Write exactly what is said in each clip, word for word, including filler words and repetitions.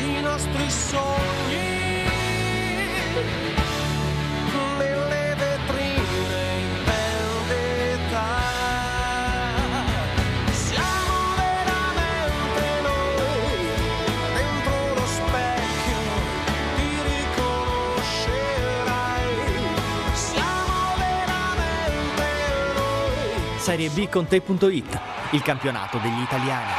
i nostri sogni nelle vetrine in vendetta. Siamo veramente noi dentro lo specchio, ti riconoscerai. Siamo veramente noi. Serie B con te punto it, il campionato degli italiani.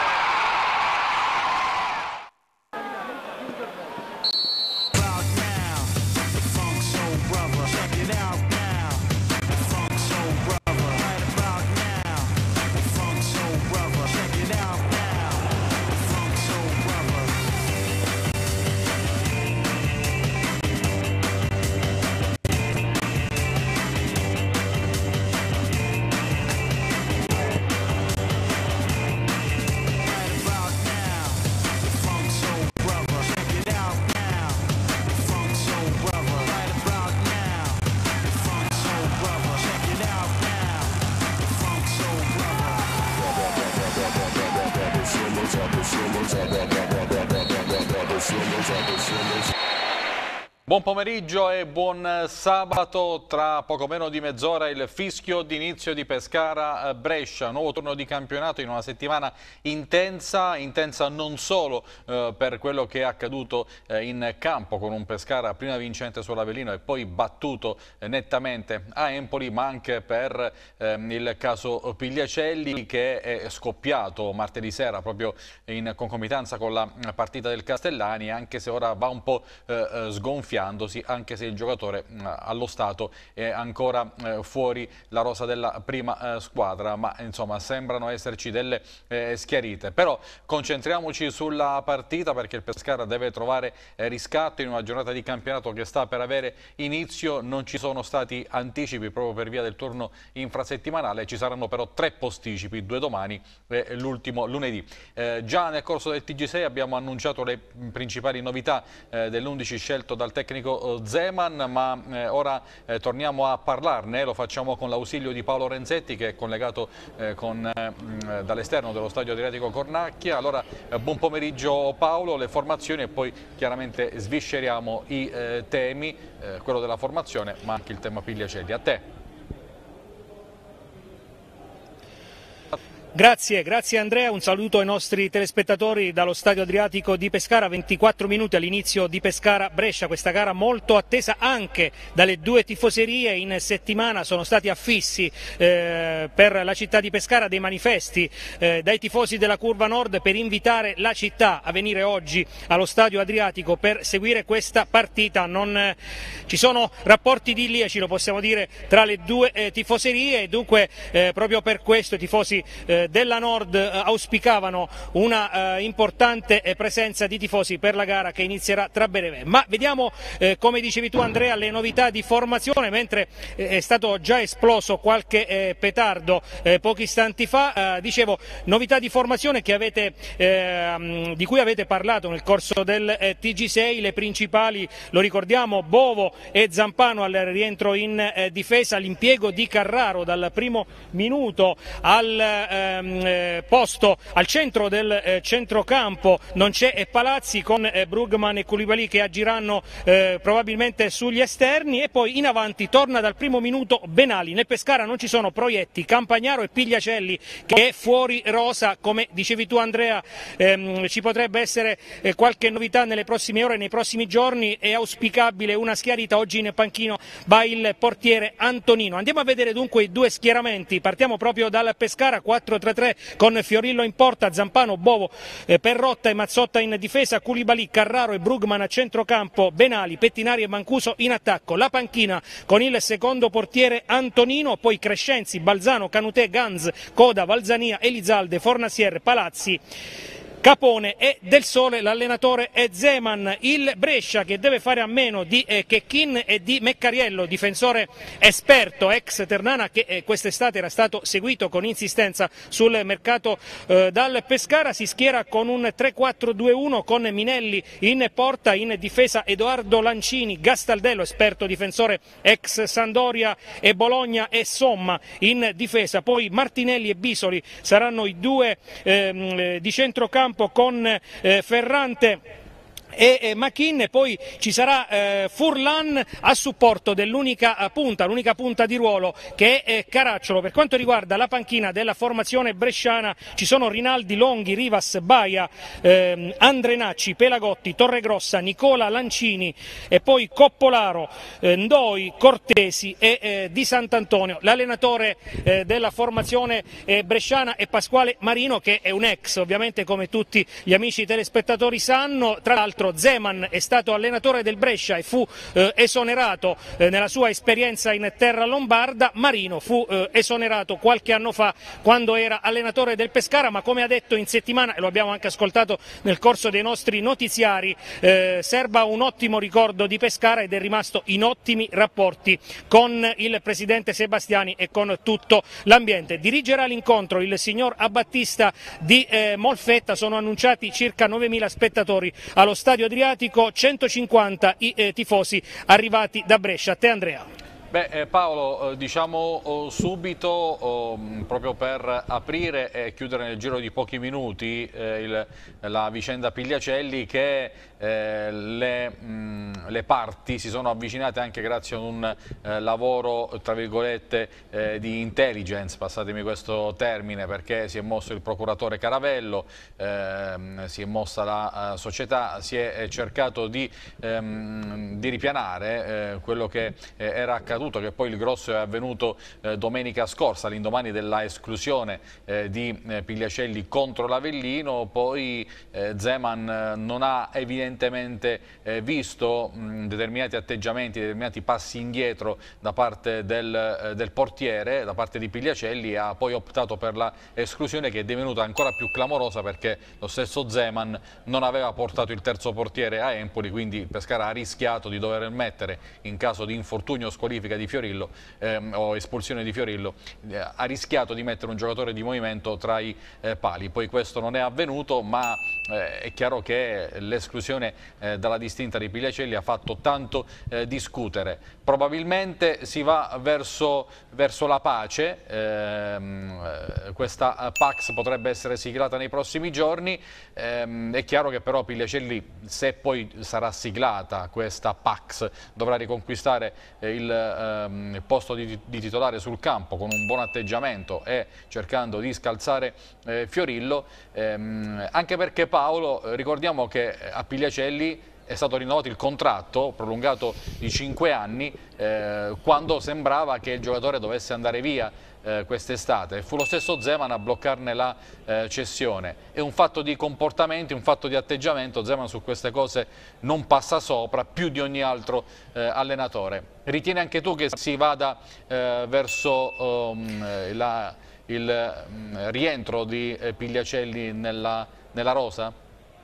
Buon pomeriggio e buon sabato. Tra poco meno di mezz'ora il fischio d'inizio di Pescara-Brescia, nuovo turno di campionato in una settimana intensa, intensa non solo eh, per quello che è accaduto eh, in campo con un Pescara prima vincente sull'Avellino e poi battuto eh, nettamente a Empoli, ma anche per eh, il caso Pigliacelli, che è scoppiato martedì sera proprio in concomitanza con la partita del Castellani, anche se ora va un po' eh, sgonfiato, anche se il giocatore eh, allo stato è ancora eh, fuori la rosa della prima eh, squadra, ma insomma sembrano esserci delle eh, schiarite. Però concentriamoci sulla partita, perché il Pescara deve trovare eh, riscatto in una giornata di campionato che sta per avere inizio. Non ci sono stati anticipi proprio per via del turno infrasettimanale, ci saranno però tre posticipi, due domani e l'ultimo lunedì. Eh, già nel corso del T G sei abbiamo annunciato le principali novità eh, dell'undici scelto dal tecnico Zeman, ma eh, ora eh, torniamo a parlarne. Lo facciamo con l'ausilio di Paolo Renzetti, che è collegato eh, con, eh, dall'esterno dello Stadio Adriatico Cornacchia. Allora, eh, buon pomeriggio Paolo, le formazioni e poi chiaramente svisceriamo i eh, temi, eh, quello della formazione ma anche il tema Pigliacelli. A te. Grazie, grazie Andrea, un saluto ai nostri telespettatori dallo Stadio Adriatico di Pescara. ventiquattro minuti all'inizio di Pescara-Brescia, questa gara molto attesa anche dalle due tifoserie. In settimana sono stati affissi eh, per la città di Pescara dei manifesti eh, dai tifosi della Curva Nord per invitare la città a venire oggi allo Stadio Adriatico per seguire questa partita. Non eh, ci sono rapporti idilliaci, lo possiamo dire, tra le due eh, tifoserie, e dunque eh, proprio per questo i tifosi eh, della Nord eh, auspicavano una eh, importante eh, presenza di tifosi per la gara che inizierà tra breve. Ma vediamo, eh, come dicevi tu Andrea, le novità di formazione, mentre eh, è stato già esploso qualche eh, petardo eh, pochi istanti fa. Eh, dicevo, novità di formazione che avete, eh, di cui avete parlato nel corso del eh, T G sei, le principali, lo ricordiamo, Bovo e Zampano al rientro in eh, difesa, l'impiego di Carraro dal primo minuto al eh, posto al centro del eh, centrocampo. Non c'è Palazzi, con eh, Brugman e Koulibaly che agiranno eh, probabilmente sugli esterni, e poi in avanti torna dal primo minuto Benali. Nel Pescara non ci sono proietti, Campagnaro e Pigliacelli che è fuori rosa, come dicevi tu Andrea. Ehm, ci potrebbe essere eh, qualche novità nelle prossime ore, nei prossimi giorni. È auspicabile una schiarita. Oggi in panchino va il portiere Antonino. Andiamo a vedere dunque i due schieramenti. Partiamo proprio dal Pescara, quattro tre tre con Fiorillo in porta, Zampano, Bovo, eh, Perrotta e Mazzotta in difesa, Koulibaly, Carraro e Brugman a centrocampo, Benali, Pettinari e Mancuso in attacco. La panchina con il secondo portiere Antonino, poi Crescenzi, Balzano, Canutè, Ganz, Coda, Valzania, Elizalde, Fornasier, Palazzi, Capone e Del Sole. L'allenatore è Zeman. Il Brescia che deve fare a meno di eh, Checchin e di Meccariello, difensore esperto ex Ternana, che eh, quest'estate era stato seguito con insistenza sul mercato eh, dal Pescara. Si schiera con un tre quattro due uno con Minelli in porta, in difesa Edoardo Lancini, Gastaldello, esperto difensore ex Sampdoria e Bologna, e Somma in difesa. Poi Martinelli e Bisoli saranno i due ehm, di centrocampo, con eh, Ferrante e eh, Machin, e poi ci sarà eh, Furlan a supporto dell'unica punta, l'unica punta di ruolo che è eh, Caracciolo. Per quanto riguarda la panchina della formazione bresciana ci sono Rinaldi, Longhi, Rivas, Baia, ehm, Andrenacci, Pelagotti, Torregrossa, Nicola Lancini e poi Coppolaro, eh, Ndoi, Cortesi e eh, Di Sant'Antonio. L'allenatore eh, della formazione eh, bresciana è Pasquale Marino, che è un ex, ovviamente, come tutti gli amici telespettatori sanno. Tra l'altro Zeman è stato allenatore del Brescia e fu eh, esonerato eh, nella sua esperienza in terra lombarda. Marino fu eh, esonerato qualche anno fa quando era allenatore del Pescara, ma come ha detto in settimana, e lo abbiamo anche ascoltato nel corso dei nostri notiziari, eh, serba un ottimo ricordo di Pescara ed è rimasto in ottimi rapporti con il presidente Sebastiani e con tutto l'ambiente. Dirigerà l'incontro il signor Abbattista di eh, Molfetta. Sono annunciati circa novemila spettatori allo Stadio Adriatico, centocinquanta i eh, tifosi arrivati da Brescia. A te Andrea. Beh, eh, Paolo, eh, diciamo oh, subito, oh, proprio per aprire e chiudere nel giro di pochi minuti eh, il, la vicenda Pigliacelli, che eh, le, mh, le parti si sono avvicinate anche grazie a un eh, lavoro, tra virgolette, eh, di intelligence, passatemi questo termine, perché si è mosso il procuratore Caravello, ehm, si è mossa la uh, società, si è cercato di, ehm, di ripianare eh, quello che eh, era accaduto, che poi il grosso è avvenuto eh, domenica scorsa, all'indomani della esclusione eh, di eh, Pigliacelli contro l'Avellino. Poi eh, Zeman non ha evidentemente eh, visto mh, determinati atteggiamenti, determinati passi indietro da parte del, eh, del portiere, da parte di Pigliacelli, e ha poi optato per la esclusione, che è divenuta ancora più clamorosa perché lo stesso Zeman non aveva portato il terzo portiere a Empoli, quindi il Pescara ha rischiato di dover mettere, in caso di infortunio o squalifica di Fiorillo ehm, o espulsione di Fiorillo, eh, ha rischiato di mettere un giocatore di movimento tra i eh, pali. Poi questo non è avvenuto, ma eh, è chiaro che l'esclusione eh, dalla distinta di Pigliacelli ha fatto tanto eh, discutere. Probabilmente si va verso, verso la pace, ehm, questa Pax potrebbe essere siglata nei prossimi giorni. Ehm, è chiaro che però Pigliacelli, se poi sarà siglata questa Pax, dovrà riconquistare eh, il ehm, posto di, di titolare sul campo con un buon atteggiamento e cercando di scalzare eh, Fiorillo, ehm, anche perché, Paolo, ricordiamo che a Pigliacelli è stato rinnovato il contratto prolungato di cinque anni eh, quando sembrava che il giocatore dovesse andare via eh, quest'estate. Fu lo stesso Zeman a bloccarne la eh, cessione. È un fatto di comportamenti, un fatto di atteggiamento. Zeman su queste cose non passa sopra più di ogni altro eh, allenatore. Ritieni anche tu che si vada eh, verso um, la, il um, rientro di eh, Pigliacelli nella, nella rosa?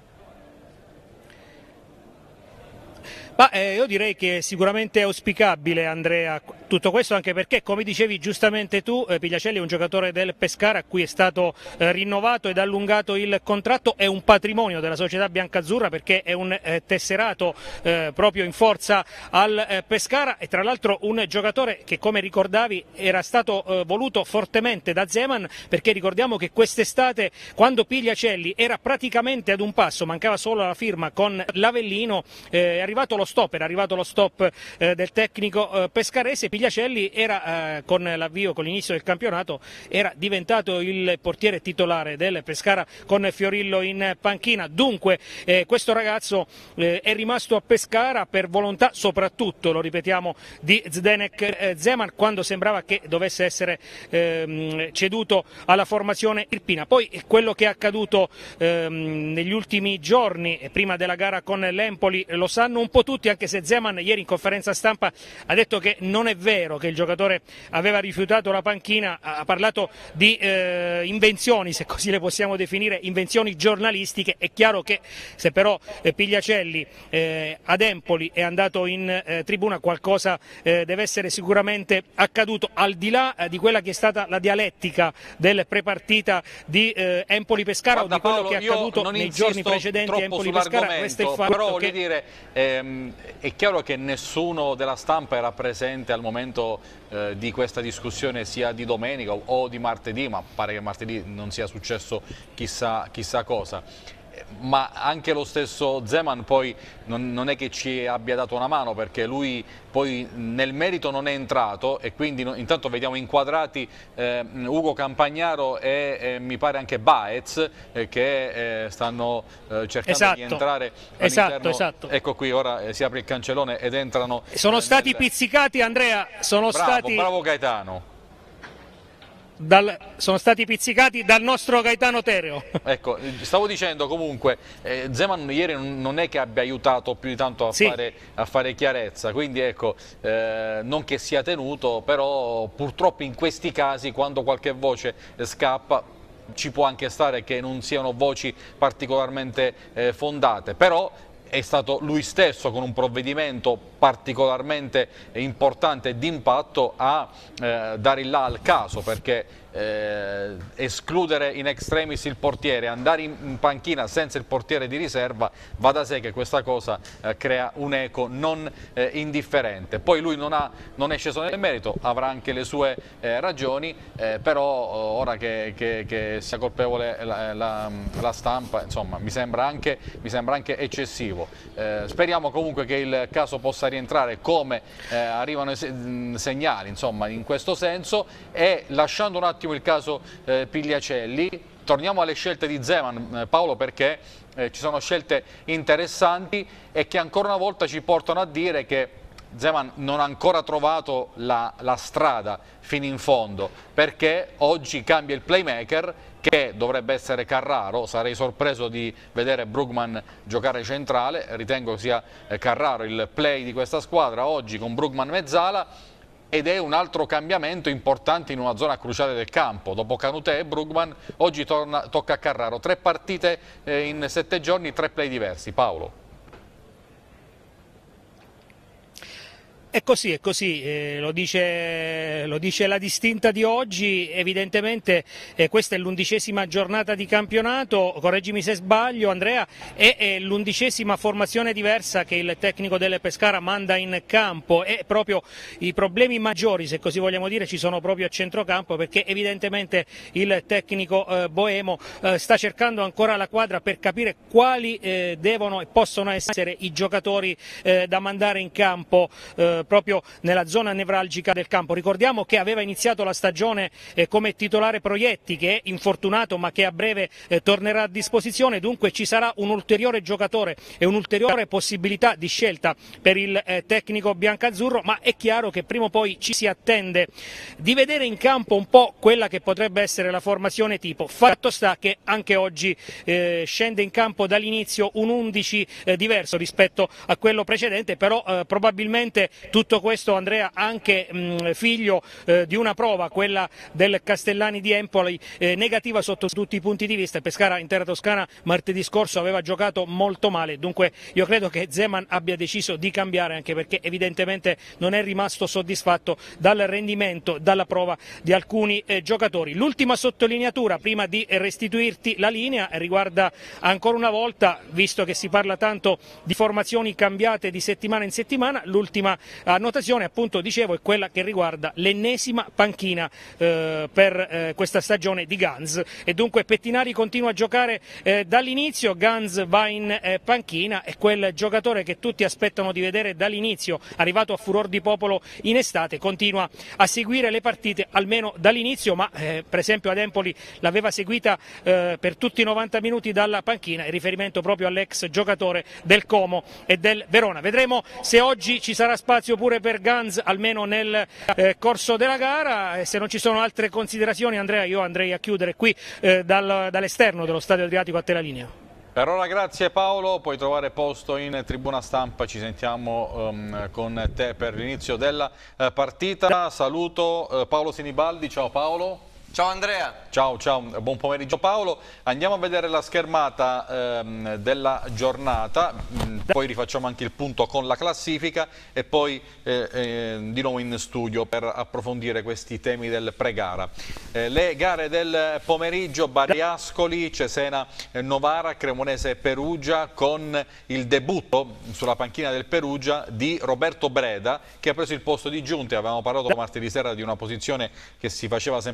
Ma eh, io direi che è sicuramente auspicabile, Andrea, tutto questo, anche perché, come dicevi giustamente tu, eh, Pigliacelli è un giocatore del Pescara a cui è stato eh, rinnovato ed allungato il contratto, è un patrimonio della società biancazzurra perché è un eh, tesserato eh, proprio in forza al eh, Pescara, e tra l'altro un giocatore che, come ricordavi, era stato eh, voluto fortemente da Zeman, perché ricordiamo che quest'estate, quando Pigliacelli era praticamente ad un passo, mancava solo la firma con l'Avellino, eh, è arrivato lo stop, era arrivato lo stop eh, del tecnico eh, pescarese. Pigliacelli era, eh, con l'avvio, con l'inizio del campionato, era diventato il portiere titolare del Pescara con Fiorillo in panchina. Dunque eh, questo ragazzo eh, è rimasto a Pescara per volontà, soprattutto, lo ripetiamo, di Zdenek eh, Zeman, quando sembrava che dovesse essere eh, ceduto alla formazione irpina. Poi quello che è accaduto eh, negli ultimi giorni, prima della gara con l'Empoli, lo sanno un po' tutti, anche se Zeman ieri in conferenza stampa ha detto che non è vero che il giocatore aveva rifiutato la panchina, ha parlato di eh, invenzioni, se così le possiamo definire, invenzioni giornalistiche. È chiaro che se però eh, Pigliacelli eh, ad Empoli è andato in eh, tribuna, qualcosa eh, deve essere sicuramente accaduto, al di là eh, di quella che è stata la dialettica del prepartita di eh, Empoli-Pescara, o di quello Paolo, che è accaduto nei giorni precedenti Empoli-Pescara. Resta il fatto però, che... voglio dire, ehm, è chiaro che nessuno della stampa era presente al momento eh, di questa discussione, sia di domenica o di martedì, ma pare che martedì non sia successo chissà, chissà cosa. ma anche lo stesso Zeman poi non, non è che ci abbia dato una mano, perché lui poi nel merito non è entrato, e quindi no, intanto vediamo inquadrati eh, Ugo Campagnaro e eh, mi pare anche Baez eh, che eh, stanno eh, cercando esatto. di entrare esatto, esatto. Ecco qui, ora eh, si apre il cancellone ed entrano. Sono eh, stati nel... pizzicati, Andrea, sono bravo, stati... bravo Gaetano. Dal, sono stati pizzicati dal nostro Gaetano Tereo. Ecco, stavo dicendo comunque, eh, Zeman ieri non è che abbia aiutato più di tanto a, sì. fare, a fare chiarezza, quindi ecco, eh, non che sia tenuto, però purtroppo in questi casi quando qualche voce scappa ci può anche stare che non siano voci particolarmente eh, fondate, però è stato lui stesso con un provvedimento particolarmente importante e d'impatto a eh, dare il là al caso, perché eh, escludere in extremis il portiere, andare in, in panchina senza il portiere di riserva, va da sé che questa cosa eh, crea un eco non eh, indifferente. Poi lui non, ha, non è sceso nel merito, avrà anche le sue eh, ragioni, eh, però ora che, che, che sia colpevole la, la, la stampa, insomma, mi sembra anche, mi sembra anche eccessivo. Eh, speriamo comunque che il caso possa rientrare, come eh, arrivano i segnali, insomma, in questo senso. E lasciando un attimo il caso eh, Pigliacelli, torniamo alle scelte di Zeman, eh, Paolo, perché eh, ci sono scelte interessanti e che ancora una volta ci portano a dire che Zeman non ha ancora trovato la, la strada fino in fondo, perché oggi cambia il playmaker, che dovrebbe essere Carraro. Sarei sorpreso di vedere Brugman giocare centrale, ritengo sia Carraro il play di questa squadra oggi, con Brugman mezzala, ed è un altro cambiamento importante in una zona cruciale del campo. Dopo Canutè e Brugman oggi torna, tocca a Carraro. Tre partite eh, in sette giorni, tre play diversi. Paolo. È così, è così, eh, lo, dice, lo dice la distinta di oggi. Evidentemente eh, questa è l'undicesima giornata di campionato, correggimi se sbaglio Andrea, è, è l'undicesima formazione diversa che il tecnico del Pescara manda in campo, e proprio i problemi maggiori, se così vogliamo dire, ci sono proprio a centrocampo, perché evidentemente il tecnico eh, boemo eh, sta cercando ancora la quadra per capire quali eh, devono e possono essere i giocatori eh, da mandare in campo eh, proprio nella zona nevralgica del campo. Ricordiamo che aveva iniziato la stagione eh, come titolare Proietti, che è infortunato ma che a breve eh, tornerà a disposizione, dunque ci sarà un ulteriore giocatore e un'ulteriore possibilità di scelta per il eh, tecnico biancazzurro, ma è chiaro che prima o poi ci si attende di vedere in campo un po' quella che potrebbe essere la formazione tipo. Fatto sta che anche oggi eh, scende in campo dall'inizio un undici eh, diverso rispetto a quello precedente, però eh, probabilmente tutto questo, Andrea, anche mh, figlio eh, di una prova, quella del Castellani di Empoli, eh, negativa sotto tutti i punti di vista. Pescara in terra toscana martedì scorso aveva giocato molto male, dunque io credo che Zeman abbia deciso di cambiare, anche perché evidentemente non è rimasto soddisfatto dal rendimento, dalla prova di alcuni eh, giocatori. L'ultima sottolineatura prima di restituirti la linea riguarda ancora una volta, visto che si parla tanto di formazioni cambiate di settimana in settimana, l'ultima annotazione, appunto dicevo, è quella che riguarda l'ennesima panchina eh, per eh, questa stagione di Ganz, e dunque Pettinari continua a giocare eh, dall'inizio. Ganz va in eh, panchina, è quel giocatore che tutti aspettano di vedere dall'inizio, arrivato a furor di popolo in estate, continua a seguire le partite almeno dall'inizio, ma eh, per esempio ad Empoli l'aveva seguita eh, per tutti i novanta minuti dalla panchina, in riferimento proprio all'ex giocatore del Como e del Verona. Vedremo se oggi ci sarà spazio pure per Ganz, almeno nel eh, corso della gara. E se non ci sono altre considerazioni, Andrea, io andrei a chiudere qui eh, dal, dall'esterno dello Stadio Adriatico. A te la linea. Per ora grazie Paolo, puoi trovare posto in tribuna stampa, ci sentiamo um, con te per l'inizio della uh, partita. Saluto uh, Paolo Sinibaldi, ciao Paolo. Ciao Andrea. Ciao, ciao, buon pomeriggio Paolo. Andiamo a vedere la schermata ehm, della giornata, mm, poi rifacciamo anche il punto con la classifica e poi eh, eh, di nuovo in studio per approfondire questi temi del pre-gara. Eh, le gare del pomeriggio: Bari Ascoli, Cesena Novara, Cremonese Perugia, con il debutto sulla panchina del Perugia di Roberto Breda, che ha preso il posto di Giunti. Avevamo parlato martedì sera di una posizione che si faceva sempre più difficile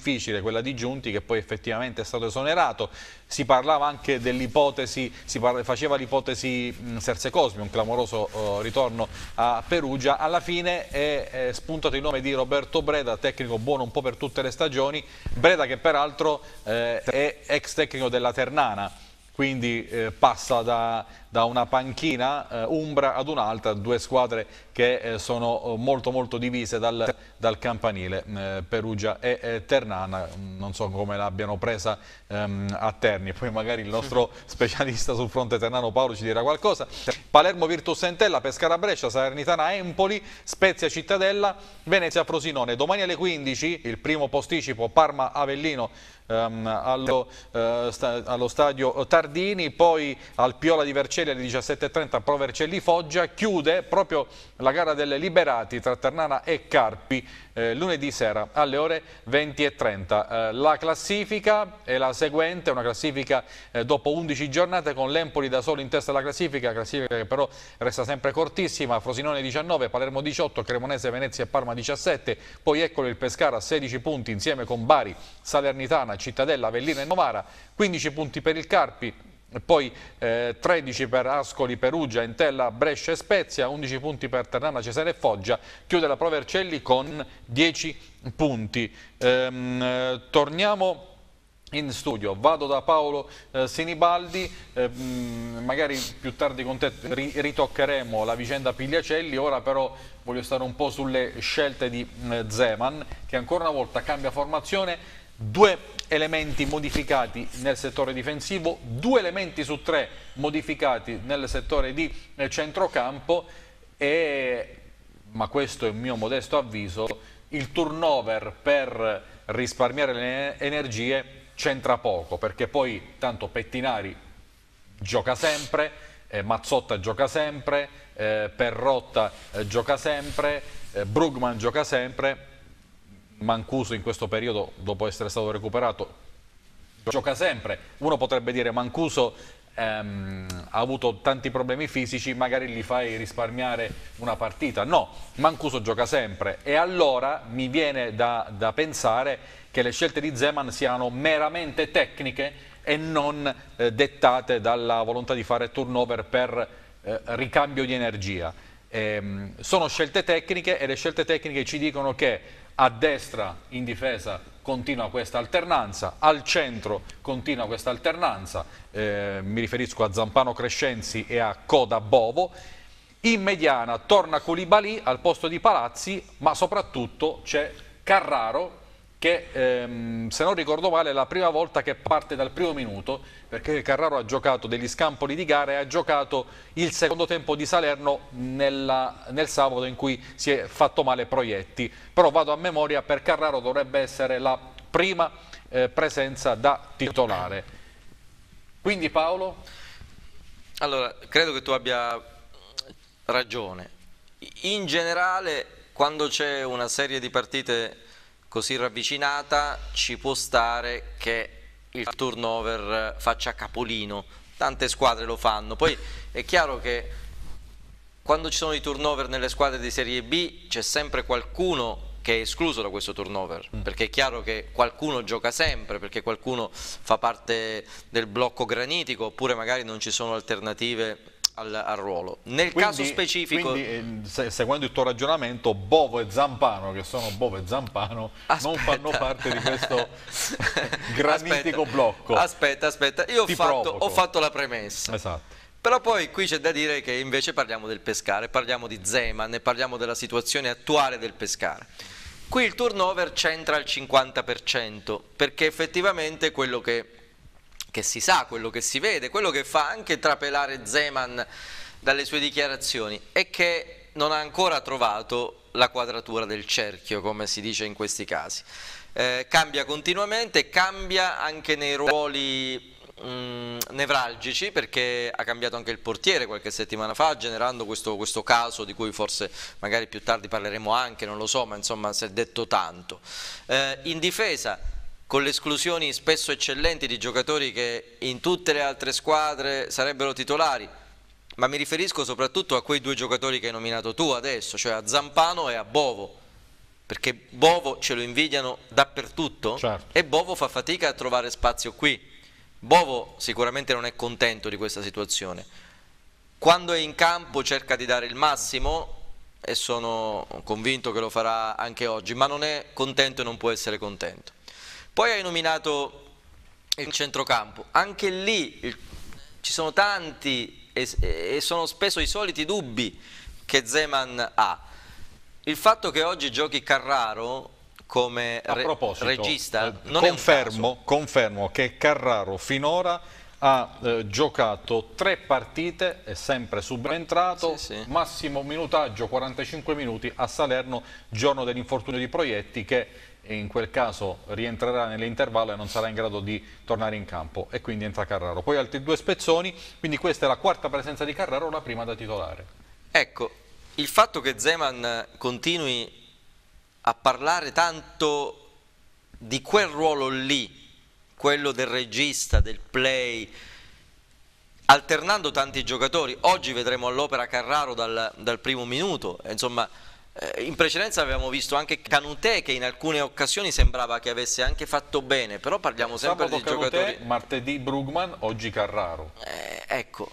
difficile, quella di Giunti, che poi effettivamente è stato esonerato. Si parlava anche dell'ipotesi, si parla, faceva l'ipotesi Serse Cosmi, un clamoroso uh, ritorno a Perugia. Alla fine è, è spuntato il nome di Roberto Breda, tecnico buono un po' per tutte le stagioni, Breda che peraltro eh, è ex tecnico della Ternana, quindi eh, passa da, da una panchina eh, umbra ad un'altra, due squadre che eh, sono molto molto divise dal, dal campanile, eh, Perugia e eh, Ternana. Non so come l'abbiano presa ehm, a Terni, poi magari il nostro specialista sul fronte ternano Paolo ci dirà qualcosa. Palermo Virtus Entella, Pescara Brescia, Salernitana Empoli, Spezia Cittadella, Venezia Frosinone. Domani alle quindici il primo posticipo Parma Avellino Um, allo, uh, sta, allo stadio Tardini, poi al Piola di Vercelli alle diciassette e trenta Pro Vercelli Foggia. Chiude proprio la gara delle Liberati tra Ternana e Carpi eh, lunedì sera alle ore venti e trenta. Eh, la classifica è la seguente, una classifica eh, dopo undici giornate con l'Empoli da solo in testa alla classifica, classifica che però resta sempre cortissima. Frosinone diciannove, Palermo diciotto, Cremonese, Venezia e Parma diciassette, poi eccolo il Pescara a sedici punti insieme con Bari, Salernitana, Cittadella, Avellino e Novara, quindici punti per il Carpi, poi eh, tredici per Ascoli, Perugia, Entella, Brescia e Spezia, undici punti per Ternana, Cesena e Foggia. Chiude la Pro Vercelli con dieci punti. Ehm, eh, torniamo in studio, vado da Paolo eh, Sinibaldi, eh, magari più tardi con te ri ritoccheremo la vicenda Pigliacelli. Ora però voglio stare un po' sulle scelte di eh, Zeman, che ancora una volta cambia formazione. Due elementi modificati nel settore difensivo, due elementi su tre modificati nel settore di eh, centrocampo e, ma questo è il mio modesto avviso, il turnover per risparmiare le energie c'entra poco, perché poi tanto Pettinari gioca sempre, eh, Mazzotta gioca sempre, eh, Perrotta eh, gioca sempre, eh, Brugman gioca sempre, Mancuso in questo periodo, dopo essere stato recuperato, gioca sempre. Uno potrebbe dire Mancuso ehm, ha avuto tanti problemi fisici, magari gli fai risparmiare una partita. No, Mancuso gioca sempre e allora mi viene da, da pensare che le scelte di Zeman siano meramente tecniche e non eh, dettate dalla volontà di fare turnover per eh, ricambio di energia. Ehm, sono scelte tecniche e le scelte tecniche ci dicono che a destra in difesa continua questa alternanza, al centro continua questa alternanza, eh, mi riferisco a Zampano Crescenzi e a Coda Bovo, in mediana torna Koulibaly al posto di Palazzi, ma soprattutto c'è Carraro che ehm, se non ricordo male è la prima volta che parte dal primo minuto, perché Carraro ha giocato degli scampoli di gara e ha giocato il secondo tempo di Salerno nella, nel sabato in cui si è fatto male Proietti. Però vado a memoria, per Carraro dovrebbe essere la prima eh, presenza da titolare. Quindi Paolo? Allora, credo che tu abbia ragione. In generale, quando c'è una serie di partite così ravvicinata, ci può stare che il turnover faccia capolino, tante squadre lo fanno. Poi è chiaro che quando ci sono i turnover nelle squadre di Serie B c'è sempre qualcuno che è escluso da questo turnover, perché è chiaro che qualcuno gioca sempre, perché qualcuno fa parte del blocco granitico, oppure magari non ci sono alternative Al, al ruolo. Nel quindi, caso specifico, quindi, se, seguendo il tuo ragionamento, Bovo e Zampano, che sono Bovo e Zampano, aspetta. non fanno parte di questo granitico aspetta, blocco. Aspetta, aspetta, io ho fatto, ho fatto la premessa. Esatto. Però poi qui c'è da dire che invece parliamo del Pescara, parliamo di Zeman e parliamo della situazione attuale del Pescara. Qui il turnover c'entra al cinquanta per cento, perché effettivamente quello che che si sa, quello che si vede, quello che fa anche trapelare Zeman dalle sue dichiarazioni è che non ha ancora trovato la quadratura del cerchio, come si dice in questi casi. Eh, cambia continuamente, cambia anche nei ruoli mh, nevralgici, perché ha cambiato anche il portiere qualche settimana fa, generando questo, questo caso di cui forse magari più tardi parleremo anche, non lo so, ma insomma si è detto tanto. Eh, in difesa, con le esclusioni spesso eccellenti di giocatori che in tutte le altre squadre sarebbero titolari, ma mi riferisco soprattutto a quei due giocatori che hai nominato tu adesso, cioè a Zampano e a Bovo, perché Bovo ce lo invidiano dappertutto, certo. e Bovo fa fatica a trovare spazio qui. Bovo sicuramente non è contento di questa situazione. Quando è in campo cerca di dare il massimo e sono convinto che lo farà anche oggi, ma non è contento e non può essere contento. Poi hai nominato il centrocampo, anche lì il, ci sono tanti e, e sono spesso i soliti dubbi che Zeman ha. Il fatto che oggi giochi Carraro come A re, proposito, regista eh, non confermo, è un caso. confermo che Carraro finora ha eh, giocato tre partite, è sempre subentrato, Sì, sì. massimo minutaggio quarantacinque minuti a Salerno, giorno dell'infortunio di Proietti, che in quel caso rientrerà nell'intervallo e non sarà in grado di tornare in campo, e quindi entra Carraro. Poi altri due spezzoni, quindi questa è la quarta presenza di Carraro, la prima da titolare. Ecco, il fatto che Zeman continui a parlare tanto di quel ruolo lì, quello del regista, del play, alternando tanti giocatori. Oggi vedremo all'opera Carraro dal, dal primo minuto, insomma, eh, in precedenza avevamo visto anche Canutè che in alcune occasioni sembrava che avesse anche fatto bene, però parliamo sempre Sabato di giocatori... Canutè, martedì Brugman, oggi Carraro. Eh, ecco,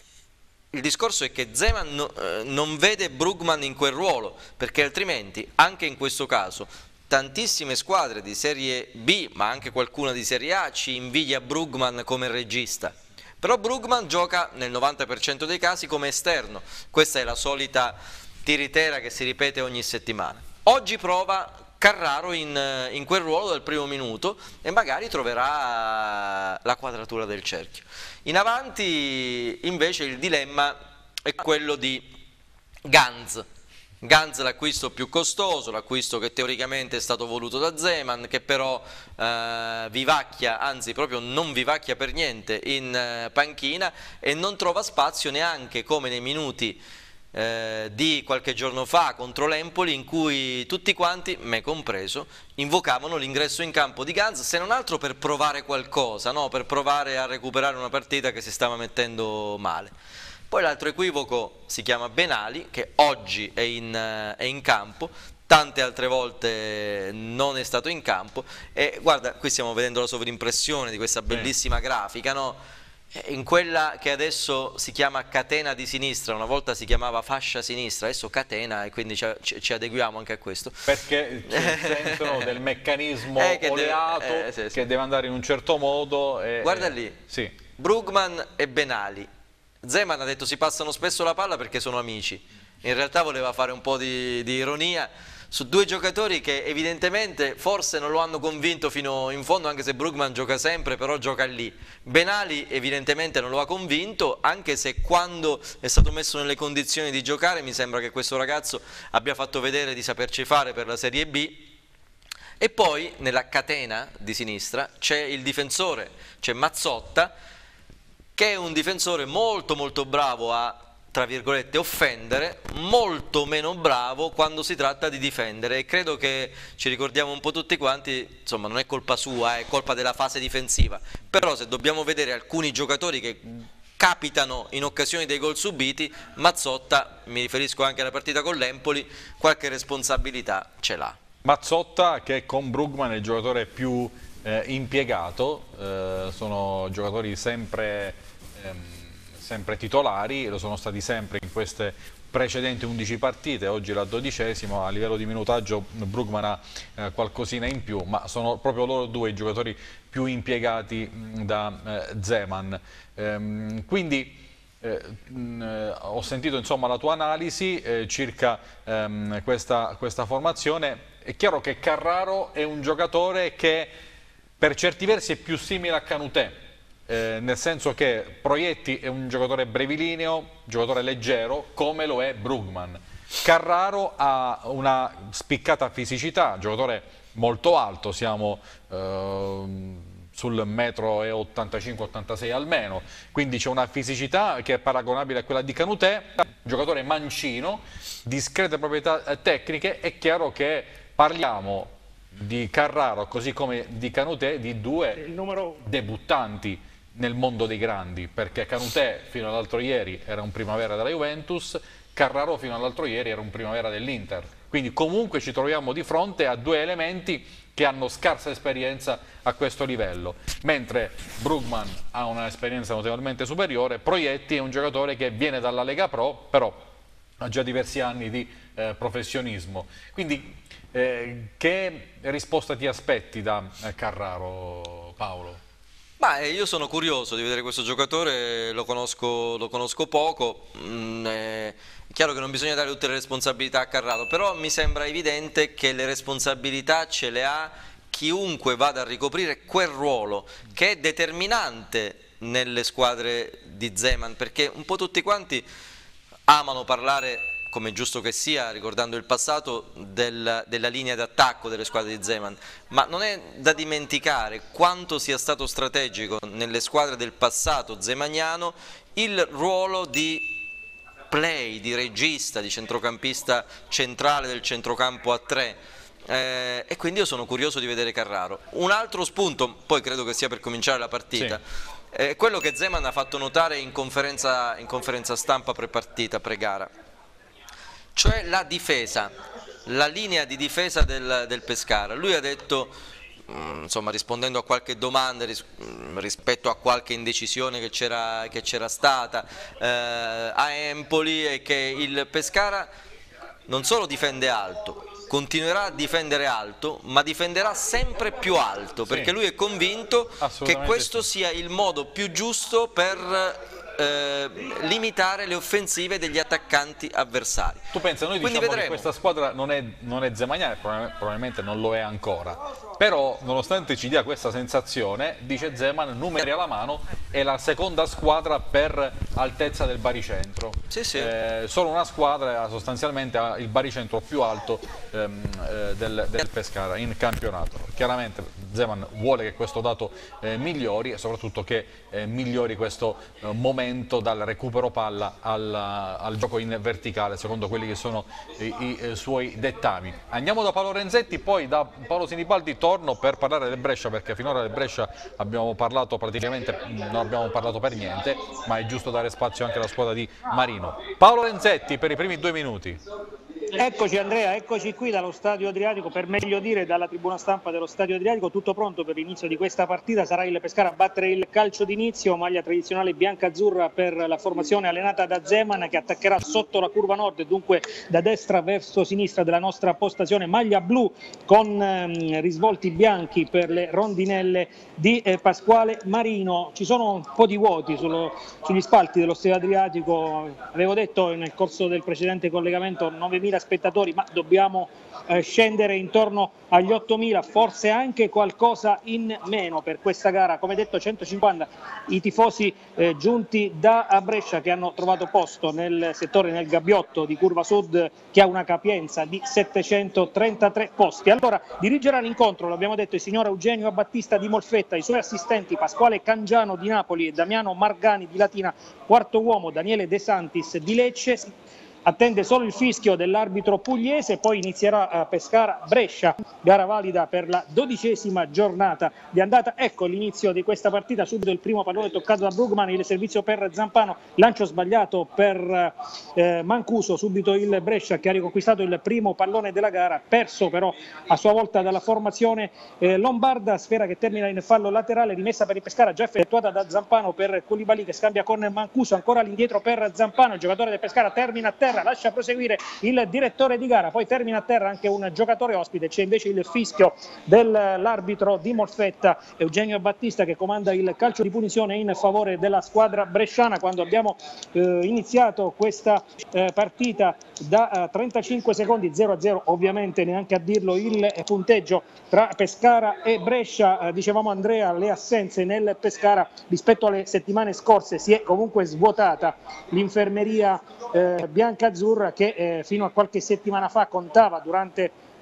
il discorso è che Zeman no, eh, non vede Brugman in quel ruolo, perché altrimenti, anche in questo caso, tantissime squadre di Serie B, ma anche qualcuna di Serie A, ci invidia Brugman come regista. Però Brugman gioca nel novanta per cento dei casi come esterno. Questa è la solita tiritera che si ripete ogni settimana. Oggi prova Carraro in, in quel ruolo del primo minuto e magari troverà la quadratura del cerchio. In avanti invece il dilemma è quello di Ganz. Ganz l'acquisto più costoso, l'acquisto che teoricamente è stato voluto da Zeman, che però eh, vivacchia, anzi proprio non vivacchia per niente in eh, panchina e non trova spazio neanche come nei minuti eh, di qualche giorno fa contro l'Empoli, in cui tutti quanti, me compreso, invocavano l'ingresso in campo di Ganz, se non altro per provare qualcosa, no? Per provare a recuperare una partita che si stava mettendo male. Poi l'altro equivoco si chiama Benali, che oggi è in, è in campo, tante altre volte non è stato in campo, e guarda, qui stiamo vedendo la sovrimpressione di questa bellissima grafica, no? In quella che adesso si chiama catena di sinistra, una volta si chiamava fascia sinistra, adesso catena, e quindi ci, ci adeguiamo anche a questo. Perché c'è il senso del meccanismo eh, che oleato deve, eh, sì, sì. che deve andare in un certo modo. E, guarda lì, sì. Brugman e Benali. Zeman ha detto si passano spesso la palla perché sono amici, in realtà voleva fare un po' di, di ironia su due giocatori che evidentemente forse non lo hanno convinto fino in fondo, anche se Brugman gioca sempre, però gioca lì. Benali evidentemente non lo ha convinto, anche se quando è stato messo nelle condizioni di giocare mi sembra che questo ragazzo abbia fatto vedere di saperci fare per la Serie B. E poi nella catena di sinistra c'è il difensore, c'è Mazzotta, che è un difensore molto molto bravo a, tra virgolette, offendere, molto meno bravo quando si tratta di difendere, e credo che ci ricordiamo un po' tutti quanti, insomma non è colpa sua, è colpa della fase difensiva, però se dobbiamo vedere alcuni giocatori che capitano in occasioni dei gol subiti, Mazzotta, mi riferisco anche alla partita con l'Empoli, qualche responsabilità ce l'ha. Mazzotta, che con Brugman è il giocatore più eh, impiegato, eh, sono giocatori sempre, ehm, sempre titolari, lo sono stati sempre in queste precedenti undici partite, oggi la dodicesima, a livello di minutaggio Brugman ha eh, qualcosina in più, ma sono proprio loro due i giocatori più impiegati mh, da eh, Zeman. Ehm, quindi Eh, mh, ho sentito insomma la tua analisi eh, circa ehm, questa, questa formazione. È chiaro che Carraro è un giocatore che per certi versi è più simile a Canutè, eh, nel senso che Proietti è un giocatore brevilineo, giocatore leggero, come lo è Brugman. Carraro ha una spiccata fisicità, giocatore molto alto, siamo eh, sul metro e ottantacinque ottantasei almeno, quindi c'è una fisicità che è paragonabile a quella di Canutè, giocatore mancino, discrete proprietà tecniche. È chiaro che parliamo di Carraro così come di Canutè, di due numero... debuttanti nel mondo dei grandi, perché Canutè fino all'altro ieri era un primavera della Juventus, Carraro fino all'altro ieri era un primavera dell'Inter. Quindi comunque ci troviamo di fronte a due elementi che hanno scarsa esperienza a questo livello, mentre Brugman ha un'esperienza notevolmente superiore. Proietti è un giocatore che viene dalla Lega Pro, però ha già diversi anni di eh, professionismo. Quindi eh, che risposta ti aspetti da eh, Carraro, Paolo? Beh, io sono curioso di vedere questo giocatore, lo conosco, lo conosco poco, mm, è chiaro che non bisogna dare tutte le responsabilità a Carraro, però mi sembra evidente che le responsabilità ce le ha chiunque vada a ricoprire quel ruolo che è determinante nelle squadre di Zeman, perché un po' tutti quanti amano parlare, come è giusto che sia, ricordando il passato, del, della linea d'attacco delle squadre di Zeman, ma non è da dimenticare quanto sia stato strategico nelle squadre del passato zemaniano il ruolo di play, di regista, di centrocampista centrale del centrocampo a tre, eh, e quindi io sono curioso di vedere Carraro. Un altro spunto, poi credo che sia per cominciare la partita, sì, è quello che Zeman ha fatto notare in conferenza, in conferenza stampa pre-partita, pre-gara, cioè la difesa, la linea di difesa del, del Pescara. Lui ha detto, insomma, rispondendo a qualche domanda ris, rispetto a qualche indecisione che c'era che c'era stata eh, a Empoli, è che il Pescara non solo difende alto, continuerà a difendere alto, ma difenderà sempre più alto, perché lui è convinto che questo sì. sia il modo più giusto per Eh, limitare le offensive degli attaccanti avversari. Tu pensa, noi Quindi diciamo vedremo. che questa squadra non è, non è zemaniana, probabilmente non lo è ancora, però nonostante ci dia questa sensazione, dice Zeman, numeri alla mano, è la seconda squadra per altezza del baricentro. Sì, sì. Eh, solo una squadra sostanzialmente ha il baricentro più alto ehm, eh, del, del Pescara in campionato. Chiaramente Zeman vuole che questo dato eh, migliori e soprattutto che eh, migliori questo eh, momento dal recupero palla al, al gioco in verticale, secondo quelli che sono i, i, i suoi dettami. Andiamo da Paolo Renzetti, poi da Paolo Sinibaldi torno per parlare del Brescia, perché finora del Brescia abbiamo parlato praticamente, non abbiamo parlato per niente, ma è giusto dare spazio anche alla squadra di Marino. Paolo Renzetti per i primi due minuti. Eccoci Andrea, eccoci qui dallo Stadio Adriatico, per meglio dire dalla tribuna stampa dello Stadio Adriatico, tutto pronto per l'inizio di questa partita. Sarà il Pescara a battere il calcio d'inizio, maglia tradizionale bianca-azzurra per la formazione allenata da Zeman, che attaccherà sotto la curva nord, dunque da destra verso sinistra della nostra postazione, maglia blu con ehm, risvolti bianchi per le rondinelle di eh, Pasquale Marino. Ci sono un po' di vuoti sullo, sugli spalti dello Stadio Adriatico, avevo detto nel corso del precedente collegamento novemila spettatori, ma dobbiamo eh, scendere intorno agli ottomila, forse anche qualcosa in meno per questa gara. Come detto, centocinquanta i tifosi eh, giunti da Brescia, che hanno trovato posto nel settore, nel gabbiotto di Curva Sud, che ha una capienza di settecentotrentatré posti. Allora dirigerà l'incontro, l'abbiamo detto, il signor Eugenio Battista di Molfetta, i suoi assistenti Pasquale Cangiano di Napoli e Damiano Margani di Latina, quarto uomo Daniele De Santis di Lecce. Attende solo il fischio dell'arbitro pugliese, poi inizierà a Pescara-Brescia, gara valida per la dodicesima giornata di andata. Ecco l'inizio di questa partita, subito il primo pallone toccato da Brugman, il servizio per Zampano, lancio sbagliato per eh, Mancuso, subito il Brescia che ha riconquistato il primo pallone della gara, perso però a sua volta dalla formazione eh, lombarda, sfera che termina in fallo laterale, rimessa per il Pescara già effettuata da Zampano per Coulibaly che scambia con Mancuso, ancora all'indietro per Zampano, il giocatore del Pescara termina a terra, lascia proseguire il direttore di gara, poi termina a terra anche un giocatore ospite, c'è invece il fischio dell'arbitro di Molfetta Eugenio Battista che comanda il calcio di punizione in favore della squadra bresciana. Quando abbiamo eh, iniziato questa eh, partita da eh, trentacinque secondi, zero a zero, ovviamente neanche a dirlo il punteggio tra Pescara e Brescia. Eh, dicevamo Andrea, le assenze nel Pescara rispetto alle settimane scorse, si è comunque svuotata l'infermeria eh, bianca-azzurra che eh, fino a qualche settimana fa contava durante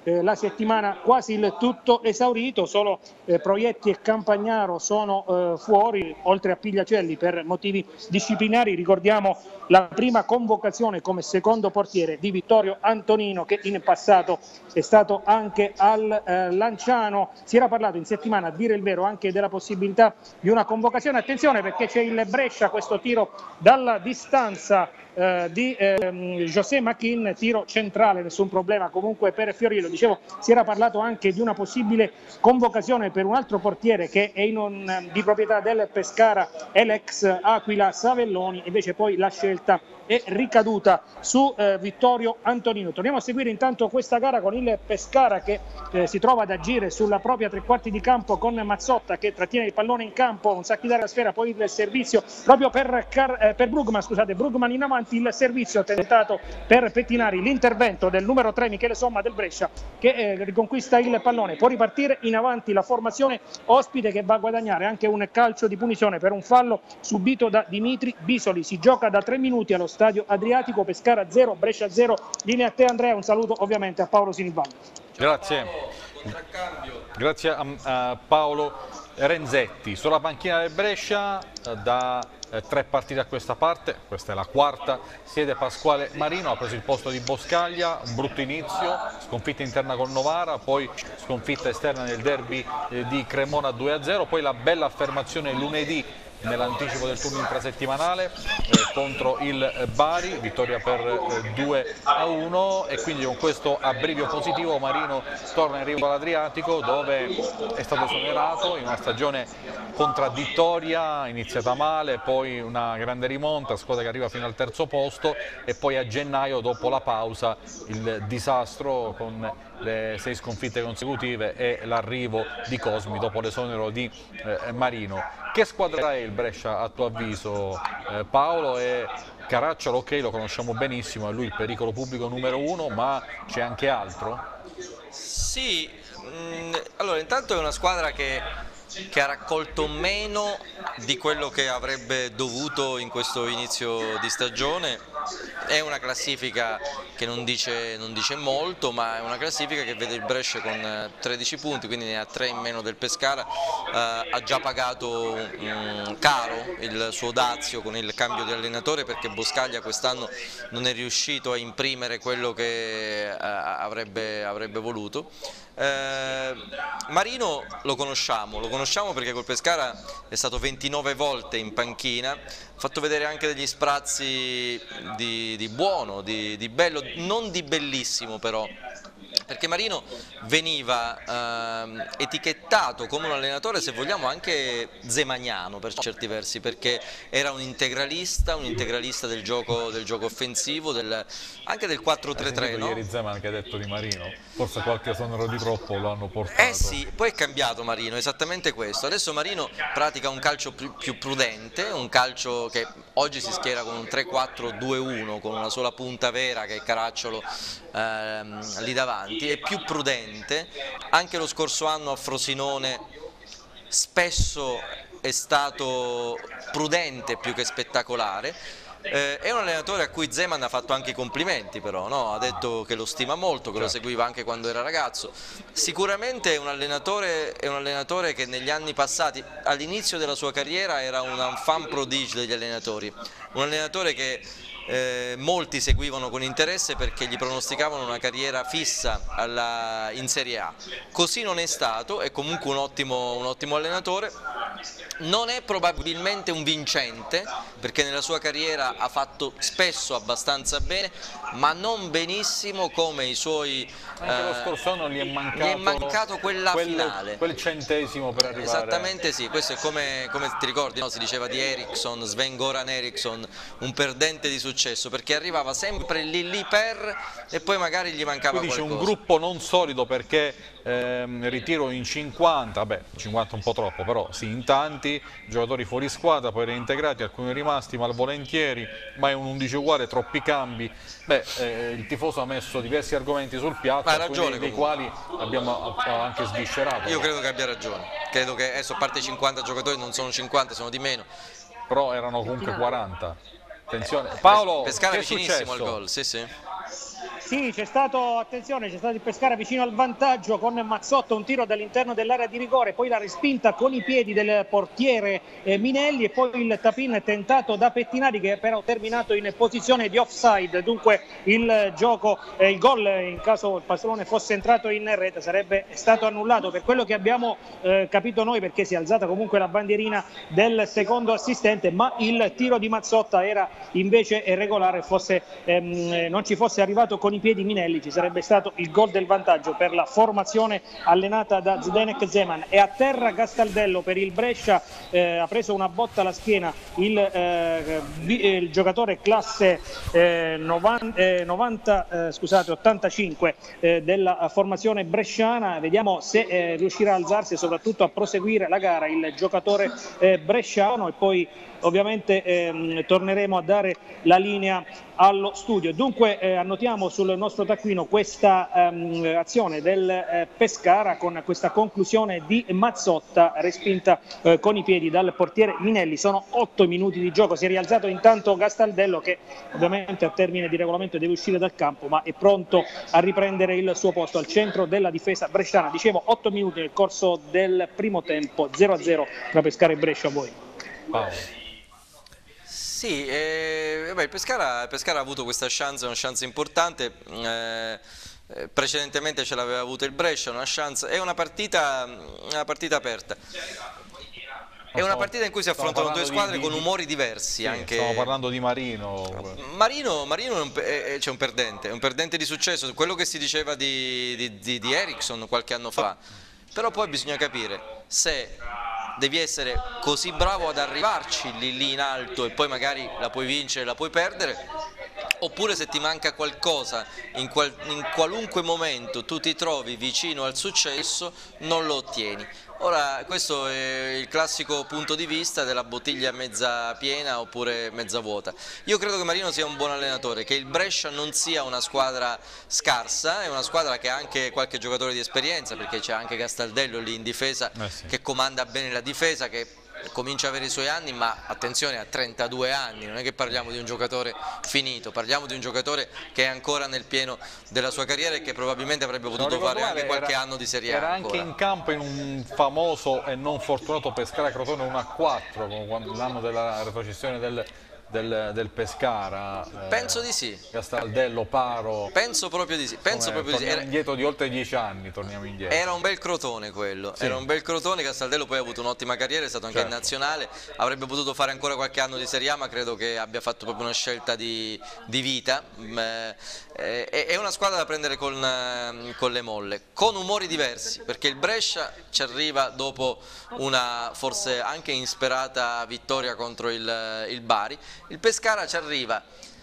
eh, la settimana quasi il tutto esaurito, solo eh, Proietti e Campagnaro sono eh, fuori, oltre a Pigliacelli per motivi disciplinari. Ricordiamo la prima convocazione come secondo portiere di Vittorio Antonino, che in passato è stato anche al eh, Lanciano. Si era parlato in settimana, a dire il vero, anche della possibilità di una convocazione. Attenzione, perché c'è il Brescia, questo tiro dalla distanza eh, di eh, José Machin, tiro centrale, nessun problema comunque per Fiorillo. Dicevo, si era parlato anche di una possibile convocazione per un altro portiere che è in un, di proprietà del Pescara, l'ex Aquila Savelloni, invece poi la scelta è ricaduta su eh, Vittorio Antonino. Torniamo a seguire intanto questa gara con il Pescara che eh, si trova ad agire sulla propria tre quarti di campo con Mazzotta che trattiene il pallone in campo, non sa chi dare la sfera, poi il servizio proprio per, Car- eh, per Brugman, scusate, Brugman in avanti, il servizio tentato per Pettinari, l'intervento del numero tre Michele Somma del Brescia che eh, riconquista il pallone, può ripartire in avanti la formazione ospite che va a guadagnare anche un calcio di punizione per un fallo subito da Dimitri Bisoli. Si gioca da tre minuti allo Stadio Adriatico, Pescara zero, Brescia zero. Linea a te Andrea, un saluto ovviamente a Paolo Sinibaldi. Grazie, grazie a, a Paolo Renzetti. Sulla panchina del Brescia da eh, tre partite a questa parte, questa è la quarta, siede Pasquale Marino, ha preso il posto di Boscaglia, un brutto inizio, sconfitta interna con Novara, poi sconfitta esterna nel derby eh, di Cremona due a zero, poi la bella affermazione lunedì nell'anticipo del turno infrasettimanale eh, contro il Bari, vittoria per eh, due a uno, e quindi con questo abbrivio positivo Marino torna in riva all'Adriatico, dove è stato esonerato in una stagione contraddittoria, iniziata male, poi una grande rimonta, squadra che arriva fino al terzo posto, e poi a gennaio, dopo la pausa, il disastro con le sei sconfitte consecutive e l'arrivo di Cosmi dopo l'esonero di eh, Marino. Che squadra è il Brescia a tuo avviso, eh, Paolo? E Caracciolo, ok, lo conosciamo benissimo, è lui il pericolo pubblico numero uno, ma c'è anche altro? Sì, mh, allora intanto è una squadra che, che ha raccolto meno di quello che avrebbe dovuto in questo inizio di stagione. È una classifica che non dice, non dice molto, ma è una classifica che vede il Brescia con tredici punti, quindi ne ha tre in meno del Pescara, eh, ha già pagato um, caro il suo dazio con il cambio di allenatore, perché Boscaglia quest'anno non è riuscito a imprimere quello che eh, avrebbe, avrebbe voluto. Eh, Marino lo conosciamo, lo conosciamo perché col Pescara è stato ventinove volte in panchina, ha fatto vedere anche degli sprazzi di, di buono, di, di bello, non di bellissimo però, perché Marino veniva ehm, etichettato come un allenatore, se vogliamo anche zemaniano per certi versi, perché era un integralista, un integralista del gioco, del gioco offensivo, del, anche del quattro tre tre, no? Ieri Zeman che ha detto di Marino, forse qualche sonoro di troppo lo hanno portato. Eh sì, poi è cambiato Marino, esattamente questo. Adesso Marino pratica un calcio più, più prudente, un calcio che oggi si schiera con un tre quattro due uno, con una sola punta vera che è Caracciolo ehm, lì davanti, è più prudente. Anche lo scorso anno a Frosinone spesso è stato prudente più che spettacolare. Eh, è un allenatore a cui Zeman ha fatto anche i complimenti, però no? Ha detto che lo stima molto, che lo seguiva anche quando era ragazzo. Sicuramente è un allenatore, è un allenatore che negli anni passati, all'inizio della sua carriera, era un fan prodigio degli allenatori, un allenatore che eh, molti seguivano con interesse perché gli pronosticavano una carriera fissa alla, in Serie A. Così non è stato, è comunque un ottimo, un ottimo allenatore. Non è probabilmente un vincente, perché nella sua carriera ha fatto spesso abbastanza bene, ma non benissimo come i suoi... Anche lo eh, scorso anno gli è mancato, gli è mancato quella quel, finale. Quel centesimo per arrivare... Esattamente sì, questo è come, come ti ricordi, no? Si diceva di Eriksson, Sven-Goran Eriksson, un perdente di successo, perché arrivava sempre lì lì per e poi magari gli mancava Quindi qualcosa. C'è un gruppo non solido, perché ehm, ritiro in cinquanta, beh cinquanta un po' troppo, però sì, in tanti, giocatori fuori squadra, poi reintegrati, alcuni rimasti malvolentieri, ma è un undici uguale, troppi cambi. Beh, eh, il tifoso ha messo diversi argomenti sul piatto, ha ragione, dei comunque. quali abbiamo anche sviscerato. Io credo che abbia ragione, credo che adesso a parte i cinquanta giocatori non sono cinquanta, sono di meno. Però erano comunque quaranta. Attenzione. Paolo, Pescara che è vicinissimo successo? al gol, sì sì. Sì, c'è stato, attenzione, c'è stato il Pescara vicino al vantaggio con Mazzotta, un tiro dall'interno dell'area di rigore, poi la respinta con i piedi del portiere eh, Minelli e poi il tap-in tentato da Pettinari che però terminato in posizione di offside, dunque il gioco, eh, il gol in caso il pallone fosse entrato in rete sarebbe stato annullato per quello che abbiamo eh, capito noi, perché si è alzata comunque la bandierina del secondo assistente, ma il tiro di Mazzotta era invece regolare, fosse, ehm, non ci fosse arrivato con i piedi Minelli ci sarebbe stato il gol del vantaggio per la formazione allenata da Zdenek Zeman. E a terra Castaldello per il Brescia, eh, ha preso una botta alla schiena il, eh, il giocatore classe eh, novanta, eh, novanta eh, scusate, ottantacinque eh, della formazione bresciana. Vediamo se eh, riuscirà a alzarsi e soprattutto a proseguire la gara il giocatore eh, bresciano, e poi ovviamente ehm, torneremo a dare la linea allo studio. Dunque eh, annotiamo sul nostro taccuino questa ehm, azione del eh, Pescara con questa conclusione di Mazzotta respinta eh, con i piedi dal portiere Minelli. Sono otto minuti di gioco, si è rialzato intanto Castaldello che ovviamente a termine di regolamento deve uscire dal campo ma è pronto a riprendere il suo posto al centro della difesa bresciana. Dicevo otto minuti nel corso del primo tempo, zero a zero tra Pescara e Brescia. A voi Paolo. Sì, eh, beh, il, Pescara, il Pescara ha avuto questa chance, una chance importante, eh, precedentemente ce l'aveva avuto il Brescia, una chance, è una partita, una partita aperta. È una partita in cui si affrontano due squadre di, di, con umori diversi. Sì, anche... Stiamo parlando di Marino. Marino, Marino c'è un perdente, è un perdente di successo, quello che si diceva di, di, di, di Eriksson qualche anno fa. Però poi bisogna capire se devi essere così bravo ad arrivarci lì, lì in alto e poi magari la puoi vincere, la puoi perdere, oppure se ti manca qualcosa in, qual, in qualunque momento tu ti trovi vicino al successo non lo ottieni. Ora questo è il classico punto di vista della bottiglia mezza piena oppure mezza vuota. Io credo che Marino sia un buon allenatore, che il Brescia non sia una squadra scarsa, è una squadra che ha anche qualche giocatore di esperienza, perché c'è anche Castaldello lì in difesa eh sì. che comanda bene la difesa, che comincia a avere i suoi anni, ma attenzione, ha trentadue anni, non è che parliamo di un giocatore finito, parliamo di un giocatore che è ancora nel pieno della sua carriera e che probabilmente avrebbe potuto fare anche qualche era, anno di Serie A. Era ancora. anche in campo in un famoso e non fortunato Pescara Crotone uno a quattro, l'anno della retrocessione del... Del, del Pescara, penso eh, di sì. Castaldello, Paro. Penso proprio di sì. Penso Come, proprio di sì. Era indietro di oltre dieci anni, torniamo indietro. Era un bel Crotone quello, sì. Era un bel Crotone. Castaldello poi ha avuto un'ottima carriera, è stato anche certo. in nazionale, avrebbe potuto fare ancora qualche anno di Serie A, ma credo che abbia fatto proprio una scelta di, di vita. Eh, è una squadra da prendere con, con le molle, con umori diversi, perché il Brescia ci arriva dopo una forse anche insperata vittoria contro il, il Bari. Il Pescara ci arriva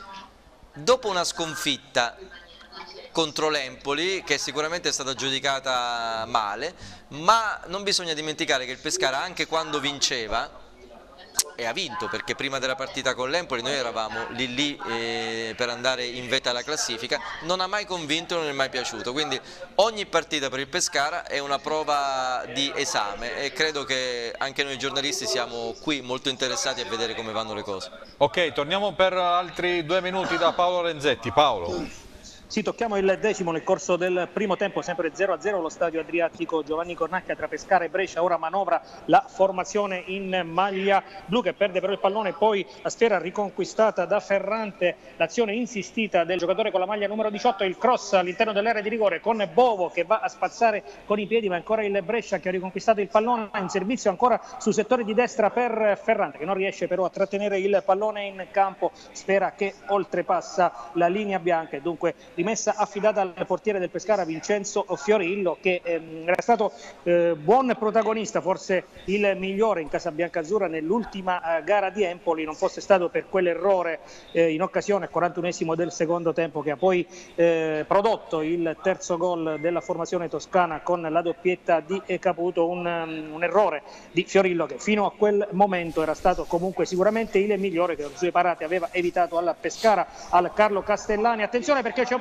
dopo una sconfitta contro l'Empoli che sicuramente è stata giudicata male, ma non bisogna dimenticare che il Pescara anche quando vinceva, e ha vinto, perché prima della partita con l'Empoli noi eravamo lì lì eh, per andare in vetta alla classifica, non ha mai convinto, non è mai piaciuto, quindi ogni partita per il Pescara è una prova di esame e credo che anche noi giornalisti siamo qui molto interessati a vedere come vanno le cose. Ok, torniamo per altri due minuti da Paolo Renzetti. Paolo. Sì, tocchiamo il decimo nel corso del primo tempo, sempre zero a zero lo stadio Adriatico Giovanni Cornacchia tra Pescara e Brescia. Ora manovra la formazione in maglia blu che perde però il pallone, poi la sfera riconquistata da Ferrante, l'azione insistita del giocatore con la maglia numero diciotto, il cross all'interno dell'area di rigore con Bovo che va a spazzare con i piedi, ma ancora il Brescia che ha riconquistato il pallone in servizio ancora sul settore di destra per Ferrante che non riesce però a trattenere il pallone in campo, sfera che oltrepassa la linea bianca e dunque rimessa affidata al portiere del Pescara Vincenzo Fiorillo che ehm, era stato eh, buon protagonista, forse il migliore in casa biancazzurra nell'ultima eh, gara di Empoli, non fosse stato per quell'errore eh, in occasione al quarantunesimo del secondo tempo che ha poi eh, prodotto il terzo gol della formazione toscana con la doppietta di Caputo, un, um, un errore di Fiorillo che fino a quel momento era stato comunque sicuramente il migliore, che con le sue parate aveva evitato alla Pescara al Carlo Castellani. Attenzione perché c'è un pallone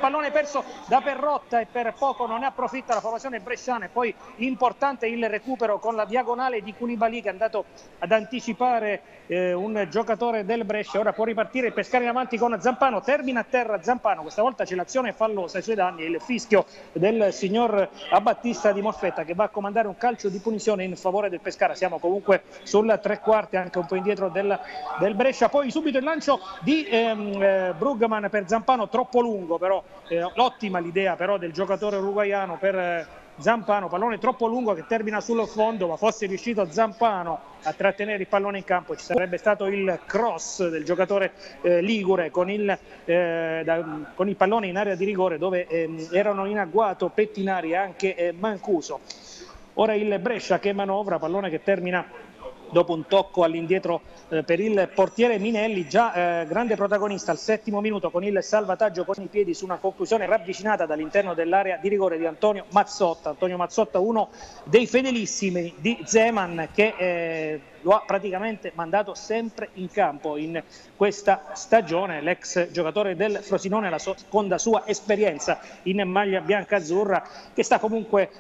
pallone perso da Perrotta e per poco non ne approfitta la formazione bresciana. E poi importante il recupero con la diagonale di Koulibaly, che è andato ad anticipare eh, un giocatore del Brescia. Ora può ripartire il Pescara in avanti con Zampano, termina a terra Zampano, questa volta c'è l'azione fallosa ai suoi danni, il fischio del signor Abbattista di Molfetta, che va a comandare un calcio di punizione in favore del Pescara. Siamo comunque sul tre quarti, anche un po' indietro del, del Brescia. Poi subito il lancio di ehm, eh, Brugman per Zampano, troppo lungo però, eh, ottima l'idea però del giocatore uruguaiano per eh, Zampano, pallone troppo lungo che termina sul fondo, ma fosse riuscito Zampano a trattenere il pallone in campo ci sarebbe stato il cross del giocatore eh, ligure con il, eh, da, con il pallone in area di rigore, dove eh, erano in agguato Pettinari e anche eh, Mancuso. Ora il Brescia che manovra, pallone che termina dopo un tocco all'indietro eh, per il portiere Minelli, già eh, grande protagonista al settimo minuto con il salvataggio con i piedi su una conclusione ravvicinata dall'interno dell'area di rigore di Antonio Mazzotta. Antonio Mazzotta, uno dei fedelissimi di Zeman, che eh, lo ha praticamente mandato sempre in campo in questa stagione, l'ex giocatore del Frosinone, la seconda sua esperienza in maglia bianca-azzurra, che sta comunque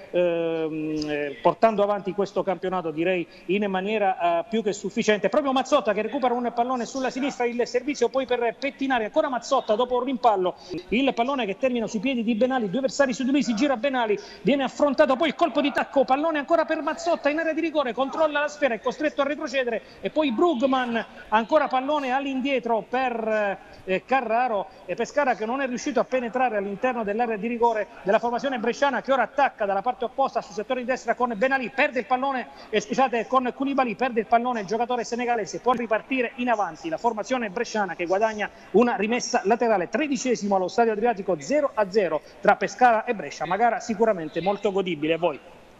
ehm, portando avanti questo campionato, direi in maniera eh, più che sufficiente. Proprio Mazzotta che recupera un pallone sulla sinistra, il servizio poi per Pettinari, ancora Mazzotta dopo un rimpallo, il pallone che termina sui piedi di Benali, due avversari su di lui, si gira Benali, viene affrontato, poi il colpo di tacco, pallone ancora per Mazzotta in area di rigore, controlla la sfera, è costretto a retrocedere, e poi Brugman, ancora pallone all'indietro per eh, Carraro, e Pescara che non è riuscito a penetrare all'interno dell'area di rigore della formazione bresciana, che ora attacca dalla parte opposta sul settore di destra con Benali, perde il pallone, eh, scusate, con Koulibaly, perde il pallone il giocatore senegalese, può ripartire in avanti la formazione bresciana che guadagna una rimessa laterale. Tredicesimo allo Stadio Adriatico, zero a zero tra Pescara e Brescia, una gara sicuramente molto godibile. Voi?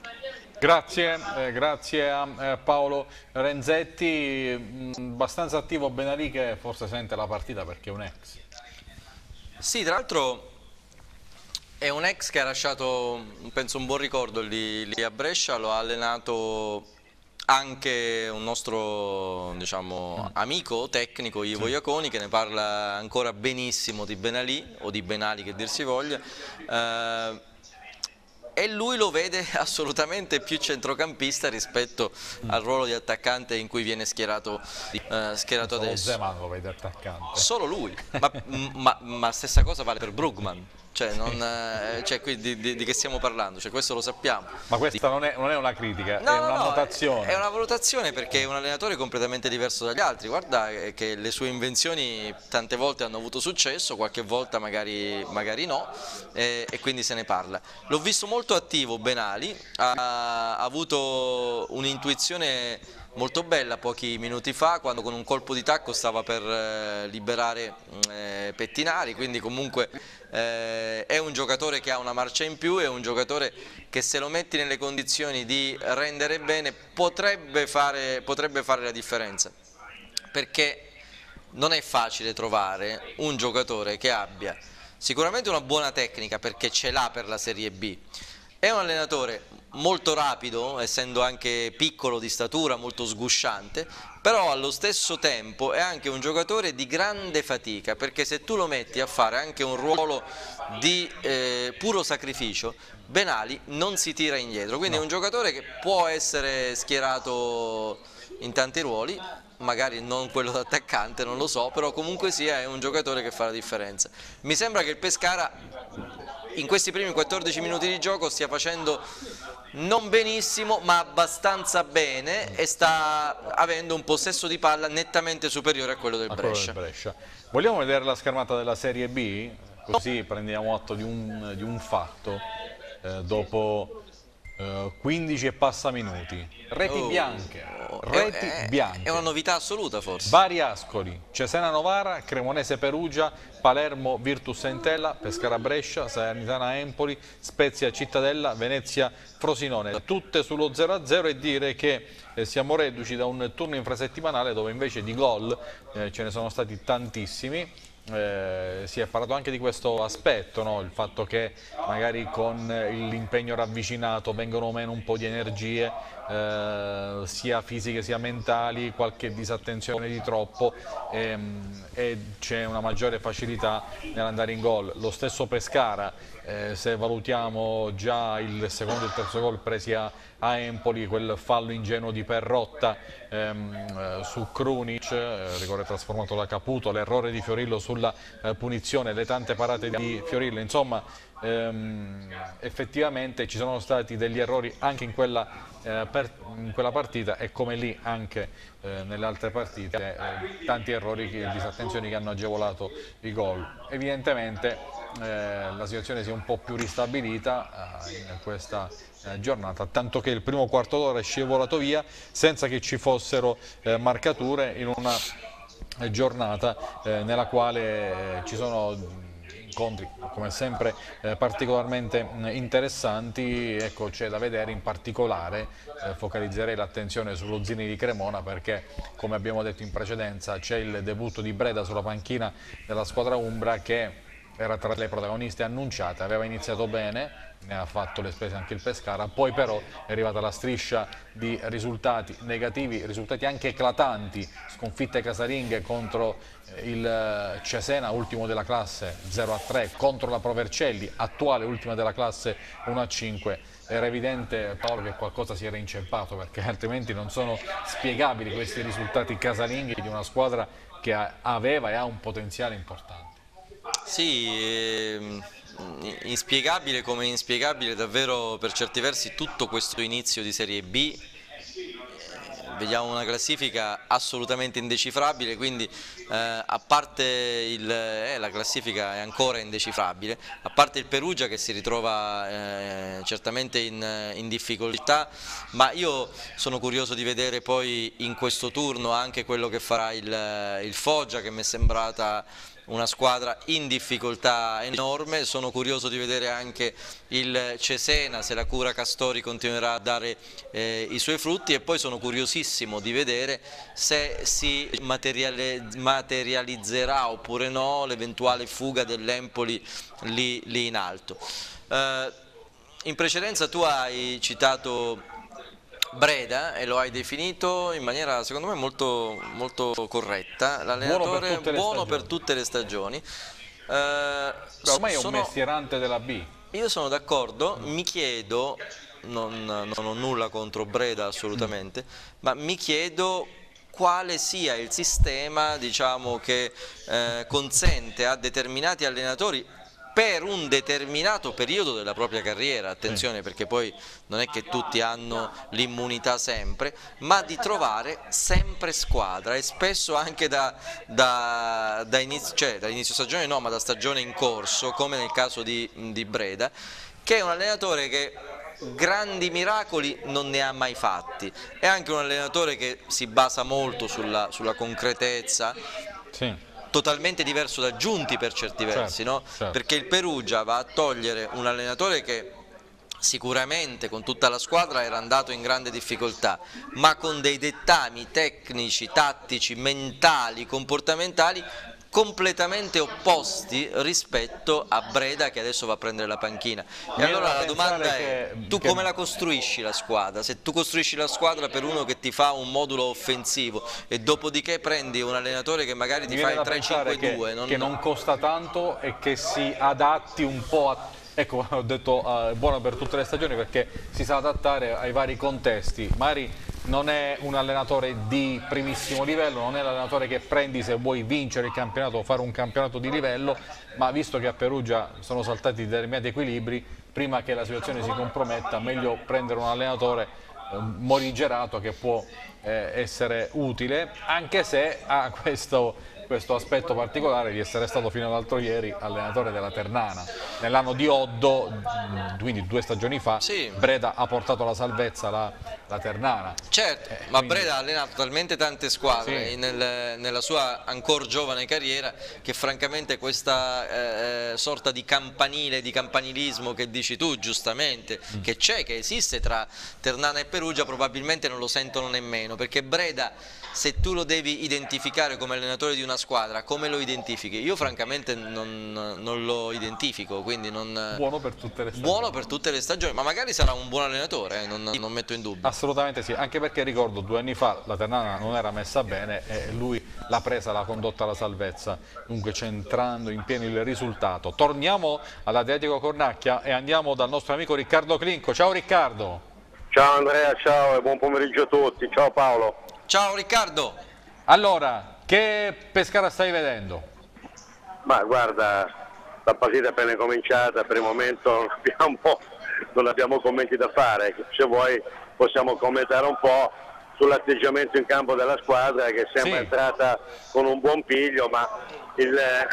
Grazie, eh, grazie a eh, Paolo Renzetti. Mh, abbastanza attivo Benali, che forse sente la partita perché è un ex. Sì, tra l'altro è un ex che ha lasciato, penso, un buon ricordo lì, lì a Brescia, lo ha allenato anche un nostro, diciamo, amico tecnico, Ivo sì. Iaconi, che ne parla ancora benissimo di Benali, o di Benali che dir si voglia. Eh, E lui lo vede assolutamente più centrocampista rispetto mm. al ruolo di attaccante in cui viene schierato, eh, schierato adesso. Zeman lo vede attaccante. Solo lui, ma, ma, ma stessa cosa vale per Brugman. Cioè, non, eh, cioè qui di, di, di che stiamo parlando? Cioè, questo lo sappiamo. Ma questa non è, non è una critica, no, è no, una no, valutazione. È una valutazione, perché è un allenatore completamente diverso dagli altri. Guarda che le sue invenzioni tante volte hanno avuto successo, qualche volta magari, magari no, eh, e quindi se ne parla. L'ho visto molto attivo Benali, ha, ha avuto un'intuizione molto bella pochi minuti fa, quando con un colpo di tacco stava per eh, liberare eh, Pettinari, quindi comunque eh, è un giocatore che ha una marcia in più, è un giocatore che, se lo metti nelle condizioni di rendere bene, potrebbe fare, potrebbe fare la differenza, perché non è facile trovare un giocatore che abbia sicuramente una buona tecnica, perché ce l'ha per la Serie B. È un allenatore molto rapido, essendo anche piccolo di statura, molto sgusciante, però allo stesso tempo è anche un giocatore di grande fatica, perché se tu lo metti a fare anche un ruolo di eh, puro sacrificio, Benali non si tira indietro, quindi no. È un giocatore che può essere schierato in tanti ruoli, magari non quello d'attaccante, non lo so, però comunque sia è un giocatore che fa la differenza. Mi sembra che il Pescara in questi primi quattordici minuti di gioco stia facendo non benissimo, ma abbastanza bene, e sta avendo un possesso di palla nettamente superiore a quello del, a Brescia. Quello del Brescia. Vogliamo vedere la schermata della Serie B? Così prendiamo atto di un, di un fatto eh, dopo eh, quindici e passa minuti. Reti oh, bianche, reti è, bianche. È una novità assoluta forse. Bari Ascoli, Cesena Novara, Cremonese Perugia, Palermo Virtus Entella, Pescara Brescia, Salernitana Empoli, Spezia Cittadella, Venezia Frosinone, tutte sullo zero a zero, e dire che eh, siamo reduci da un turno infrasettimanale dove invece di gol eh, ce ne sono stati tantissimi. eh, si è parlato anche di questo aspetto, no? Il fatto che magari con l'impegno ravvicinato vengono meno un po' di energie, eh, sia fisiche sia mentali, qualche disattenzione di troppo ehm, e c'è una maggiore facilità nell'andare in gol. Lo stesso Pescara, eh, se valutiamo già il secondo e il terzo gol presi a, a Empoli, quel fallo ingenuo di Perrotta ehm, eh, su Krunic, eh, rigore trasformato da Caputo, l'errore di Fiorillo sulla eh, punizione, le tante parate di Fiorillo, insomma ehm, effettivamente ci sono stati degli errori anche in quella, eh, per, in quella partita e come lì anche eh, nelle altre partite eh, tanti errori e disattenzioni che hanno agevolato i gol. Evidentemente eh, la situazione si è un po' più ristabilita eh, in questa eh, giornata, tanto che il primo quarto d'ora è scivolato via senza che ci fossero eh, marcature in una giornata eh, nella quale eh, ci sono incontri come sempre eh, particolarmente mh, interessanti. Ecco, c'è da vedere in particolare, eh, focalizzerei l'attenzione sullo Zini di Cremona perché come abbiamo detto in precedenza c'è il debutto di Breda sulla panchina della squadra umbra che era tra le protagoniste annunciate, aveva iniziato bene, ne ha fatto le spese anche il Pescara, poi però è arrivata la striscia di risultati negativi, risultati anche eclatanti, sconfitte casalinghe contro il Cesena, ultimo della classe zero a tre, contro la Provercelli, attuale ultima della classe uno a cinque. Era evidente, Paolo, che qualcosa si era inceppato perché altrimenti non sono spiegabili questi risultati casalinghi di una squadra che aveva e ha un potenziale importante. Sì, ehm, inspiegabile come inspiegabile davvero per certi versi tutto questo inizio di Serie B. Vediamo una classifica assolutamente indecifrabile, quindi eh, a parte il, eh, la classifica è ancora indecifrabile, a parte il Perugia che si ritrova eh, certamente in, in difficoltà, ma io sono curioso di vedere poi in questo turno anche quello che farà il, il Foggia, che mi è sembrata una squadra in difficoltà enorme. Sono curioso di vedere anche il Cesena, se la cura Castori continuerà a dare eh, i suoi frutti, e poi sono curiosissimo di vedere se si materializzerà oppure no l'eventuale fuga dell'Empoli lì, lì in alto. Eh, in precedenza tu hai citato Breda e lo hai definito in maniera secondo me molto, molto corretta, l'allenatore buono, buono per tutte le stagioni. Eh, ormai è un sono, mestierante della B. Io sono d'accordo, mm. mi chiedo, non, non ho nulla contro Breda assolutamente, mm. ma mi chiedo quale sia il sistema, diciamo, che eh, consente a determinati allenatori per un determinato periodo della propria carriera, attenzione, sì, perché poi non è che tutti hanno l'immunità sempre, ma di trovare sempre squadra e spesso anche da, da, da, inizio, cioè, da inizio stagione no, ma da stagione in corso, come nel caso di, di Breda, che è un allenatore che grandi miracoli non ne ha mai fatti, è anche un allenatore che si basa molto sulla, sulla concretezza. Sì. Totalmente diverso da Giunti per certi versi, certo, no? Certo. Perché il Perugia va a togliere un allenatore che sicuramente con tutta la squadra era andato in grande difficoltà, ma con dei dettami tecnici, tattici, mentali, comportamentali completamente opposti rispetto a Breda, che adesso va a prendere la panchina. E allora la domanda è, tu come la costruisci la squadra? Se tu costruisci la squadra per uno che ti fa un modulo offensivo e dopodiché prendi un allenatore che magari ti fa il tre cinque due, che non costa tanto e che si adatti un po' a... Ecco, ho detto uh, buono per tutte le stagioni perché si sa adattare ai vari contesti. Magari non è un allenatore di primissimo livello, non è l'allenatore che prendi se vuoi vincere il campionato o fare un campionato di livello, ma visto che a Perugia sono saltati determinati equilibri, prima che la situazione si comprometta, meglio prendere un allenatore eh, morigerato che può eh, essere utile, anche se ha questo... questo aspetto particolare di essere stato fino all'altro ieri allenatore della Ternana. Nell'anno di Oddo, quindi due stagioni fa, sì, Breda ha portato alla salvezza la, la Ternana. Certo, eh, ma quindi... Breda ha allenato talmente tante squadre, sì, nel, nella sua ancora giovane carriera, che francamente questa eh, sorta di campanile, di campanilismo che dici tu giustamente, mm. che c'è, che esiste tra Ternana e Perugia, probabilmente non lo sentono nemmeno, perché Breda, se tu lo devi identificare come allenatore di una squadra, come lo identifichi? Io francamente non, non lo identifico, quindi non... Buono per tutte le stagioni. Buono per tutte le stagioni, ma magari sarà un buon allenatore, eh, non, non metto in dubbio. Assolutamente sì, anche perché ricordo due anni fa la Ternana non era messa bene e lui l'ha presa, l'ha condotta alla salvezza, dunque centrando in pieno il risultato. Torniamo all'Atletico Cornacchia e andiamo dal nostro amico Riccardo Clinco. Ciao Riccardo. Ciao Andrea, ciao e buon pomeriggio a tutti. Ciao Paolo. Ciao Riccardo. Allora, che Pescara stai vedendo? Ma guarda, la partita è appena cominciata, per il momento non abbiamo, non abbiamo commenti da fare. Se vuoi possiamo commentare un po' sull'atteggiamento in campo della squadra, che sembra Sì. entrata con un buon piglio, ma il,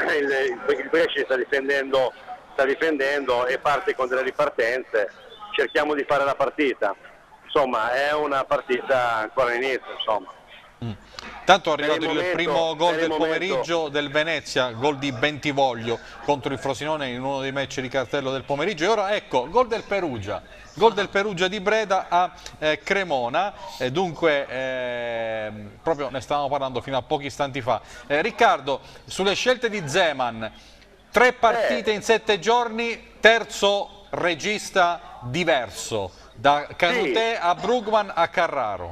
il, il Brescia sta difendendo, sta difendendo e parte con delle ripartenze. Cerchiamo di fare la partita. Insomma, è una partita ancora in inizio, insomma. Mm. Tanto è arrivato Per il, il momento- primo gol per il del momento- pomeriggio del Venezia, gol di Bentivoglio contro il Frosinone in uno dei match di cartello del pomeriggio. E ora ecco, gol del Perugia, gol del Perugia di Breda a eh, Cremona, eh, dunque eh, proprio ne stavamo parlando fino a pochi istanti fa. Eh, Riccardo, sulle scelte di Zeman, tre partite Eh. in sette giorni, terzo regista diverso, da Canutè Sì. a Brugman a Carraro.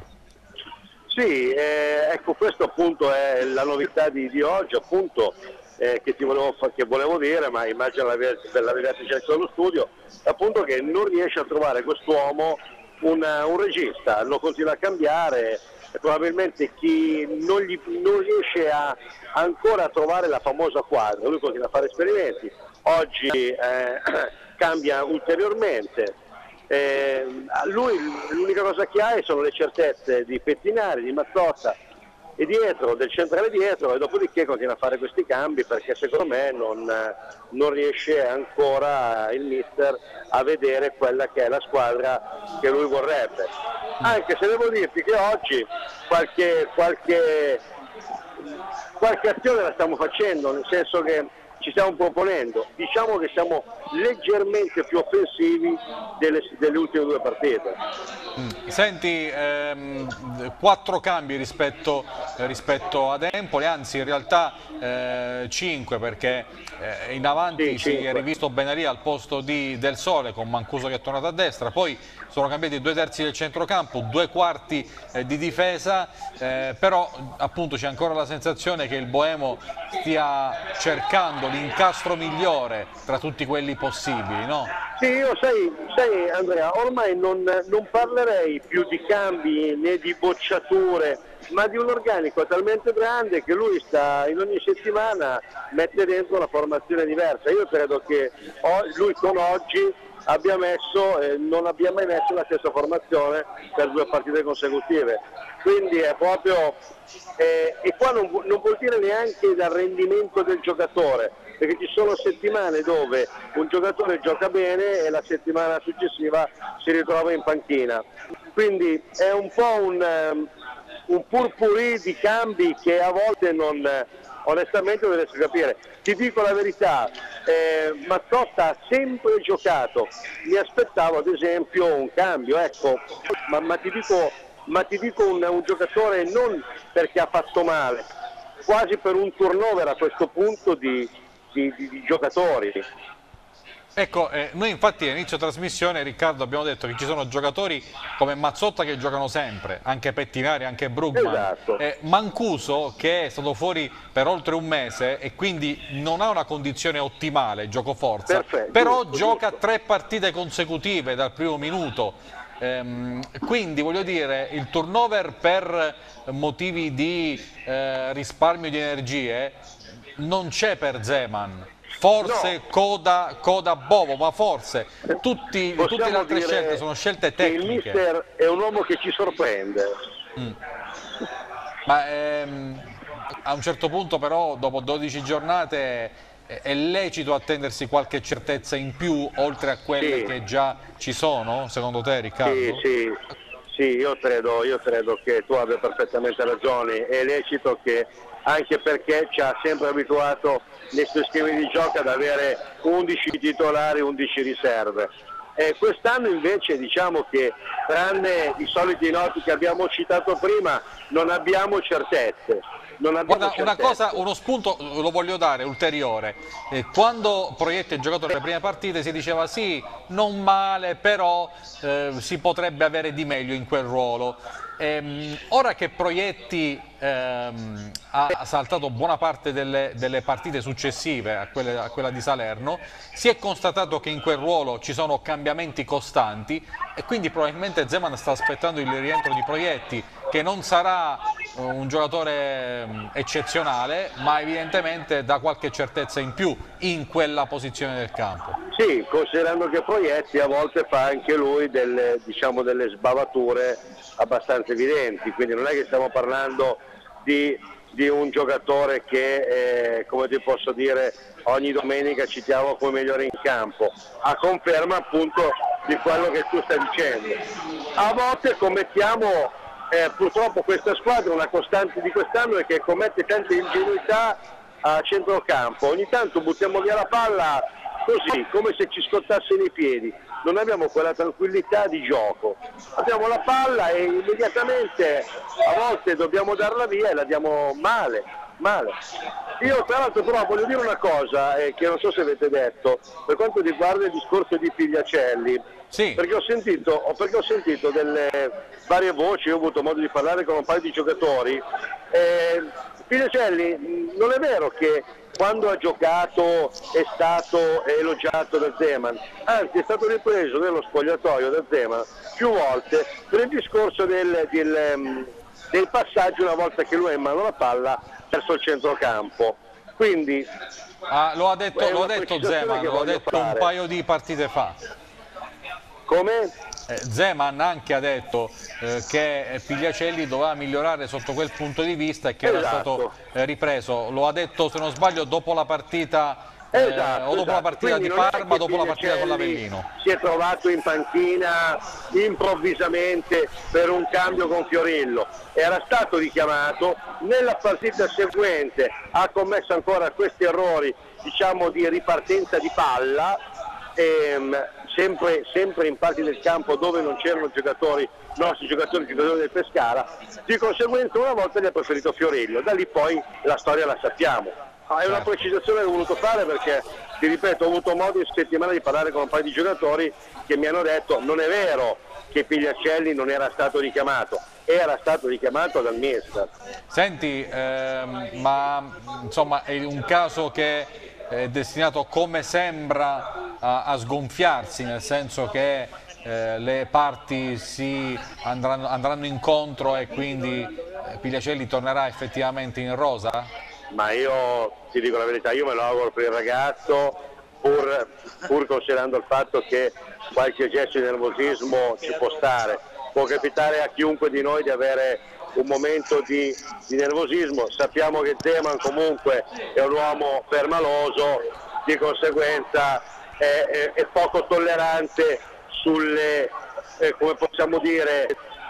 Sì, eh, ecco, questo appunto è la novità di, di oggi, appunto, eh, che ti volevo, fa- che volevo dire, ma immagino l'avete già dallo studio, appunto che non riesce a trovare quest'uomo un, un regista, lo continua a cambiare, e probabilmente chi non, gli, non riesce a, ancora a trovare la famosa quadra, lui continua a fare esperimenti, oggi eh, cambia ulteriormente. Eh, a lui l'unica cosa che ha sono le certezze di Pettinari, di Mazzotta e dietro, del centrale dietro, e dopodiché continua a fare questi cambi perché secondo me non, non riesce ancora il mister a vedere quella che è la squadra che lui vorrebbe, anche se devo dirti che oggi qualche, qualche, qualche azione la stiamo facendo, nel senso che ci stiamo proponendo, diciamo che siamo leggermente più offensivi delle, delle ultime due partite. Mm. Senti, ehm, quattro cambi rispetto, eh, rispetto ad Empoli, anzi in realtà eh, cinque, perché eh, in avanti Sì, si è cinque. rivisto Benaria al posto di Del Sole con Mancuso che è tornato a destra, poi sono cambiati due terzi del centrocampo, due quarti eh, di difesa, eh, però appunto c'è ancora la sensazione che il Boemo stia cercando l'incastro migliore tra tutti quelli possibili, no? Sì, io sai, sai Andrea, ormai non, non parlerei più di cambi né di bocciature, ma di un organico talmente grande che lui sta in ogni settimana mette dentro una formazione diversa. Io credo che o- lui con oggi abbia messo, eh, non abbia mai messo la stessa formazione per due partite consecutive, quindi è proprio, eh, e qua non, vu- non vuol dire neanche dal rendimento del giocatore, perché ci sono settimane dove un giocatore gioca bene e la settimana successiva si ritrova in panchina, quindi è un po' un, um, un purpurì di cambi che a volte non, onestamente non riesco a capire. Ti dico la verità, eh, Mazzotta ha sempre giocato, mi aspettavo ad esempio un cambio, ecco, ma, ma ti dico, ma ti dico un, un giocatore non perché ha fatto male, quasi per un turnover a questo punto di, di, di, di giocatori. Ecco, eh, noi infatti all'inizio trasmissione, Riccardo, abbiamo detto che ci sono giocatori come Mazzotta che giocano sempre, anche Pettinari, anche Brugman, Esatto. eh, Mancuso che è stato fuori per oltre un mese e quindi non ha una condizione ottimale, gioco forza, Perfetto, però giusto, gioca giusto. tre partite consecutive dal primo minuto, ehm, quindi voglio dire il turnover per motivi di eh, risparmio di energie non c'è per Zeman. Forse No. coda, coda Bovo, ma forse tutti, tutte le Possiamo altre dire scelte sono scelte che il tecniche. mister è un uomo che ci sorprende. Ma ehm, a un certo punto però, dopo dodici giornate, è, è lecito attendersi qualche certezza in più, oltre a quelle Sì. che già ci sono, secondo te Riccardo? Sì, sì, sì, io credo, io credo che tu abbia perfettamente ragione, è lecito che, anche perché ci ha sempre abituato nei suoi schemi di gioco ad avere undici titolari, undici riserve. E quest'anno invece diciamo che, tranne i soliti noti che abbiamo citato prima, non abbiamo certezze. non abbiamo Guarda, una certezze. cosa, uno spunto lo voglio dare ulteriore. Eh, quando Proietti ha giocato le prime partite si diceva sì, non male, però eh, si potrebbe avere di meglio in quel ruolo. Ehm, ora che Proietti ehm, ha saltato buona parte delle, delle partite successive a, quelle, a quella di Salerno, si è constatato che in quel ruolo ci sono cambiamenti costanti e quindi probabilmente Zeman sta aspettando il rientro di Proietti, che non sarà un giocatore eccezionale, ma evidentemente dà qualche certezza in più in quella posizione del campo. Sì, considerando che Proietti a volte fa anche lui delle, diciamo, delle sbavature abbastanza evidenti, quindi non è che stiamo parlando di, di un giocatore che, eh, come ti posso dire, ogni domenica citiamo come migliore in campo, a conferma appunto di quello che tu stai dicendo. A volte commettiamo, eh, purtroppo questa squadra, una costante di quest'anno è che commette tante ingenuità a centrocampo, ogni tanto buttiamo via la palla così, come se ci scottasse nei piedi, non abbiamo quella tranquillità di gioco, abbiamo la palla e immediatamente a volte dobbiamo darla via e la diamo male, male. Io tra l'altro però voglio dire una cosa eh, che non so se avete detto, per quanto riguarda il discorso di Pigliacelli, Sì. perché ho sentito, perché ho sentito delle varie voci, ho avuto modo di parlare con un paio di giocatori, eh, Pigliacelli non è vero che quando ha giocato è stato elogiato da Zeman, anzi è stato ripreso nello spogliatoio da Zeman più volte per il discorso del, del, del passaggio una volta che lui ha in mano la palla verso il centrocampo. Quindi Ah, lo ha detto, è lo ha una detto precisazione Zeman, che lo ha voglio detto un fare. paio di partite fa. come? Eh, Zeman anche ha detto eh, che Pigliacelli doveva migliorare sotto quel punto di vista e che era Esatto. stato eh, ripreso. Lo ha detto, se non sbaglio, dopo la partita eh, Esatto, o dopo esatto. la partita Quindi di non è Parma, che dopo la partita con Pigliacelli l'Avellino. si è trovato in panchina improvvisamente per un cambio con Fiorillo, era stato richiamato, nella partita seguente ha commesso ancora questi errori, diciamo, di ripartenza di palla, ehm, sempre, sempre in parti del campo dove non c'erano giocatori, nostri giocatori, giocatori del Pescara, di conseguenza una volta gli ha preferito Fiorillo, da lì poi la storia la sappiamo. Ah, è una Certo. precisazione che ho voluto fare perché, ti ripeto, ho avuto modo in settimana di parlare con un paio di giocatori che mi hanno detto non è vero che Pigliacelli non era stato richiamato, era stato richiamato dal mister. Senti, ehm, ma insomma è un caso che è destinato, come sembra, a, a sgonfiarsi, nel senso che eh, le parti si andranno, andranno incontro e quindi eh, Pigliacelli tornerà effettivamente in rosa? Ma io ti dico la verità, io me lo auguro per il ragazzo, pur, pur considerando il fatto che qualche gesto di nervosismo ci può stare, può capitare a chiunque di noi di avere un momento di, di nervosismo, sappiamo che Zeman comunque è un uomo permaloso, di conseguenza è, è, è poco tollerante sulle, eh, come possiamo dire,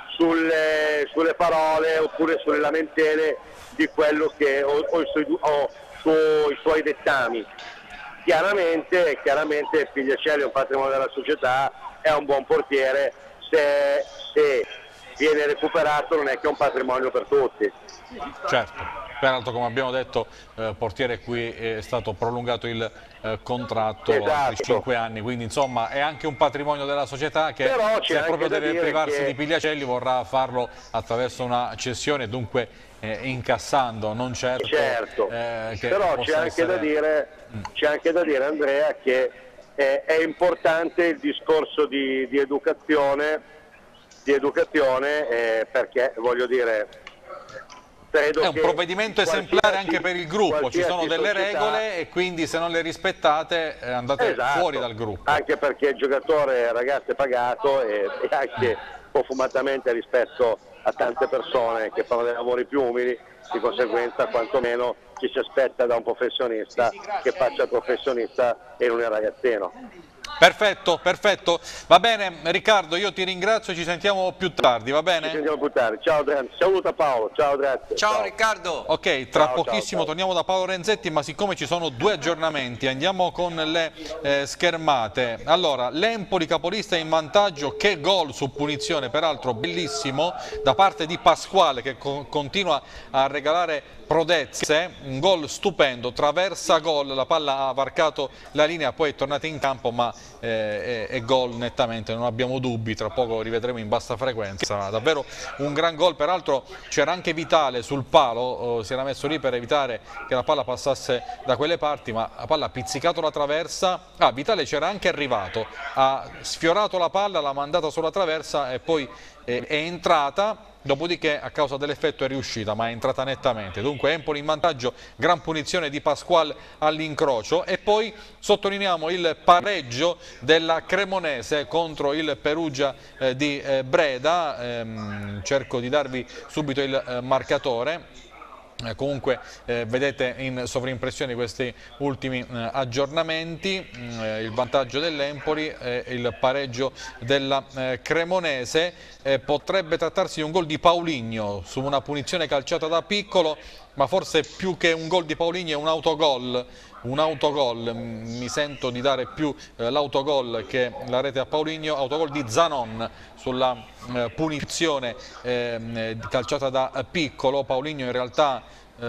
sulle, sulle parole oppure sulle lamentele di quello che o, o, i, suoi, o su, i suoi dettami. Chiaramente, chiaramente Pigliacelli è un patrimonio della società, è un buon portiere, se, se viene recuperato non è che è un patrimonio per tutti. Certo, peraltro come abbiamo detto eh, portiere qui è stato prolungato il eh, contratto Esatto. altri cinque anni, quindi insomma è anche un patrimonio della società che Però c'è se anche proprio da deve dire privarsi che- di Pigliacelli vorrà farlo attraverso una cessione, dunque eh, incassando, non certo, Certo, eh, che però c'è possa anche, essere... da dire, c'è anche da dire Andrea che è, è importante il discorso di, di educazione, di educazione eh, perché voglio dire credo È un che provvedimento esemplare anche per il gruppo, ci sono qualsiasi delle società- regole e quindi se non le rispettate eh, andate Esatto, fuori dal gruppo. anche perché il giocatore ragazzi è pagato e, e anche profumatamente rispetto a tante persone che fanno dei lavori più umili, di conseguenza quantomeno ci si aspetta da un professionista che faccia il professionista e non il ragazzino. Perfetto, perfetto, va bene Riccardo, io ti ringrazio, ci sentiamo più tardi, va Ci bene? sentiamo più tardi, ciao Adriano, saluta Paolo, ciao grazie. Ciao Riccardo! Ok, tra Ciao, ciao, pochissimo ciao. torniamo da Paolo Renzetti, ma siccome ci sono due aggiornamenti andiamo con le eh, schermate. Allora, l'Empoli capolista in vantaggio, che gol su punizione, peraltro bellissimo, da parte di Pasquale che co- continua a regalare prodezze, un gol stupendo, traversa gol, la palla ha varcato la linea, poi è tornata in campo, ma eh, è, è gol nettamente, non abbiamo dubbi, tra poco rivedremo in bassa frequenza, davvero un gran gol. Peraltro c'era anche Vitale sul palo, eh, si era messo lì per evitare che la palla passasse da quelle parti, ma la palla ha pizzicato la traversa, ah, Vitale c'era anche arrivato, ha sfiorato la palla, l'ha mandata sulla traversa e poi eh, è entrata. Dopodiché a causa dell'effetto è riuscita, ma è entrata nettamente. Dunque Empoli in vantaggio, gran punizione di Pasquale all'incrocio. E poi sottolineiamo il pareggio della Cremonese contro il Perugia eh, di eh, Breda. Ehm, cerco di darvi subito il eh, marcatore. Eh, comunque eh, vedete in sovrimpressione questi ultimi eh, aggiornamenti, eh, il vantaggio dell'Empoli e eh, il pareggio della eh, Cremonese. Eh, potrebbe trattarsi di un gol di Paulinho su una punizione calciata da Piccolo, ma forse più che un gol di Paulinho è un autogol. Un autogol, mi sento di dare più eh, l'autogol che la rete a Paulinho, autogol di Zanon sulla eh, punizione eh, calciata da Piccolo. Paulinho in realtà eh,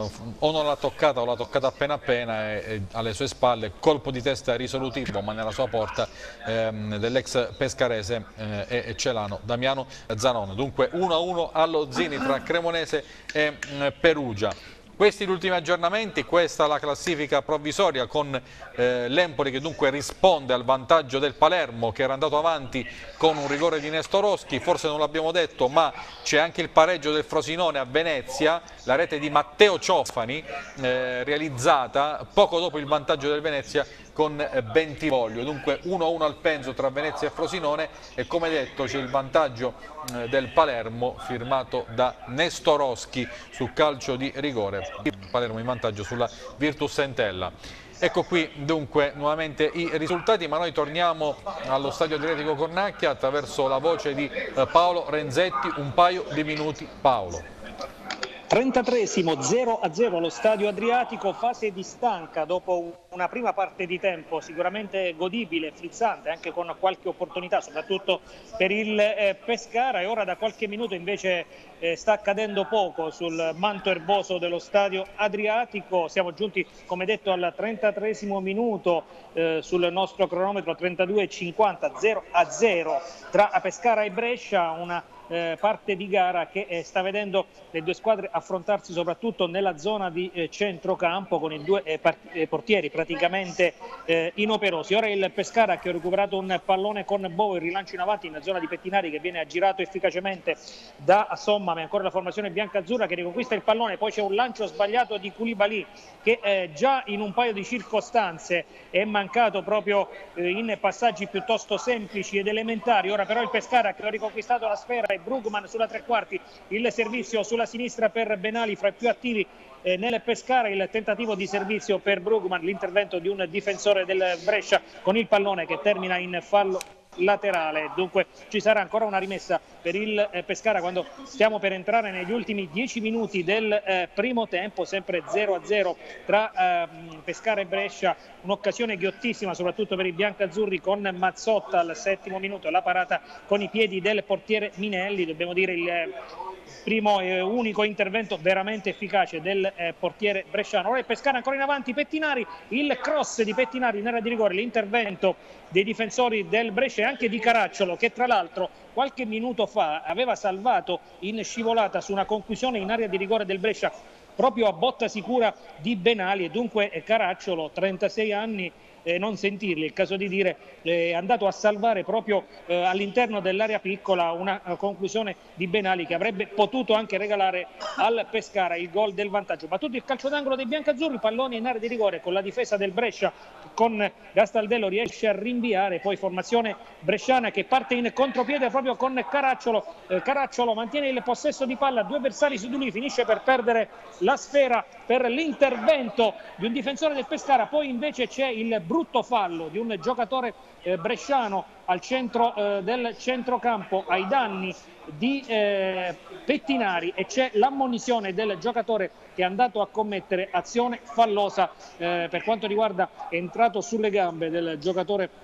o non l'ha toccata o l'ha toccata appena appena e, e alle sue spalle colpo di testa risolutivo, ma nella sua porta ehm, dell'ex pescarese eh, e, e celano Damiano Zanon. Dunque uno a uno allo Zini tra Cremonese e eh, Perugia. Questi gli ultimi aggiornamenti, questa la classifica provvisoria con eh, l'Empoli che dunque risponde al vantaggio del Palermo, che era andato avanti con un rigore di Nestorowski. Forse non l'abbiamo detto, ma c'è anche il pareggio del Frosinone a Venezia, la rete di Matteo Ciofani eh, realizzata poco dopo il vantaggio del Venezia con Bentivoglio. Dunque uno a uno al Penzo tra Venezia e Frosinone e come detto c'è il vantaggio eh, del Palermo firmato da Nestorowski su calcio di rigore. Palermo in vantaggio sulla Virtus Entella. Ecco qui dunque nuovamente i risultati, ma noi torniamo allo Stadio Adriatico Cornacchia attraverso la voce di eh, Paolo Renzetti. Un paio di minuti, Paolo. trentatreesimo, zero a zero allo Stadio Adriatico, fase di stanca dopo una prima parte di tempo sicuramente godibile, frizzante, anche con qualche opportunità soprattutto per il eh, Pescara, e ora da qualche minuto invece eh, sta accadendo poco sul manto erboso dello Stadio Adriatico. Siamo giunti come detto al trentatreesimo minuto eh, sul nostro cronometro, trentadue e cinquanta, zero a zero tra Pescara e Brescia, una Eh, parte di gara che eh, sta vedendo le due squadre affrontarsi soprattutto nella zona di eh, centrocampo con i due eh, eh, portieri praticamente eh, inoperosi. Ora il Pescara che ha recuperato un pallone con Bovo, il rilancio in avanti in zona di Pettinari che viene aggirato efficacemente da Somma, ma è ancora la formazione biancazzurra che riconquista il pallone. Poi c'è un lancio sbagliato di Koulibaly che eh, già in un paio di circostanze è mancato proprio eh, in passaggi piuttosto semplici ed elementari. Ora però il Pescara che ha riconquistato la sfera e Brugman sulla tre quarti, il servizio sulla sinistra per Benali, fra i più attivi eh, nel Pescara, il tentativo di servizio per Brugman, l'intervento di un difensore del Brescia con il pallone che termina in fallo laterale. Dunque ci sarà ancora una rimessa per il eh, Pescara quando stiamo per entrare negli ultimi dieci minuti del eh, primo tempo, sempre zero a zero tra eh, Pescara e Brescia. Un'occasione ghiottissima soprattutto per i biancazzurri con Mazzotta al settimo minuto, la parata con i piedi del portiere Minelli. Dobbiamo dire il eh, primo e unico intervento veramente efficace del eh, portiere bresciano. Ora il Pescara ancora in avanti, Pettinari, il cross di Pettinari in area di rigore, l'intervento dei difensori del Brescia e anche di Caracciolo che tra l'altro qualche minuto fa aveva salvato in scivolata su una conclusione in area di rigore del Brescia proprio a botta sicura di Benali, e dunque Caracciolo, trentasei anni, eh, non sentirli, è il caso di dire, è andato a salvare proprio eh, all'interno dell'area piccola una uh, conclusione di Benali che avrebbe potuto anche regalare al Pescara il gol del vantaggio. Battuto il calcio d'angolo dei biancazzurri, pallone in area di rigore con la difesa del Brescia, con Gastaldello riesce a rinviare, poi formazione bresciana che parte in contropiede proprio con Caracciolo. eh, Caracciolo mantiene il possesso di palla, due avversari su di lui, finisce per perdere la sfera per l'intervento di un difensore del Pescara. Poi invece c'è il brutto fallo di un giocatore eh, bresciano al centro eh, del centrocampo ai danni di eh, Pettinari, e c'è l'ammonizione del giocatore che è andato a commettere azione fallosa eh, per quanto riguarda, è entrato sulle gambe del giocatore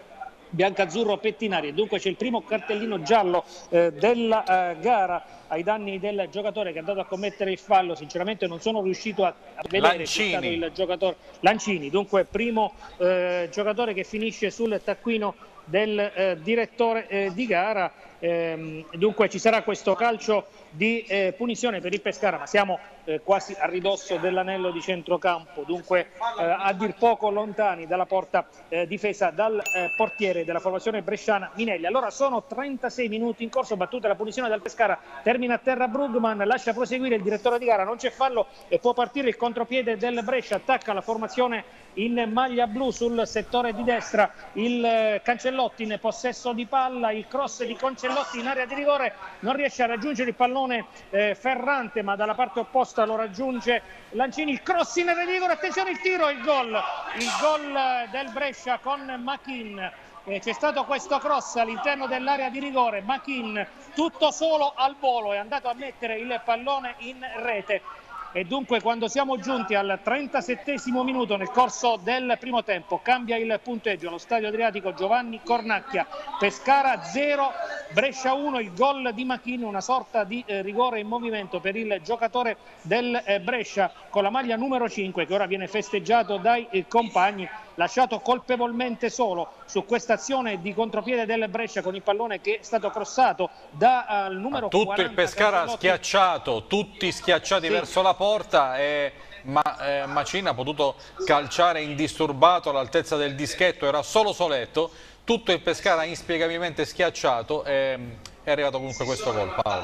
biancazzurro pettinari, e dunque c'è il primo cartellino giallo eh, della eh, gara ai danni del giocatore che è andato a commettere il fallo. Sinceramente non sono riuscito a, a vedere chi è stato il giocatore. Lancini, dunque primo eh, giocatore che finisce sul taccuino del eh, direttore eh, di gara. Ehm, dunque ci sarà questo calcio di eh, punizione per il Pescara, ma siamo eh, quasi a ridosso dell'anello di centrocampo, dunque eh, a dir poco lontani dalla porta eh, difesa dal eh, portiere della formazione bresciana Minelli. Allora sono trentasei minuti in corso, battuta la punizione dal Pescara, termina a terra Brugman, lascia proseguire il direttore di gara, non c'è fallo e può partire il contropiede del Brescia, attacca la formazione in maglia blu sul settore di destra, il eh, Cancellotti in possesso di palla, il cross di Cancellotti in area di rigore, non riesce a raggiungere il pallone eh, Ferrante, ma dalla parte opposta lo raggiunge Lancini, il cross in area di rigore, attenzione il tiro, il gol, il gol del Brescia con Machin. Eh, c'è stato questo cross all'interno dell'area di rigore, Machin tutto solo al volo è andato a mettere il pallone in rete. E dunque quando siamo giunti al trentasettesimo minuto nel corso del primo tempo cambia il punteggio allo Stadio Adriatico Giovanni Cornacchia, Pescara zero, Brescia uno, il gol di Machin, una sorta di eh, rigore in movimento per il giocatore del eh, Brescia con la maglia numero cinque che ora viene festeggiato dai eh, compagni, lasciato colpevolmente solo su questa azione di contropiede del Brescia con il pallone che è stato crossato dal uh, numero tutto quaranta. Tutto il Pescara schiacciato, tutti schiacciati sì. verso la porta e ma, eh, Machin ha potuto calciare indisturbato all'altezza del dischetto, era solo Soletto, tutto il Pescara inspiegabilmente schiacciato e è arrivato comunque questo gol, Paolo.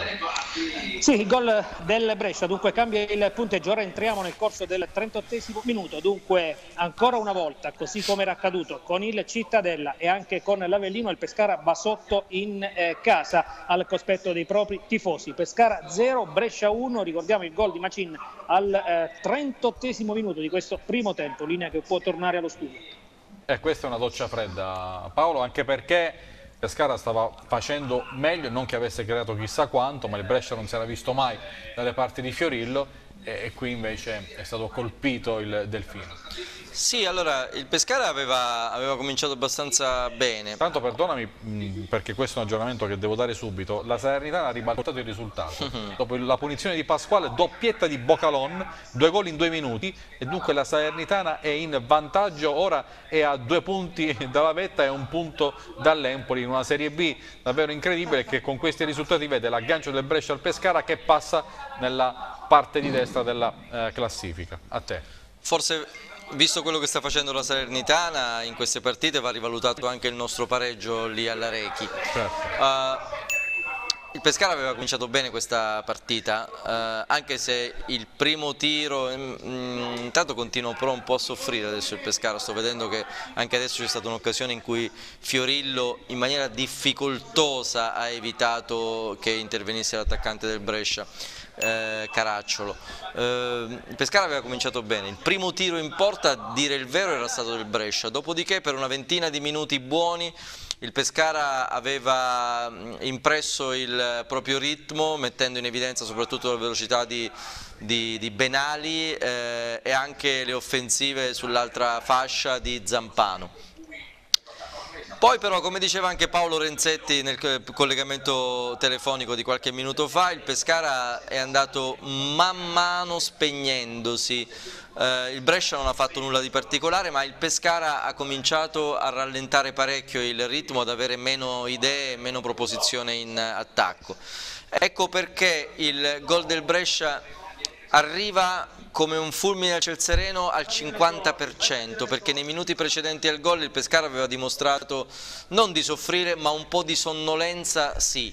Sì, il gol del Brescia, dunque cambia il punteggio, ora entriamo nel corso del trentottesimo minuto, dunque ancora una volta, così come era accaduto con il Cittadella e anche con l'Avellino, il Pescara va sotto in eh, casa al cospetto dei propri tifosi. Pescara zero, Brescia uno, ricordiamo il gol di Machin al eh, trentottesimo minuto di questo primo tempo, linea che può tornare allo studio. E questa è una doccia fredda, Paolo, anche perché Pescara stava facendo meglio, non che avesse creato chissà quanto, ma il Brescia non si era visto mai dalle parti di Fiorillo e, e qui invece è stato colpito il Delfino. Sì, allora il Pescara aveva, aveva cominciato abbastanza bene. Tanto perdonami mh, perché questo è un aggiornamento che devo dare subito, la Salernitana ha ribaltato il risultato, uh-huh. dopo la punizione di Pasquale, doppietta di Bocalon, due gol in due minuti e dunque la Salernitana è in vantaggio, ora è a due punti dalla vetta e un punto dall'Empoli in una Serie B davvero incredibile che con questi risultati vede l'aggancio del Brescia al Pescara che passa nella parte di destra della eh, classifica. A te. Forse, visto quello che sta facendo la Salernitana in queste partite, va rivalutato anche il nostro pareggio lì all'Arechi. Certo. Uh, il Pescara aveva cominciato bene questa partita, uh, anche se il primo tiro, mm, intanto continua però un po' a soffrire adesso il Pescara, sto vedendo che anche adesso c'è stata un'occasione in cui Fiorillo in maniera difficoltosa ha evitato che intervenisse l'attaccante del Brescia. Eh, Caracciolo. Eh, il Pescara aveva cominciato bene, il primo tiro in porta a dire il vero era stato del Brescia, dopodiché per una ventina di minuti buoni il Pescara aveva impresso il proprio ritmo mettendo in evidenza soprattutto la velocità di, di, di Benali eh, e anche le offensive sull'altra fascia di Zampano. Poi però, come diceva anche Paolo Renzetti nel collegamento telefonico di qualche minuto fa, il Pescara è andato man mano spegnendosi. Eh, il Brescia non ha fatto nulla di particolare, ma il Pescara ha cominciato a rallentare parecchio il ritmo, ad avere meno idee, meno proposizione in attacco. Ecco perché il gol del Brescia arriva come un fulmine a ciel sereno al cinquanta per cento, perché nei minuti precedenti al gol il Pescara aveva dimostrato non di soffrire ma un po' di sonnolenza sì.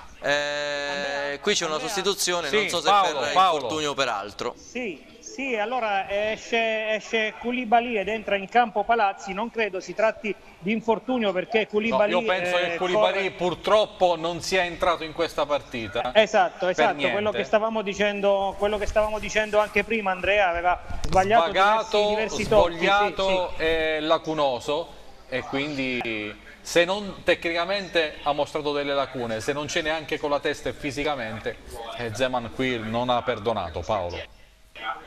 Eh, qui c'è una sostituzione, sì, non so se Paolo, per Paolo. infortunio o per altro. Sì. Sì, allora esce, esce Koulibaly ed entra in campo Palazzi, non credo si tratti di infortunio perché Koulibaly... No, io penso eh, che Koulibaly corre... purtroppo non sia entrato in questa partita. Esatto, esatto, quello che, stavamo dicendo, quello che stavamo dicendo anche prima, Andrea aveva sbagliato Svagato, diversi, diversi svogliato tocchi, sì, e lacunoso e quindi se non tecnicamente ha mostrato delle lacune, se non c'è neanche con la testa e fisicamente, eh, Zeman qui non ha perdonato, Paolo.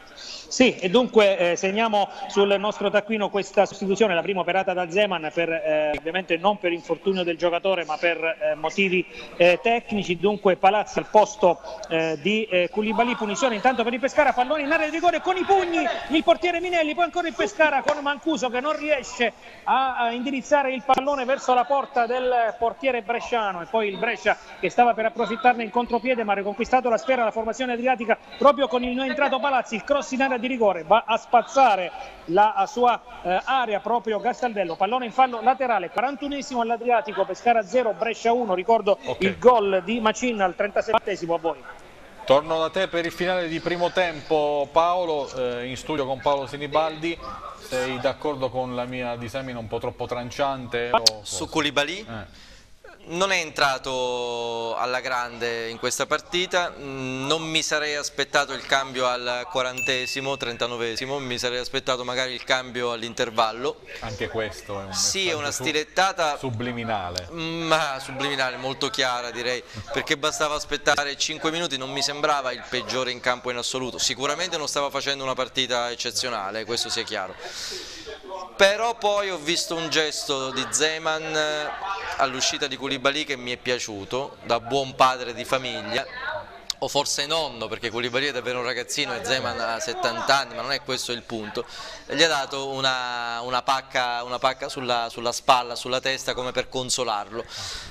Sì, e dunque eh, segniamo sul nostro taccuino questa sostituzione, la prima operata da Zeman, per, eh, ovviamente non per infortunio del giocatore ma per eh, motivi eh, tecnici. Dunque Palazzi al posto eh, di eh, Koulibaly, punizione intanto per il Pescara, pallone in area di rigore con i pugni il portiere Minelli, poi ancora il Pescara con Mancuso che non riesce a, a indirizzare il pallone verso la porta del portiere bresciano, e poi il Brescia che stava per approfittarne in contropiede ma ha riconquistato la sfera, la formazione adriatica proprio con il entrato Palazzi, il cross in area di rigore, va a spazzare la sua eh, area proprio Castaldello, pallone in fallo laterale, quarantunesimo all'Adriatico, Pescara zero, Brescia uno, ricordo okay. Il gol di Macin al trentasettesimo. A voi. Torno da te per il finale di primo tempo, Paolo, eh, in studio con Paolo Sinibaldi. Sei d'accordo con la mia disamina un po' troppo tranciante? O su Koulibaly? Eh. Non è entrato alla grande in questa partita, non mi sarei aspettato il cambio al quarantesimo, trentanovesimo, mi sarei aspettato magari il cambio all'intervallo. Anche questo è un sì, è una stilettata subliminale. Ma subliminale, molto chiara direi, perché bastava aspettare cinque minuti, non mi sembrava il peggiore in campo in assoluto, sicuramente non stava facendo una partita eccezionale, questo sia chiaro. Però poi ho visto un gesto di Zeman all'uscita di Koulibaly che mi è piaciuto, da buon padre di famiglia, o forse nonno, perché Koulibaly è davvero un ragazzino e Zeman ha settanta anni, ma non è questo il punto. Gli ha dato una, una pacca, una pacca sulla, sulla spalla, sulla testa, come per consolarlo.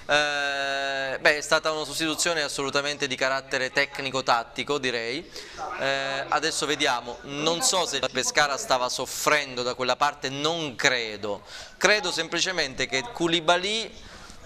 Eh, beh, è stata una sostituzione assolutamente di carattere tecnico-tattico, direi. Eh, adesso vediamo, non so se il Pescara stava soffrendo da quella parte, non credo. Credo semplicemente che Koulibaly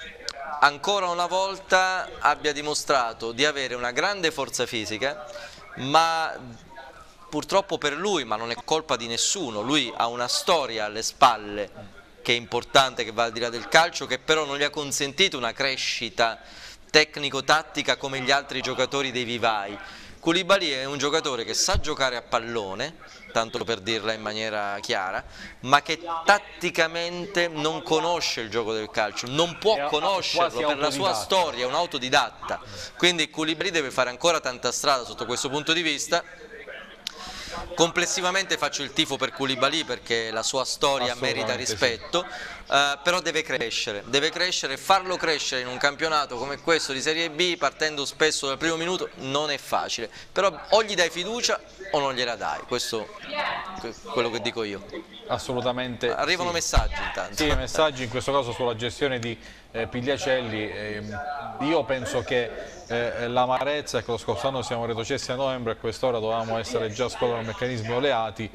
ancora una volta abbia dimostrato di avere una grande forza fisica, ma purtroppo per lui, ma non è colpa di nessuno, lui ha una storia alle spalle che è importante, che va al di là del calcio, che però non gli ha consentito una crescita tecnico-tattica come gli altri giocatori dei vivai. Koulibaly è un giocatore che sa giocare a pallone, tanto per dirla in maniera chiara, ma che tatticamente non conosce il gioco del calcio, non può conoscerlo per la sua storia, è un autodidatta. Quindi Koulibaly deve fare ancora tanta strada sotto questo punto di vista. Complessivamente faccio il tifo per Koulibaly perché la sua storia merita rispetto, sì. eh, però deve crescere, deve crescere, farlo crescere in un campionato come questo di Serie B, partendo spesso dal primo minuto, non è facile, però o gli dai fiducia o non gliela dai, questo è quello che dico io. Assolutamente. Arrivano sì. messaggi intanto. Sì, messaggi in questo caso sulla gestione di eh, Pigliacelli. Eh, io penso che eh, l'amarezza, che lo scorso anno siamo retrocessi a novembre e a quest'ora dovevamo essere già squadra con meccanismi oleati.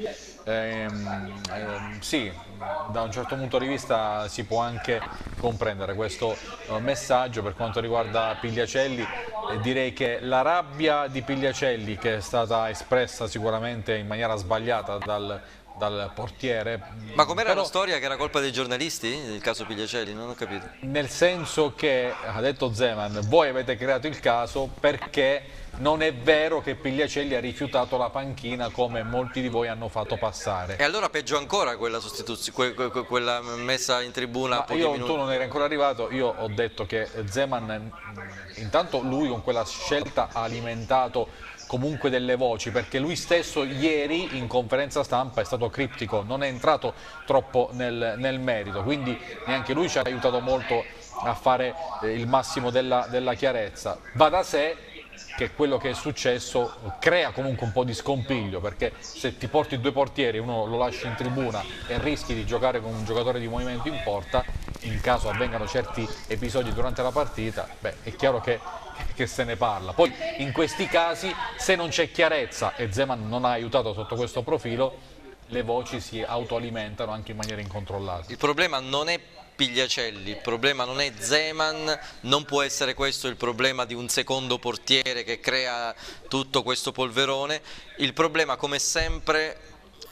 Ehm, ehm, sì, da un certo punto di vista si può anche comprendere questo eh, messaggio per quanto riguarda Pigliacelli. Eh, direi che la rabbia di Pigliacelli, che è stata espressa sicuramente in maniera sbagliata dal dal portiere. Ma com'era la storia che era colpa dei giornalisti nel caso Pigliacelli? Non ho capito. Nel senso che, ha detto Zeman, voi avete creato il caso perché non è vero che Pigliacelli ha rifiutato la panchina come molti di voi hanno fatto passare. E allora peggio ancora quella sostituzione, que, que, quella messa in tribuna a pochi io, minuti. Tu non eri ancora arrivato, io ho detto che Zeman, intanto lui con quella scelta ha alimentato comunque delle voci, perché lui stesso ieri in conferenza stampa è stato criptico, non è entrato troppo nel, nel merito, quindi neanche lui ci ha aiutato molto a fare eh, il massimo della, della chiarezza. Va da sé che quello che è successo crea comunque un po' di scompiglio, perché se ti porti due portieri, uno lo lasci in tribuna e rischi di giocare con un giocatore di movimento in porta, in caso avvengano certi episodi durante la partita, beh, è chiaro che, che se ne parla. Poi in questi casi, se non c'è chiarezza, e Zeman non ha aiutato sotto questo profilo, le voci si autoalimentano anche in maniera incontrollata. Il problema non è Pigliacelli, il problema non è Zeman, non può essere questo il problema di un secondo portiere che crea tutto questo polverone. Il problema, come sempre,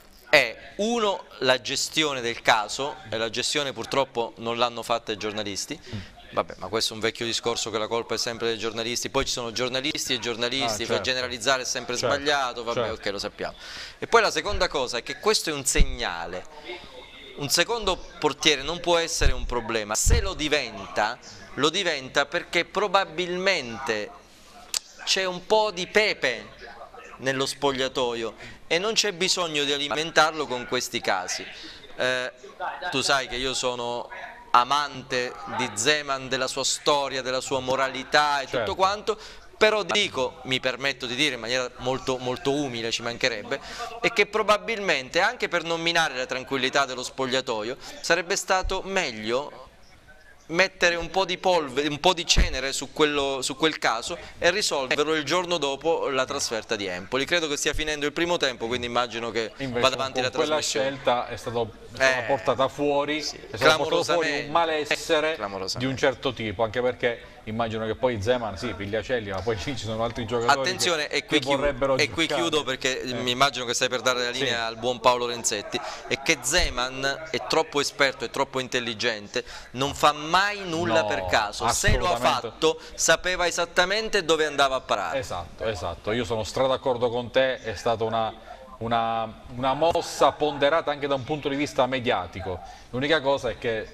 è uno, la gestione del caso, e la gestione purtroppo non l'hanno fatta i giornalisti. Vabbè, ma questo è un vecchio discorso, che la colpa è sempre dei giornalisti, poi ci sono giornalisti e giornalisti, ah, certo. Per generalizzare è sempre certo. Sbagliato, vabbè, certo. Ok, lo sappiamo. E poi la seconda cosa è che questo è un segnale. Un secondo portiere non può essere un problema, se lo diventa, lo diventa perché probabilmente c'è un po' di pepe nello spogliatoio e non c'è bisogno di alimentarlo con questi casi. Eh, tu sai che io sono amante di Zeman, della sua storia, della sua moralità e certo. tutto quanto, però dico, mi permetto di dire in maniera molto, molto umile, ci mancherebbe, è che probabilmente anche per non minare la tranquillità dello spogliatoio sarebbe stato meglio mettere un po' di polvere, un po' di cenere su, quello, su quel caso e risolverlo il giorno dopo la trasferta di Empoli. Credo che stia finendo il primo tempo, quindi immagino che invece vada avanti la quella trasmissione. scelta è, stato, è stata Eh, portata fuori, sì, è stato portato fuori un clamorosamente. malessere Clamorosamente. di un certo tipo, anche perché immagino che poi Zeman, sì, Pigliacelli, ma poi lì ci sono altri giocatori Attenzione, che, e qui, che vorrebbero chiudo, e qui giocare. chiudo perché Eh. mi immagino che stai per dare la linea Sì. al buon Paolo Renzetti, è che Zeman è troppo esperto, è troppo intelligente, non fa mai nulla No, per caso, se lo ha assolutamente. fatto sapeva esattamente dove andava a parare. Esatto, esatto, io sono stra d'accordo con te, è stata una, una, una mossa ponderata anche da un punto di vista mediatico. L'unica cosa è che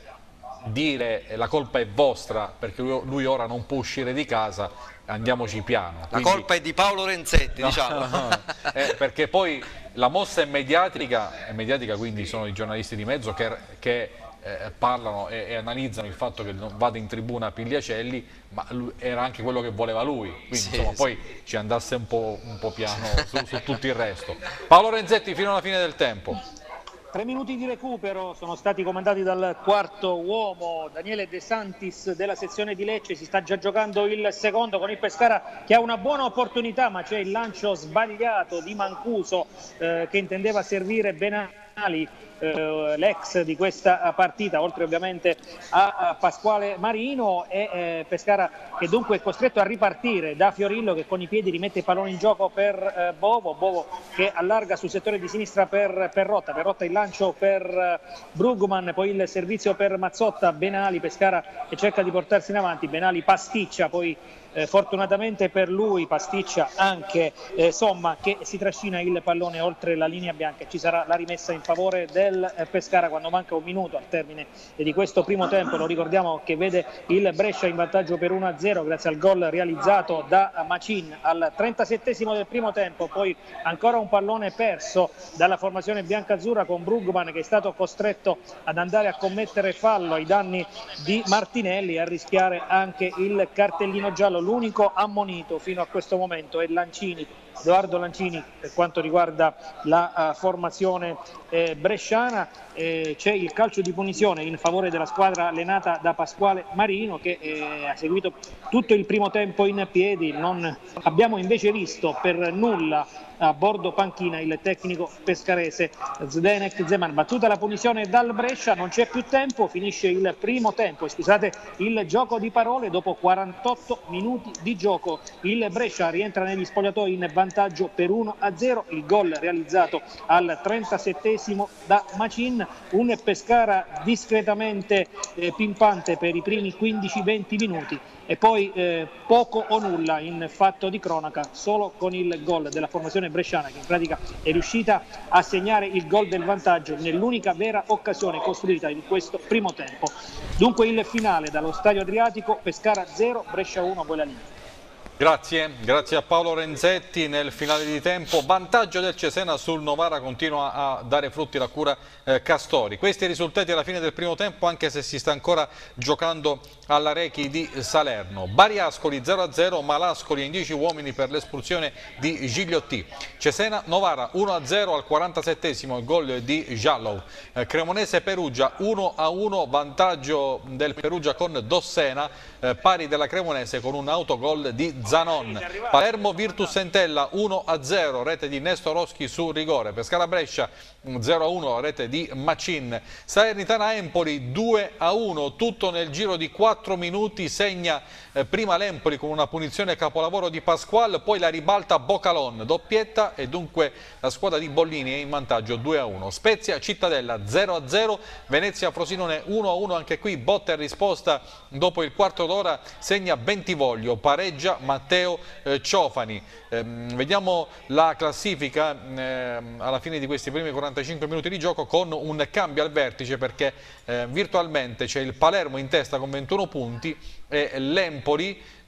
dire la colpa è vostra perché lui, lui ora non può uscire di casa, andiamoci piano. La Quindi- colpa è di Paolo Renzetti, No, diciamo. no, eh, perché poi la mossa è mediatica, è mediatica, quindi sono i giornalisti di mezzo che, che eh, parlano e, e analizzano il fatto che non vada in tribuna Pigliacelli, ma lui, era anche quello che voleva lui, quindi Sì, insomma sì. poi ci andasse un po', un po' piano su, su tutto il resto. Paolo Renzetti fino alla fine del tempo. Tre minuti di recupero sono stati comandati dal quarto uomo Daniele De Santis della sezione di Lecce. Si sta già giocando il secondo con il Pescara che ha una buona opportunità, ma c'è il lancio sbagliato di Mancuso eh, che intendeva servire Benali, eh, l'ex di questa partita, oltre ovviamente a, a Pasquale Marino, e eh, Pescara che dunque è costretto a ripartire da Fiorillo che con i piedi rimette il pallone in gioco per eh, Bovo, Bovo che allarga sul settore di sinistra per Perrotta, Perrotta il lancio per eh, Brugman, poi il servizio per Mazzotta, Benali, Pescara che cerca di portarsi in avanti, Benali pasticcia, poi Eh, fortunatamente per lui pasticcia anche eh, Somma che si trascina il pallone oltre la linea bianca. Ci sarà la rimessa in favore del eh, Pescara quando manca un minuto al termine eh, di questo primo tempo. Lo ricordiamo che vede il Brescia in vantaggio per uno a zero grazie al gol realizzato da Macin al trentasettesimo del primo tempo. Poi ancora un pallone perso dalla formazione biancazzurra con Brugman che è stato costretto ad andare a commettere fallo ai danni di Martinelli e a rischiare anche il cartellino giallo. L'unico ammonito fino a questo momento è Lancini, Edoardo Lancini, per quanto riguarda la uh, formazione eh, bresciana. Eh, c'è il calcio di punizione in favore della squadra allenata da Pasquale Marino che eh, ha seguito tutto il primo tempo in piedi. Non abbiamo invece visto per nulla a bordo panchina il tecnico pescarese Zdenek Zeman. Battuta la punizione dal Brescia, non c'è più tempo, finisce il primo tempo, scusate il gioco di parole, dopo quarantotto minuti di gioco il Brescia rientra negli spogliatoi in vantaggio per uno a zero, il gol realizzato al trentasettesimo da Macin. Un Pescara discretamente eh, pimpante per i primi quindici venti minuti e poi eh, poco o nulla in fatto di cronaca, solo con il gol della formazione bresciana che in pratica è riuscita a segnare il gol del vantaggio nell'unica vera occasione costruita in questo primo tempo. Dunque il finale dallo Stadio Adriatico: Pescara zero, Brescia uno, poi la linea. Grazie, grazie a Paolo Renzetti. Nel finale di tempo vantaggio del Cesena sul Novara, continua a dare frutti la cura eh, Castori. Questi i risultati alla fine del primo tempo, anche se si sta ancora giocando alla Rechi di Salerno. Bari-Ascoli zero a zero, Malascoli in dieci uomini per l'espulsione di Gigliotti. Cesena-Novara uno a zero al quarantasettesimo, il gol di Giallo. Eh, Cremonese-Perugia uno a uno, vantaggio del Perugia con Dossena, eh, pari della Cremonese con un autogol di Zanon. Palermo-Virtus Entella uno a zero, rete di Nestorowski su rigore. Pescara-Brescia zero a uno, rete di Macin. Salernitana-Empoli due a uno, tutto nel giro di quattro minuti. Segna eh, prima l'Empoli con una punizione capolavoro di Pasquale, poi la ribalta Bocalon, doppietta, e dunque la squadra di Bollini è in vantaggio due a uno. Spezia-Cittadella zero a zero, Venezia-Frosinone uno a uno, anche qui botta e risposta dopo il quarto d'ora, segna Bentivoglio, pareggia Matteo eh, Ciofani. Ehm, vediamo la classifica ehm, alla fine di questi primi quarantacinque minuti di gioco, con un cambio al vertice perché eh, virtualmente c'è il Palermo in testa con ventuno punti e l'Empoli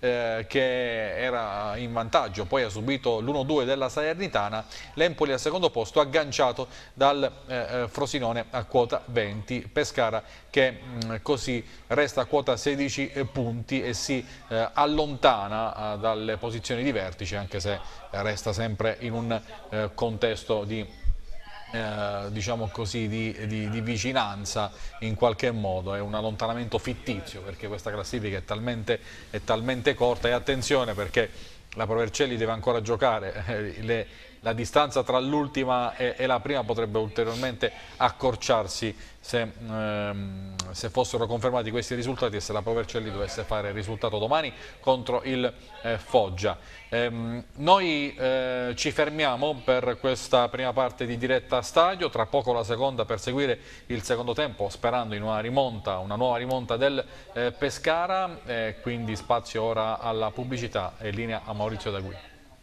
eh, che era in vantaggio, poi ha subito l'uno due della Salernitana. L'Empoli al secondo posto, agganciato dal eh, Frosinone a quota venti. Pescara che mh, così resta a quota sedici punti e si eh, allontana eh, dalle posizioni di vertice, anche se resta sempre in un eh, contesto di Eh, diciamo così, di, di, di vicinanza in qualche modo. È un allontanamento fittizio, perché questa classifica è talmente, è talmente corta. E attenzione, perché la Provercelli deve ancora giocare, eh, le, la distanza tra l'ultima e, e la prima potrebbe ulteriormente accorciarsi se, ehm, se fossero confermati questi risultati e se la Provercelli dovesse fare il risultato domani contro il eh, Foggia. Ehm, noi eh, ci fermiamo per questa prima parte di diretta stadio, tra poco la seconda per seguire il secondo tempo, sperando in una rimonta, una nuova rimonta del eh, Pescara, eh, quindi spazio ora alla pubblicità e linea a Maurizio Dagui.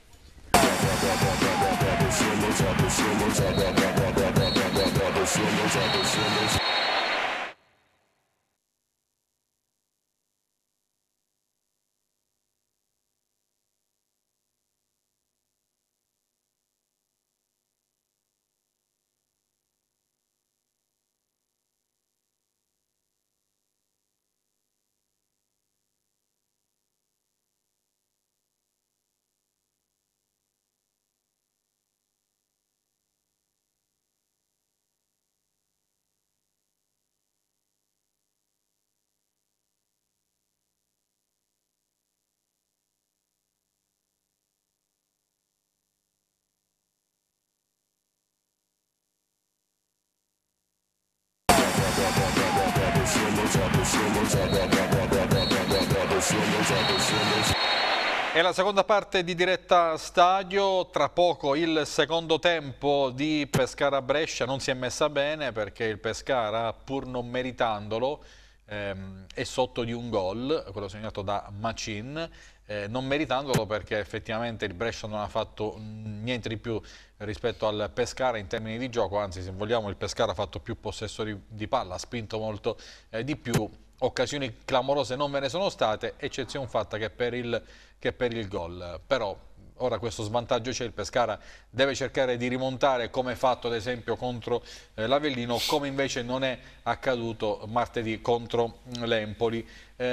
È la seconda parte di diretta stadio, tra poco il secondo tempo di Pescara-Brescia. Non si è messa bene perché il Pescara, pur non meritandolo, ehm, è sotto di un gol, quello segnato da Macin, eh, non meritandolo perché effettivamente il Brescia non ha fatto niente di più rispetto al Pescara in termini di gioco, anzi se vogliamo il Pescara ha fatto più possesso di, di palla, ha spinto molto eh, di più. Occasioni clamorose non ve ne sono state, eccezione fatta che per il, che per il gol. Però ora questo svantaggio c'è, il Pescara deve cercare di rimontare come fatto ad esempio contro eh, l'Avellino, come invece non è accaduto martedì contro l'Empoli.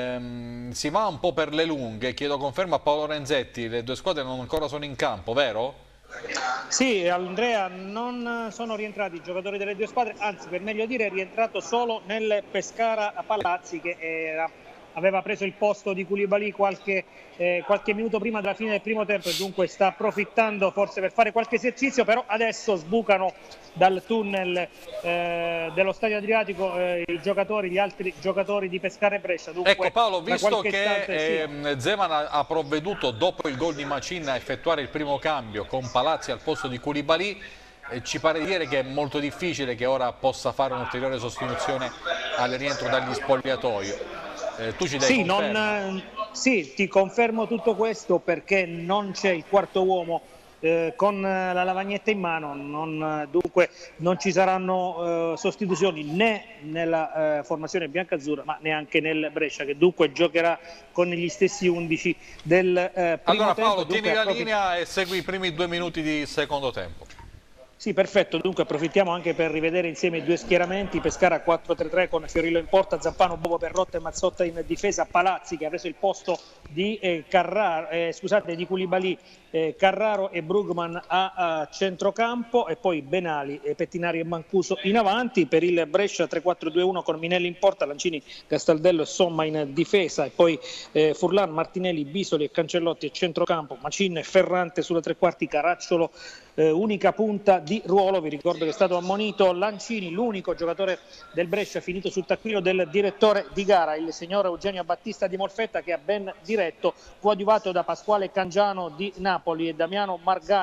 Ehm, si va un po' per le lunghe, chiedo conferma a Paolo Renzetti, le due squadre non ancora sono in campo, vero? Sì, Andrea, non sono rientrati i giocatori delle due squadre, anzi per meglio dire è rientrato solo nel Pescara Palazzi, che era, aveva preso il posto di Koulibaly qualche, eh, qualche minuto prima della fine del primo tempo e dunque sta approfittando forse per fare qualche esercizio, però adesso sbucano dal tunnel eh, dello Stadio Adriatico eh, i giocatori, gli altri giocatori di Pescara e Brescia. Dunque, ecco Paolo, visto che istante, eh, sì. Zeman ha, ha provveduto dopo il gol di Macin a effettuare il primo cambio con Palazzi al posto di Koulibaly, eh, ci pare di dire che è molto difficile che ora possa fare un'ulteriore sostituzione al rientro dagli spogliatoi. Eh, tu ci dai sì, non, sì, ti confermo tutto questo perché non c'è il quarto uomo Eh, con la lavagnetta in mano, non, dunque non ci saranno eh, sostituzioni né nella eh, formazione biancazzurra ma neanche nel Brescia, che dunque giocherà con gli stessi undici del eh, primo allora, tempo. Paolo, tieni la approfitt- linea e segui i primi due minuti di secondo tempo. Sì, perfetto, dunque approfittiamo anche per rivedere insieme i due schieramenti. Pescara quattro tre tre con Fiorillo in porta, Zampano, Bobo, Perrotta e Mazzotta in difesa, Palazzi che ha preso il posto di eh, Carraro, eh, scusate, di Koulibaly, eh, Carraro e Brugman a, a centrocampo e poi Benali, eh, Pettinari e Mancuso in avanti. Per il Brescia tre quattro due uno con Minelli in porta, Lancini, Castaldello e Somma in difesa e poi eh, Furlan, Martinelli, Bisoli e Cancellotti a centrocampo, Macin e Ferrante sulle tre quarti, Caracciolo eh, unica punta di ruolo. Vi ricordo che è stato ammonito Lancini, l'unico giocatore del Brescia finito sul taccuino del direttore di gara, il signor Eugenio Battista di Molfetta, che ha ben diretto, coadiuvato da Pasquale Cangiano di Napoli e Damiano Margani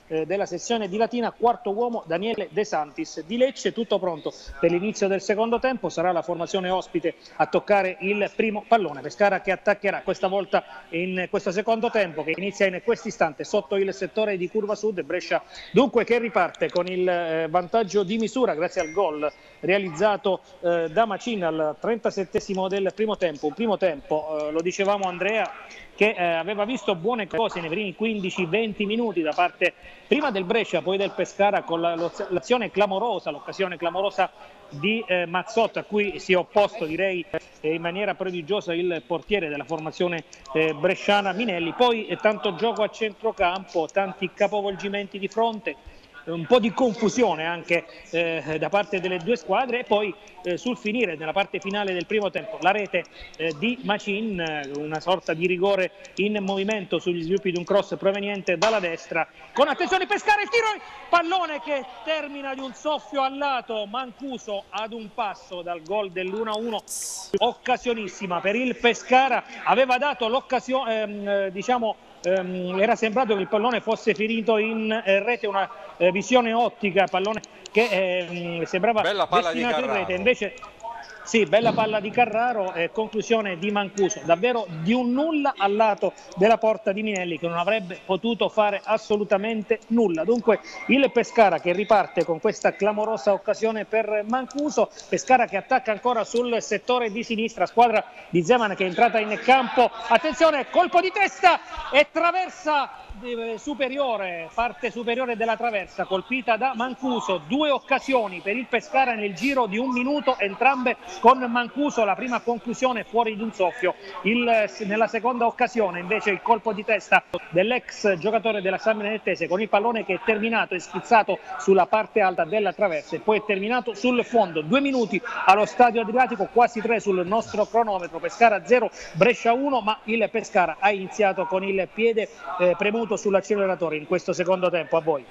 eh, della sezione di Latina, quarto uomo Daniele De Santis. Di Lecce tutto pronto per l'inizio del secondo tempo, sarà la formazione ospite a toccare il primo pallone. Pescara che attaccherà questa volta in questo secondo tempo che inizia in questo istante sotto il settore di curva sud. Brescia dunque che riparte con il eh, vantaggio di misura grazie al gol realizzato eh, da Macin al trentasettesimo del primo tempo. Un primo tempo, eh, lo dicevamo Andrea, che eh, aveva visto buone cose nei primi quindici venti minuti da parte prima del Brescia, poi del Pescara, con la, l'azione clamorosa, l'occasione clamorosa di eh, Mazzotta, a cui si è opposto direi eh, in maniera prodigiosa il portiere della formazione eh, bresciana Minelli. Poi eh, tanto gioco a centrocampo, tanti capovolgimenti di fronte, un po' di confusione anche eh, da parte delle due squadre e poi eh, sul finire, nella parte finale del primo tempo, la rete eh, di Macin, eh, una sorta di rigore in movimento sugli sviluppi di un cross proveniente dalla destra, con attenzione Pescara, il tiro, pallone che termina di un soffio al lato. Mancuso ad un passo dal gol dell'uno a uno, occasionissima per il Pescara, aveva dato l'occasione, ehm, diciamo ehm, era sembrato che il pallone fosse finito in eh, rete, una eh, visione ottica, pallone che eh, sembrava bella palla destinato di in Carraro. rete, invece sì, bella palla di Carraro, eh, conclusione di Mancuso, davvero di un nulla al lato della porta di Minelli, che non avrebbe potuto fare assolutamente nulla. Dunque il Pescara che riparte con questa clamorosa occasione per Mancuso. Pescara che attacca ancora sul settore di sinistra, squadra di Zeman che è entrata in campo, attenzione, colpo di testa e traversa superiore, parte superiore della traversa colpita da Mancuso. Due occasioni per il Pescara nel giro di un minuto, entrambe con Mancuso, la prima conclusione fuori di un soffio. Il, nella seconda occasione invece il colpo di testa dell'ex giocatore della San Benedettese, con il pallone che è terminato e schizzato sulla parte alta della traversa e poi è terminato sul fondo. Due minuti allo Stadio Adriatico, quasi tre sul nostro cronometro. Pescara zero, Brescia uno, ma il Pescara ha iniziato con il piede eh, premuto sull'acceleratore in questo secondo tempo. A voi.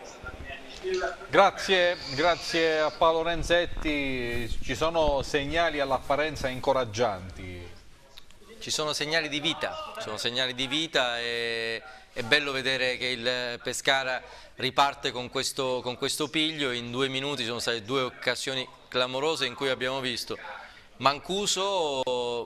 Grazie, grazie a Paolo Renzetti. Ci sono segnali all'apparenza incoraggianti. Ci sono segnali di vita, ci sono segnali di vita e è bello vedere che il Pescara riparte con questo, con questo piglio. In due minuti ci sono state due occasioni clamorose in cui abbiamo visto Mancuso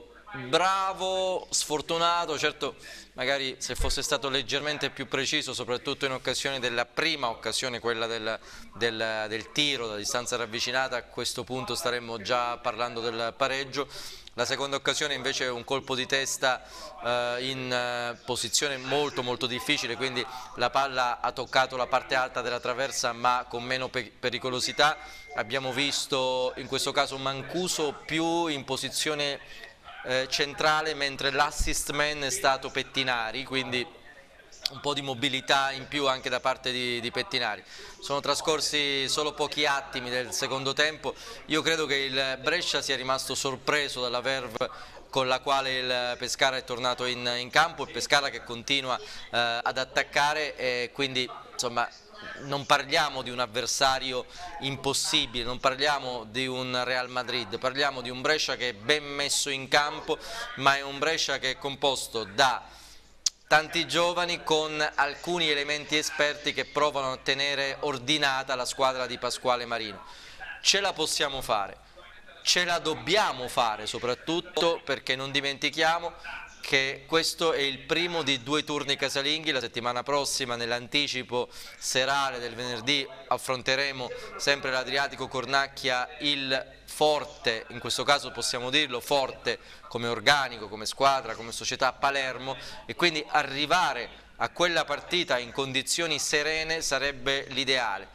bravo, sfortunato, certo magari se fosse stato leggermente più preciso, soprattutto in occasione della prima occasione, quella del, del, del tiro da distanza ravvicinata, a questo punto staremmo già parlando del pareggio. La seconda occasione invece è un colpo di testa eh, in eh, posizione molto molto difficile, quindi la palla ha toccato la parte alta della traversa ma con meno pe pericolosità. Abbiamo visto in questo caso Mancuso più in posizione eh, centrale, mentre l'assist man è stato Pettinari, quindi un po' di mobilità in più anche da parte di, di Pettinari. Sono trascorsi solo pochi attimi del secondo tempo. Io credo che il Brescia sia rimasto sorpreso dalla verve con la quale il Pescara è tornato in, in campo, il Pescara che continua eh, ad attaccare e quindi insomma non parliamo di un avversario impossibile, non parliamo di un Real Madrid, parliamo di un Brescia che è ben messo in campo, ma è un Brescia che è composto da tanti giovani con alcuni elementi esperti che provano a tenere ordinata la squadra di Pasquale Marino. Ce la possiamo fare, ce la dobbiamo fare soprattutto perché non dimentichiamo che questo è il primo di due turni casalinghi. La settimana prossima nell'anticipo serale del venerdì affronteremo sempre l'Adriatico Cornacchia, il forte, in questo caso possiamo dirlo, forte come organico, come squadra, come società Palermo, e quindi arrivare a quella partita in condizioni serene sarebbe l'ideale.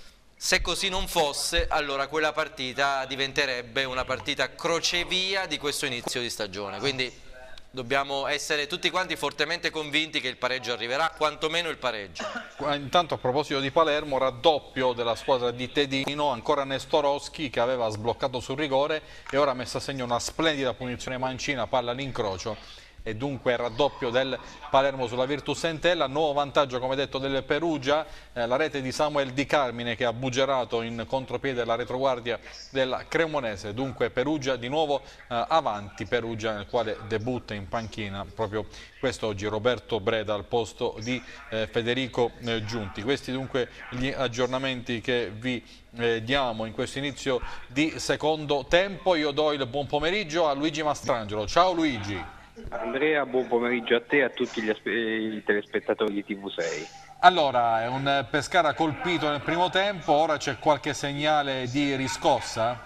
Se così non fosse, allora quella partita diventerebbe una partita crocevia di questo inizio di stagione, quindi dobbiamo essere tutti quanti fortemente convinti che il pareggio arriverà, quantomeno il pareggio. Intanto a proposito di Palermo, raddoppio della squadra di Tedino, ancora Nestorowski che aveva sbloccato sul rigore e ora ha messo a segno una splendida punizione mancina, palla all'incrocio e dunque raddoppio del Palermo sulla Virtus Entella. Nuovo vantaggio, come detto, del Perugia, eh, la rete di Samuel Di Carmine che ha buggerato in contropiede la retroguardia della Cremonese. Dunque Perugia di nuovo eh, avanti, Perugia nel quale debutta in panchina proprio quest'oggi Roberto Breda al posto di eh, Federico eh, Giunti. Questi dunque gli aggiornamenti che vi eh, diamo in questo inizio di secondo tempo. Io do il buon pomeriggio a Luigi Mastrangelo. Ciao Luigi. Andrea, buon pomeriggio a te e a tutti gli i telespettatori di T V sei. Allora, è un Pescara colpito nel primo tempo, ora c'è qualche segnale di riscossa?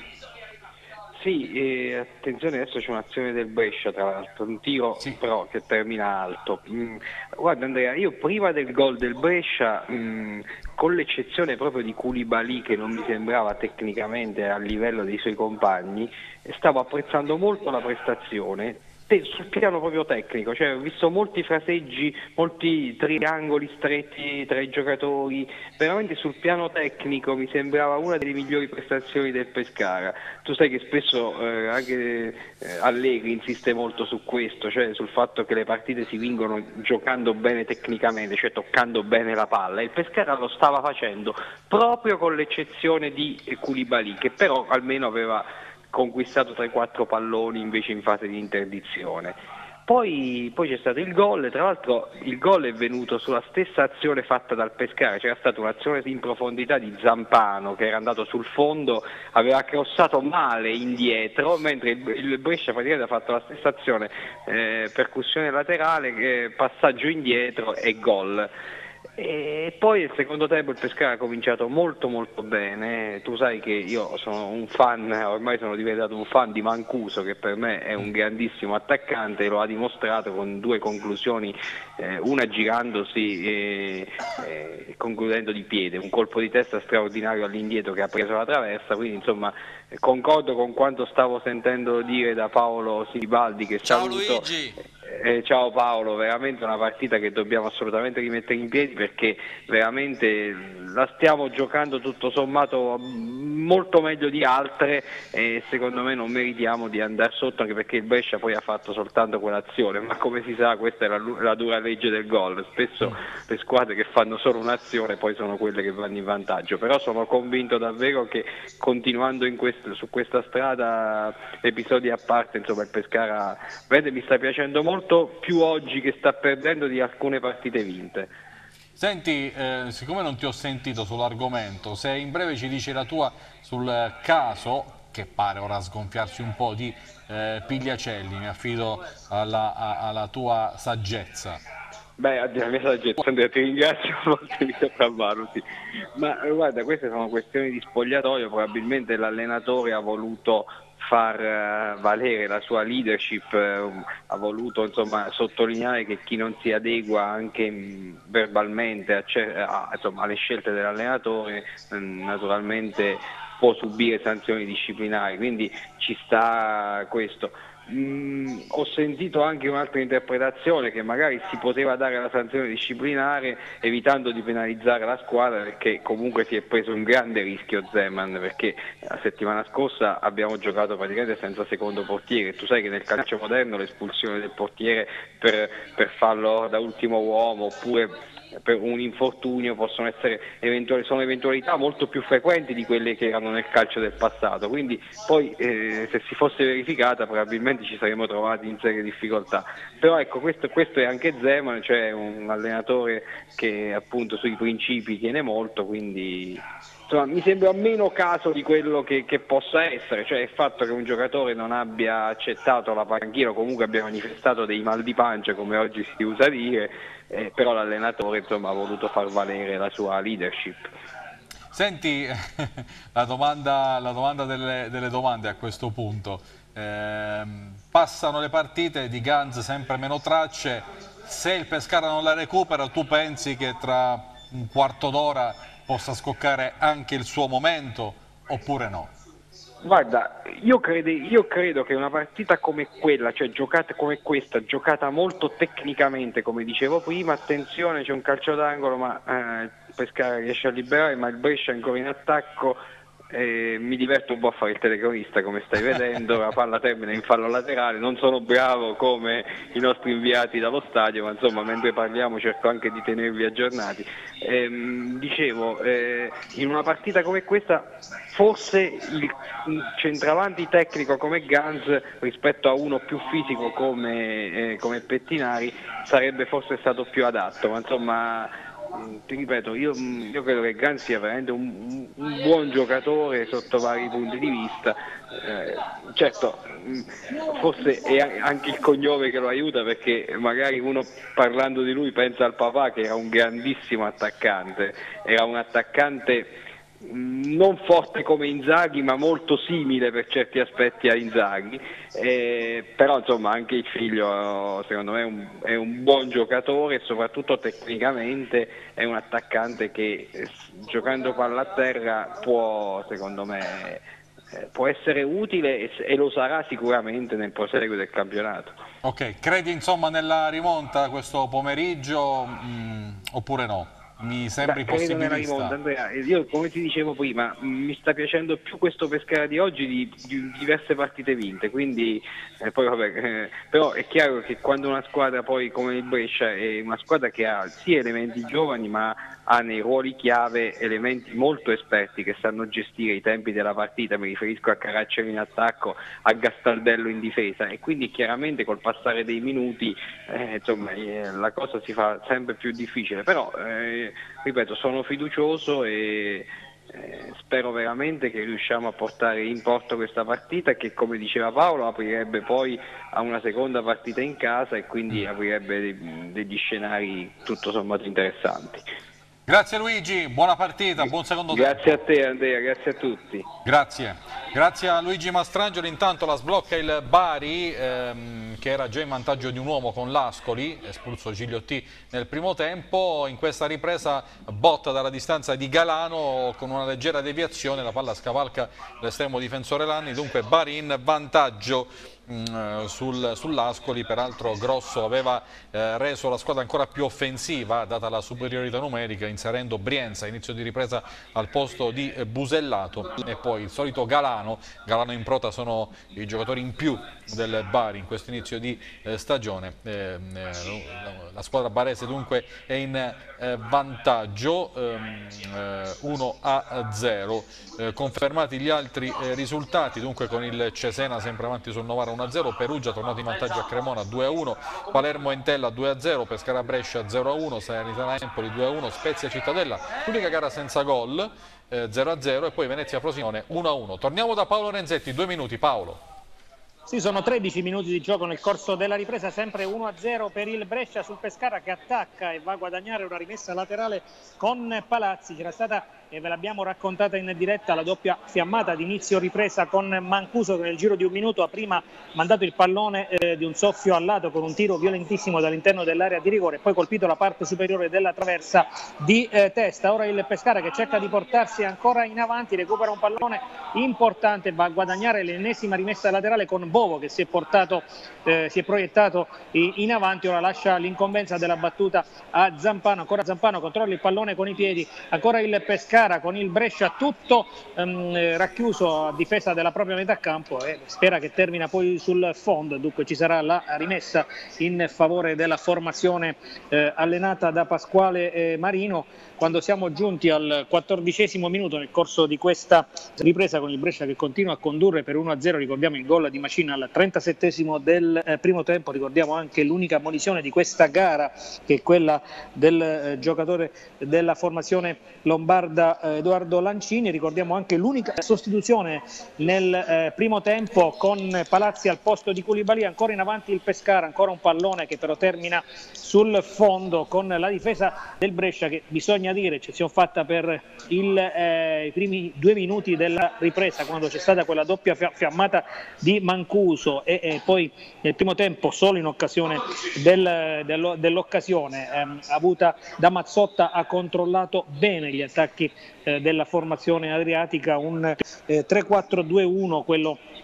Sì, e attenzione, adesso c'è un'azione del Brescia, tra l'altro, un tiro sì. però che termina alto. Mm, guarda Andrea, io prima del gol del Brescia, mm, con l'eccezione proprio di Koulibaly, che non mi sembrava tecnicamente a livello dei suoi compagni, stavo apprezzando molto la prestazione sul piano proprio tecnico, cioè ho visto molti fraseggi, molti triangoli stretti tra i giocatori, veramente sul piano tecnico mi sembrava una delle migliori prestazioni del Pescara. Tu sai che spesso eh, anche eh, Allegri insiste molto su questo, cioè sul fatto che le partite si vincono giocando bene tecnicamente, cioè toccando bene la palla, e il Pescara lo stava facendo proprio con l'eccezione di Koulibaly, che però almeno aveva conquistato tre quattro palloni invece in fase di interdizione. Poi, poi c'è stato il gol, tra l'altro il gol è venuto sulla stessa azione fatta dal Pescara, c'era stata un'azione in profondità di Zampano che era andato sul fondo, aveva crossato male indietro, mentre il, il Brescia praticamente ha fatto la stessa azione, eh, percussione laterale, eh, passaggio indietro e gol. E poi il secondo tempo il Pescara ha cominciato molto molto bene. Tu sai che io sono un fan, ormai sono diventato un fan di Mancuso, che per me è un grandissimo attaccante, e lo ha dimostrato con due conclusioni, eh, una girandosi e eh, concludendo di piede, un colpo di testa straordinario all'indietro che ha preso la traversa, quindi insomma concordo con quanto stavo sentendo dire da Paolo Sibaldi, che Ciao saluto. Luigi. Eh, ciao Paolo, veramente una partita che dobbiamo assolutamente rimettere in piedi, perché veramente la stiamo giocando tutto sommato molto meglio di altre e secondo me non meritiamo di andare sotto, anche perché il Brescia poi ha fatto soltanto quell'azione, ma come si sa questa è la, la dura legge del gol, spesso le squadre che fanno solo un'azione poi sono quelle che vanno in vantaggio, però sono convinto davvero che continuando in questo, su questa strada, episodi a parte, insomma il Pescara vede, mi sta piacendo molto, più oggi che sta perdendo di alcune partite vinte. Senti, eh, siccome non ti ho sentito sull'argomento, se in breve ci dici la tua sul caso, che pare ora sgonfiarsi un po', di eh, Pigliacelli, mi affido alla, a, alla tua saggezza. Beh, a dire la mia saggezza, Andrea, ti ringrazio molto, mi sopravvaluti. Ma guarda, queste sono questioni di spogliatoio, probabilmente l'allenatore ha voluto far uh, valere la sua leadership, uh, ha voluto insomma sottolineare che chi non si adegua anche mh, verbalmente a, a, insomma, alle scelte dell'allenatore mh, naturalmente può subire sanzioni disciplinari, quindi ci sta questo. Mm, ho sentito anche un'altra interpretazione, che magari si poteva dare la sanzione disciplinare evitando di penalizzare la squadra, perché comunque si è preso un grande rischio Zeman, perché la settimana scorsa abbiamo giocato praticamente senza secondo portiere. Tu sai che nel calcio moderno l'espulsione del portiere per, per fallo da ultimo uomo oppure per un infortunio possono essere eventuali, sono eventualità molto più frequenti di quelle che erano nel calcio del passato, quindi poi eh, se si fosse verificata probabilmente ci saremmo trovati in serie difficoltà. Però ecco, questo, questo è anche Zeman, cioè un allenatore che appunto sui principi tiene molto, quindi insomma, mi sembra meno caso di quello che, che possa essere, cioè il fatto che un giocatore non abbia accettato la panchina o comunque abbia manifestato dei mal di pancia, come oggi si usa dire, eh, però l'allenatore insomma ha voluto far valere la sua leadership. Senti, la domanda, la domanda delle, delle domande a questo punto. Eh, passano le partite, di Ganz sempre meno tracce, se il Pescara non la recupera tu pensi che tra un quarto d'ora possa scoccare anche il suo momento oppure no? Guarda, io credo, io credo che una partita come quella, cioè giocata come questa, giocata molto tecnicamente, come dicevo prima, attenzione, c'è un calcio d'angolo, ma eh, il Pescara riesce a liberare, ma il Brescia è ancora in attacco, Eh, mi diverto un po' a fare il telecronista, come stai vedendo, la palla termina in fallo laterale, non sono bravo come i nostri inviati dallo stadio, ma insomma mentre parliamo cerco anche di tenervi aggiornati. Eh, dicevo, eh, in una partita come questa forse il centravanti tecnico come Ganz rispetto a uno più fisico come, eh, come Pettinari sarebbe forse stato più adatto, ma insomma ti ripeto, io, io credo che Ganz sia veramente un, un buon giocatore sotto vari punti di vista. Eh, certo, forse è anche il cognome che lo aiuta, perché magari uno parlando di lui pensa al papà, che era un grandissimo attaccante, era un attaccante non forte come Inzaghi ma molto simile per certi aspetti a Inzaghi, eh, però insomma anche il figlio secondo me è un, è un buon giocatore e soprattutto tecnicamente è un attaccante che eh, giocando palla a terra può, secondo me eh, può essere utile e, e lo sarà sicuramente nel proseguo del campionato. Ok, credi insomma nella rimonta questo pomeriggio mh, oppure no? Mi sembri Beh, credo nella possibilista. rimonta, Andrea. Io, come ti dicevo prima, mi sta piacendo più questo Pescara di oggi di, di diverse partite vinte, quindi eh, poi, vabbè, eh, però è chiaro che quando una squadra poi come il Brescia è una squadra che ha sì elementi giovani, ma ha nei ruoli chiave elementi molto esperti che sanno gestire i tempi della partita, mi riferisco a Caracciolo in attacco, a Gastaldello in difesa, e quindi chiaramente col passare dei minuti eh, insomma, eh, la cosa si fa sempre più difficile, però eh, ripeto, sono fiducioso e eh, spero veramente che riusciamo a portare in porto questa partita, che come diceva Paolo aprirebbe poi a una seconda partita in casa e quindi aprirebbe dei, degli scenari tutto sommato interessanti. Grazie Luigi, buona partita, buon secondo tempo. Grazie a te Andrea, grazie a tutti. Grazie, grazie a Luigi Mastrangelo. Intanto la sblocca il Bari ehm, che era già in vantaggio di un uomo con l'Ascoli, espulso Gigliotti nel primo tempo. In questa ripresa botta dalla distanza di Galano con una leggera deviazione, la palla scavalca l'estremo difensore Lanni, dunque Bari in vantaggio mh, sul, sull'Ascoli. Peraltro Grosso aveva eh, reso la squadra ancora più offensiva data la superiorità numerica, inserendo Brienza inizio di ripresa al posto di eh, Busellato, e poi il solito Galano. Galano in prota sono i giocatori in più del Bari in questo inizio di eh, stagione. Eh, eh, la squadra barese dunque è in eh, vantaggio ehm, eh, uno a zero. Eh, confermati gli altri eh, risultati, dunque con il Cesena sempre avanti sul Novara uno a zero, Perugia tornato in vantaggio a Cremona due a uno, Palermo Entella due a zero, Pescara Brescia zero a uno, Salernitana Empoli due a uno, Spezia Cittadella l'unica gara senza gol eh, zero a zero, e poi Venezia Frosinone uno a uno. Torniamo da Paolo Renzetti, due minuti Paolo. Sì, sono tredici minuti di gioco nel corso della ripresa, sempre uno a zero per il Brescia sul Pescara, che attacca e va a guadagnare una rimessa laterale con Palazzi. C'era stata, e ve l'abbiamo raccontata in diretta, la doppia fiammata di inizio ripresa con Mancuso, che nel giro di un minuto ha prima mandato il pallone eh, di un soffio al lato con un tiro violentissimo dall'interno dell'area di rigore, e poi colpito la parte superiore della traversa di eh, testa. Ora il Pescara, che cerca di portarsi ancora in avanti, recupera un pallone importante, va a guadagnare l'ennesima rimessa laterale con Bovo, che si è portato, eh, si è proiettato in avanti. Ora lascia l'incombenza della battuta a Zampano, ancora Zampano controlla il pallone con i piedi, ancora il Pescara con il Brescia tutto ehm, racchiuso a difesa della propria metà campo, e spera che termina poi sul fondo. Dunque ci sarà la rimessa in favore della formazione eh, allenata da Pasquale eh, Marino, quando siamo giunti al quattordicesimo minuto nel corso di questa ripresa, con il Brescia che continua a condurre per uno a zero. Ricordiamo il gol di Macina al trentasettesimo del eh, primo tempo, ricordiamo anche l'unica ammonizione di questa gara, che è quella del eh, giocatore della formazione lombarda eh, Edoardo Lancini. Ricordiamo anche l'unica sostituzione nel eh, primo tempo, con Palazzi al posto di Koulibaly. Ancora in avanti il Pescara, ancora un pallone che però termina sul fondo, con la difesa del Brescia che, bisogna dire, eccezione fatta per il, eh, i primi due minuti della ripresa, quando c'è stata quella doppia fiammata di Mancuso, e, e poi nel primo tempo solo in occasione del, dello, dell'occasione ehm, avuta da Mazzotta ha controllato bene gli attacchi eh, della formazione adriatica. Un eh, tre quattro due uno quello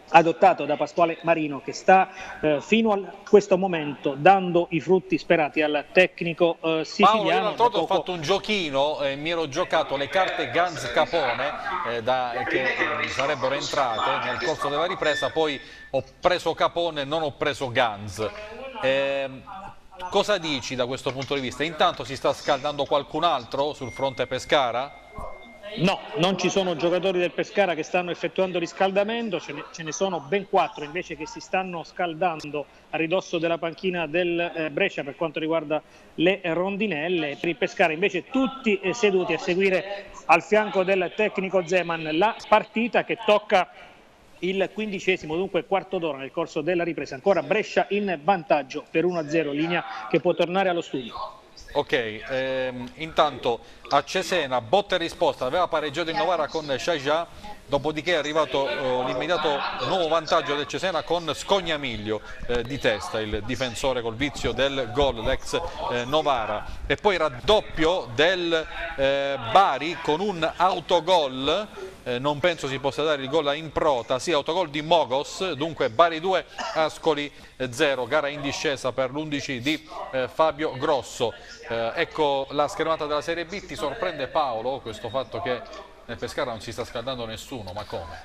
adottato da Pasquale Marino, che sta eh, fino a questo momento dando i frutti sperati al tecnico eh, siciliano. Paolo, io l'altro volta poco... ho fatto un giochino, eh, mi ero giocato le carte Ganz Capone eh, da, che eh, sarebbero entrate nel corso della ripresa, poi ho preso Capone e non ho preso Ganz. Eh, cosa dici da questo punto di vista? Intanto si sta scaldando qualcun altro sul fronte Pescara? No, non ci sono giocatori del Pescara che stanno effettuando riscaldamento, ce ne, ce ne sono ben quattro invece che si stanno scaldando a ridosso della panchina del eh, Brescia per quanto riguarda le rondinelle. Per il Pescara invece tutti eh, seduti a seguire al fianco del tecnico Zeman la partita che tocca il quindicesimo, dunque quarto d'ora nel corso della ripresa. Ancora Brescia in vantaggio per uno a zero, linea che può tornare allo studio. Ok, ehm, intanto a Cesena botta e risposta, aveva pareggiato in Novara con Shaja, dopodiché è arrivato eh, l'immediato nuovo vantaggio del Cesena con Scognamiglio eh, di testa, il difensore col vizio del gol, l'ex eh, Novara, e poi raddoppio del eh, Bari con un autogol. Eh, non penso si possa dare il gol a Improta, sì, autogol di Mogos, dunque Bari due, Ascoli zero, gara in discesa per l'undici di eh, Fabio Grosso. Eh, ecco la schermata della Serie B. Ti sorprende, Paolo, questo fatto che nel Pescara non si sta scaldando nessuno, ma come?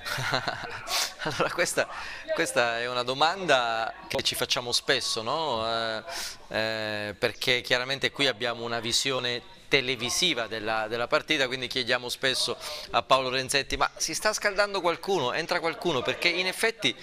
Allora questa, questa è una domanda che ci facciamo spesso, no? Eh, eh, perché chiaramente qui abbiamo una visione televisiva della, della partita, quindi chiediamo spesso a Paolo Renzetti: ma si sta scaldando qualcuno? Entra qualcuno? Perché in effetti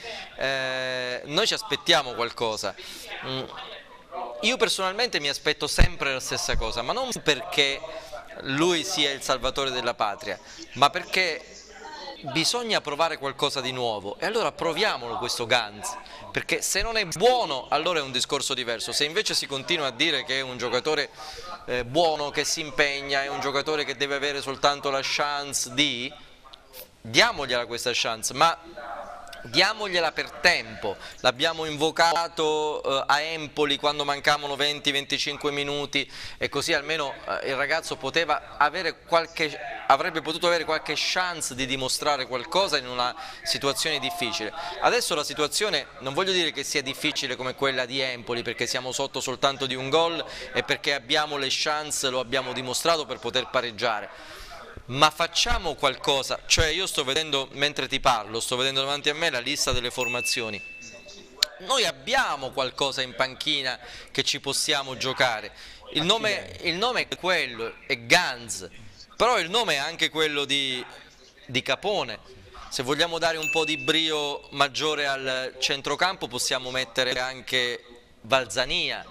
eh, noi ci aspettiamo qualcosa. Mm. Io personalmente mi aspetto sempre la stessa cosa, ma non perché lui sia il salvatore della patria, ma perché bisogna provare qualcosa di nuovo, e allora proviamolo questo Ganz, perché se non è buono allora è un discorso diverso. Se invece si continua a dire che è un giocatore eh, buono, che si impegna, è un giocatore che deve avere soltanto la chance di, diamogliela questa chance, ma diamogliela per tempo. L'abbiamo invocato eh, a Empoli quando mancavano venti venticinque minuti, e così almeno eh, il ragazzo poteva avere qualche, avrebbe potuto avere qualche chance di dimostrare qualcosa in una situazione difficile. Adesso la situazione, non voglio dire che sia difficile come quella di Empoli, perché siamo sotto soltanto di un gol e perché abbiamo le chance, lo abbiamo dimostrato, per poter pareggiare. Ma facciamo qualcosa, cioè io sto vedendo, mentre ti parlo, sto vedendo davanti a me la lista delle formazioni. Noi abbiamo qualcosa in panchina che ci possiamo giocare. Il nome, il nome è quello, è Ganz, però il nome è anche quello di, di Capone. Se vogliamo dare un po' di brio maggiore al centrocampo possiamo mettere anche Valzania.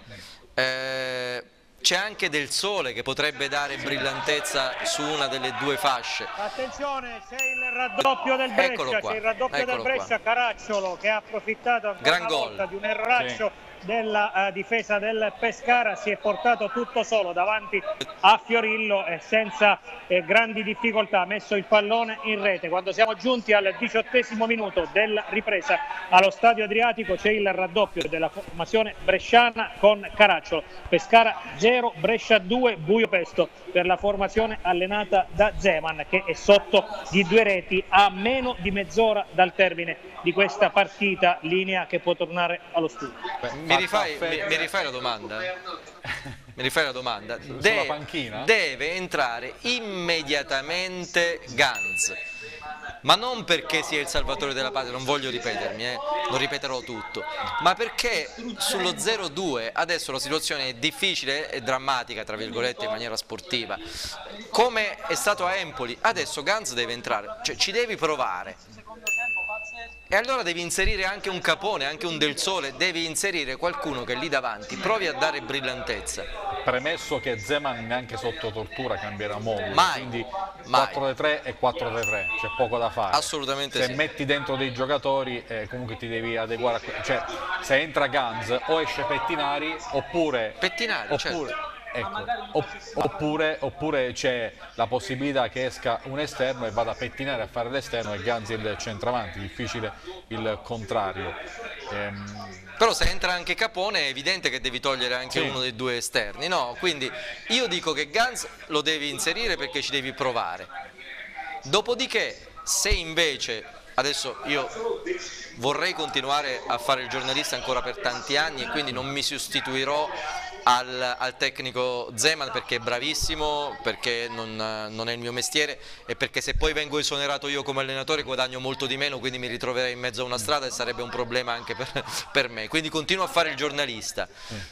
Eh, C'è anche Del Sole che potrebbe dare brillantezza su una delle due fasce. Attenzione, c'è il raddoppio del Brescia, c'è il raddoppio del Brescia, Caracciolo che ha approfittato ancora una volta di un erraccio sì. della uh, difesa del Pescara, si è portato tutto solo davanti a Fiorillo e senza eh, grandi difficoltà ha messo il pallone in rete. Quando siamo giunti al diciottesimo minuto della ripresa allo Stadio Adriatico c'è il raddoppio della formazione bresciana con Caracciolo. Pescara zero, Brescia due, buio pesto per la formazione allenata da Zeman, che è sotto di due reti a meno di mezz'ora dal termine di questa partita, linea che può tornare allo studio. Beh, mi, rifai, mi, mi rifai la domanda? Mi rifai la domanda? De panchina? Deve entrare immediatamente Ganz, ma non perché sia il salvatore della patria, non voglio ripetermi, eh, lo ripeterò tutto, ma perché sullo zero due adesso la situazione è difficile e drammatica, tra virgolette, in maniera sportiva, come è stato a Empoli. Adesso Ganz deve entrare, cioè ci devi provare. E allora devi inserire anche un Capone, anche un Del Sole, devi inserire qualcuno che lì davanti provi a dare brillantezza. Premesso che Zeman neanche sotto tortura cambierà modulo, mai, quindi mai. quattro tre tre e quattro tre tre, c'è poco da fare. Assolutamente se sì. metti dentro dei giocatori eh, comunque ti devi adeguare a... cioè se entra Ganz o esce Pettinari oppure... Pettinari, oppure, certo. Ecco, oppure, oppure c'è la possibilità che esca un esterno e vada a pettinare a fare l'esterno e Ganz il centravanti, difficile il contrario. Ehm... Però se entra anche Capone è evidente che devi togliere anche sì. uno dei due esterni, no? Quindi io dico che Ganz lo devi inserire perché ci devi provare. Dopodiché, se invece adesso io vorrei continuare a fare il giornalista ancora per tanti anni e quindi non mi sostituirò al, al tecnico Zeman perché è bravissimo, perché non, non è il mio mestiere e perché se poi vengo esonerato io come allenatore guadagno molto di meno, quindi mi ritroverei in mezzo a una strada e sarebbe un problema anche per, per me, quindi continuo a fare il giornalista.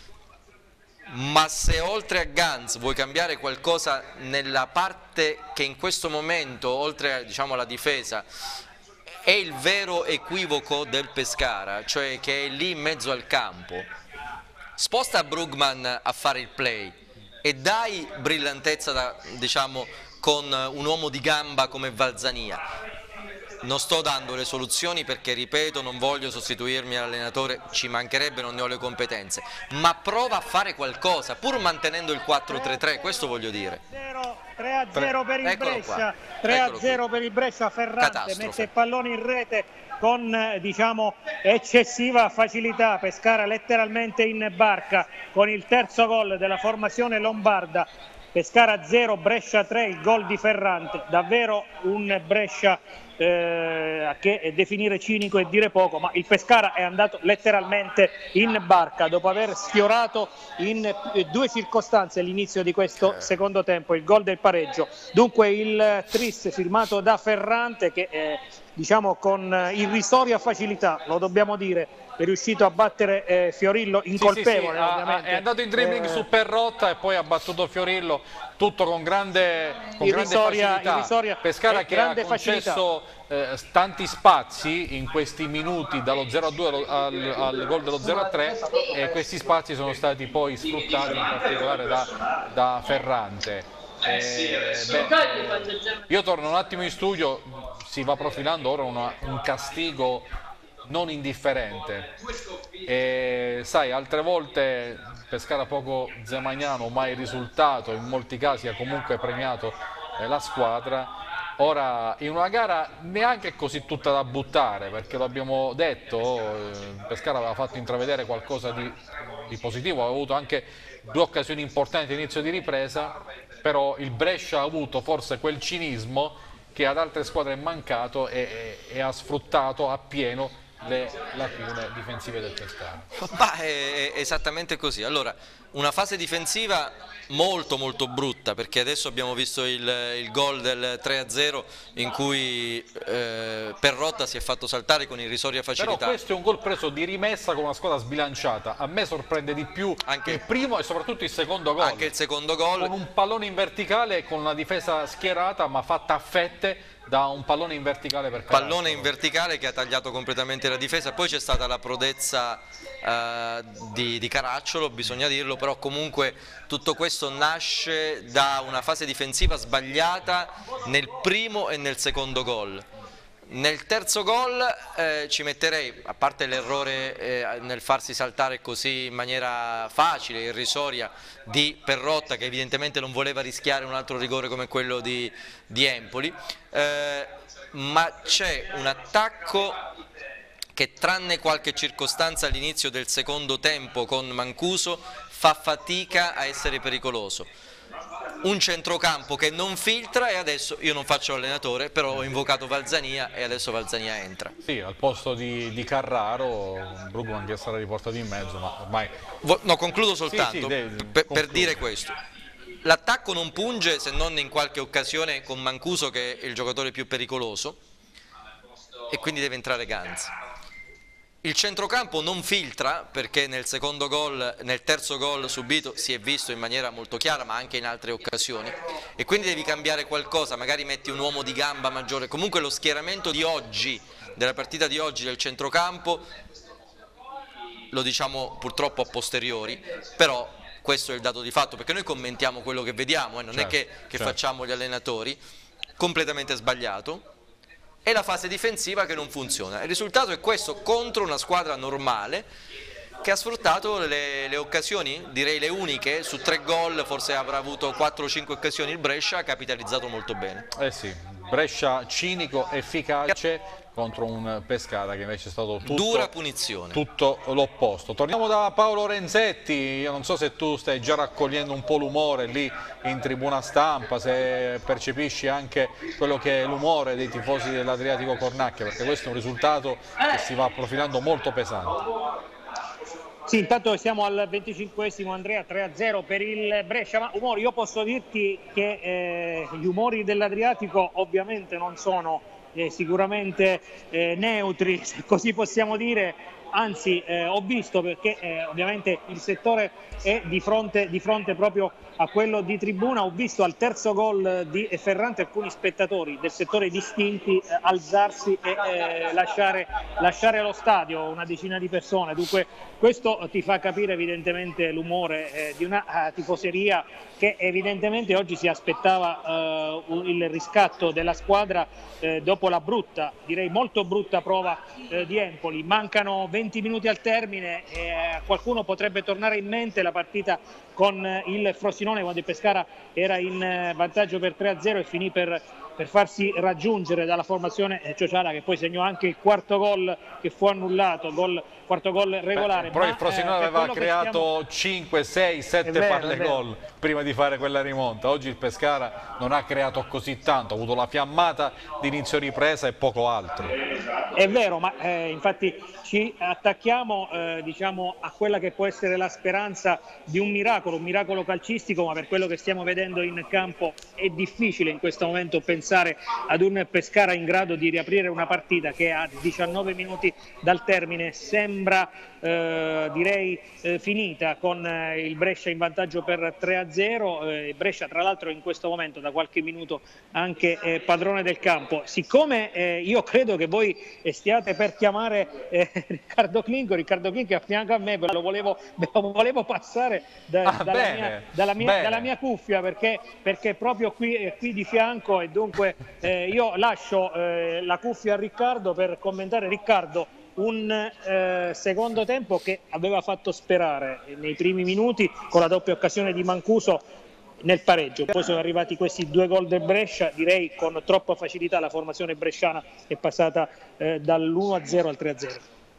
Ma se oltre a Ganz vuoi cambiare qualcosa nella parte che in questo momento, oltre diciamo, alla difesa, è il vero equivoco del Pescara, cioè che è lì in mezzo al campo, sposta Brugman a fare il play e dai brillantezza da, diciamo, con un uomo di gamba come Valzania. Non sto dando le soluzioni perché, ripeto, non voglio sostituirmi all'allenatore, ci mancherebbe, non ne ho le competenze, ma prova a fare qualcosa, pur mantenendo il quattro tre tre, questo voglio dire. tre a zero per il Eccolo Brescia, qua. tre a Eccolo zero qui. per il Brescia, Ferrante Catastrofe. mette il pallone in rete con eh, diciamo eccessiva facilità, Pescara letteralmente in barca con il terzo gol della formazione lombarda. Pescara zero, Brescia tre, il gol di Ferrante, davvero un Brescia eh, che definire cinico e dire poco, ma il Pescara è andato letteralmente in barca dopo aver sfiorato in eh, due circostanze all'inizio di questo secondo tempo il gol del pareggio. Dunque il tris firmato da Ferrante che eh, diciamo con irrisoria facilità, lo dobbiamo dire, è riuscito a battere eh, Fiorillo incolpevole. Sì, sì, sì. Ovviamente. È andato in dribbling eh, su Perrotta e poi ha battuto Fiorillo, tutto con grande, con grande Irrisoria- facilità. irrisoria Pescara e che ha grande concesso eh, tanti spazi in questi minuti dallo zero a due al, al gol dello zero a tre e questi spazi sono stati poi sfruttati in particolare da, da Ferrante. Eh, beh, io torno un attimo in studio, si va profilando ora una, un castigo non indifferente e sai, altre volte Pescara poco zemagnano, mai risultato, in molti casi ha comunque premiato eh, la squadra. Ora in una gara neanche così tutta da buttare, perché lo abbiamo detto, eh, Pescara aveva fatto intravedere qualcosa di, di positivo, aveva avuto anche due occasioni importanti all'inizio di ripresa, però il Brescia ha avuto forse quel cinismo che ad altre squadre è mancato e, e, e ha sfruttato appieno le lacune difensive del Pescara. Ma è esattamente così. Allora, una fase difensiva molto molto brutta, perché adesso abbiamo visto il, il gol del tre a zero in cui eh, Perrotta si è fatto saltare con irrisoria facilità. Però questo è un gol preso di rimessa con una squadra sbilanciata. A me sorprende di più anche il primo e soprattutto il secondo gol. Anche il secondo gol. Con un pallone in verticale, con una difesa schierata ma fatta a fette da un pallone in verticale per Caracciolo. Pallone in verticale che ha tagliato completamente la difesa, poi c'è stata la prodezza eh, di, di Caracciolo, bisogna dirlo, però comunque tutto questo nasce da una fase difensiva sbagliata nel primo e nel secondo gol. Nel terzo gol eh, ci metterei, a parte l'errore eh, nel farsi saltare così in maniera facile, irrisoria, di Perrotta, che evidentemente non voleva rischiare un altro rigore come quello di, di Empoli, eh, ma c'è un attacco che, tranne qualche circostanza all'inizio del secondo tempo con Mancuso, fa fatica a essere pericoloso. Un centrocampo che non filtra, e adesso io non faccio allenatore, però ho invocato Valzania e adesso Valzania entra. Sì, al posto di, di Carraro, Brugman che sarà riportato in mezzo, ma ormai... No, concludo soltanto sì, sì, devi, per, per dire questo. L'attacco non punge se non in qualche occasione con Mancuso, che è il giocatore più pericoloso, e quindi deve entrare Ganz. Il centrocampo non filtra, perché nel secondo gol, nel terzo gol subito si è visto in maniera molto chiara, ma anche in altre occasioni, e quindi devi cambiare qualcosa, magari metti un uomo di gamba maggiore. Comunque lo schieramento di oggi, della partita di oggi del centrocampo, lo diciamo purtroppo a posteriori, però questo è il dato di fatto, perché noi commentiamo quello che vediamo, eh, non certo, è che, che certo. facciamo gli allenatori. Completamente sbagliato. E la fase difensiva che non funziona. Il risultato è questo contro una squadra normale che ha sfruttato le, le occasioni, direi le uniche, su tre gol, forse avrà avuto quattro o cinque occasioni il Brescia, ha capitalizzato molto bene. Eh sì, Brescia cinico, efficace contro un Pescara che invece è stato tutto, dura punizione. tutto l'opposto. Torniamo da Paolo Renzetti, io non so se tu stai già raccogliendo un po' l'umore lì in tribuna stampa, se percepisci anche quello che è l'umore dei tifosi dell'Adriatico Cornacchia, perché questo è un risultato che si va profilando molto pesante. Sì, intanto siamo al venticinquesimo, Andrea, tre a zero per il Brescia, ma umori, io posso dirti che eh, gli umori dell'Adriatico ovviamente non sono eh, sicuramente eh, neutri, se così possiamo dire, anzi eh, ho visto, perché eh, ovviamente il settore è di fronte, di fronte proprio a quello di tribuna, ho visto al terzo gol di Ferrante alcuni spettatori del settore distinti eh, alzarsi e eh, lasciare, lasciare lo stadio, una decina di persone, dunque questo ti fa capire evidentemente l'umore eh, di una uh, tifoseria che evidentemente oggi si aspettava uh, il riscatto della squadra eh, dopo la brutta, direi molto brutta prova eh, di Empoli. Mancano venti minuti al termine e a qualcuno potrebbe tornare in mente la partita con il Frosinone quando il Pescara era in vantaggio per tre a zero e finì per, per farsi raggiungere dalla formazione Ciociara, che poi segnò anche il quarto gol che fu annullato, gol, quarto gol regolare. Beh, però ma, il Frosinone eh, aveva creato stiamo... cinque, sei, sette palle gol prima di fare quella rimonta. Oggi il Pescara non ha creato così tanto, ha avuto la fiammata di inizio ripresa e poco altro. È vero, ma eh, infatti ci attacchiamo eh, diciamo, a quella che può essere la speranza di un miracolo, un miracolo calcistico, ma per quello che stiamo vedendo in campo è difficile in questo momento pensare ad un Pescara in grado di riaprire una partita che a diciannove minuti dal termine sembra eh, direi eh, finita, con eh, il Brescia in vantaggio per tre a zero, eh, Brescia tra l'altro in questo momento da qualche minuto anche eh, padrone del campo. Siccome eh, io credo che voi stiate per chiamare eh, Riccardo Clinco, Riccardo Clinco è a fianco a me, lo volevo, lo volevo passare da, ah, dalla, bene, mia, dalla, mia, dalla mia cuffia, perché, perché proprio qui, eh, qui di fianco, e dunque eh, io lascio eh, la cuffia a Riccardo per commentare. Riccardo, un eh, secondo tempo che aveva fatto sperare nei primi minuti con la doppia occasione di Mancuso nel pareggio, poi sono arrivati questi due gol del Brescia, direi con troppa facilità la formazione bresciana è passata eh, dall'uno a zero al tre a zero.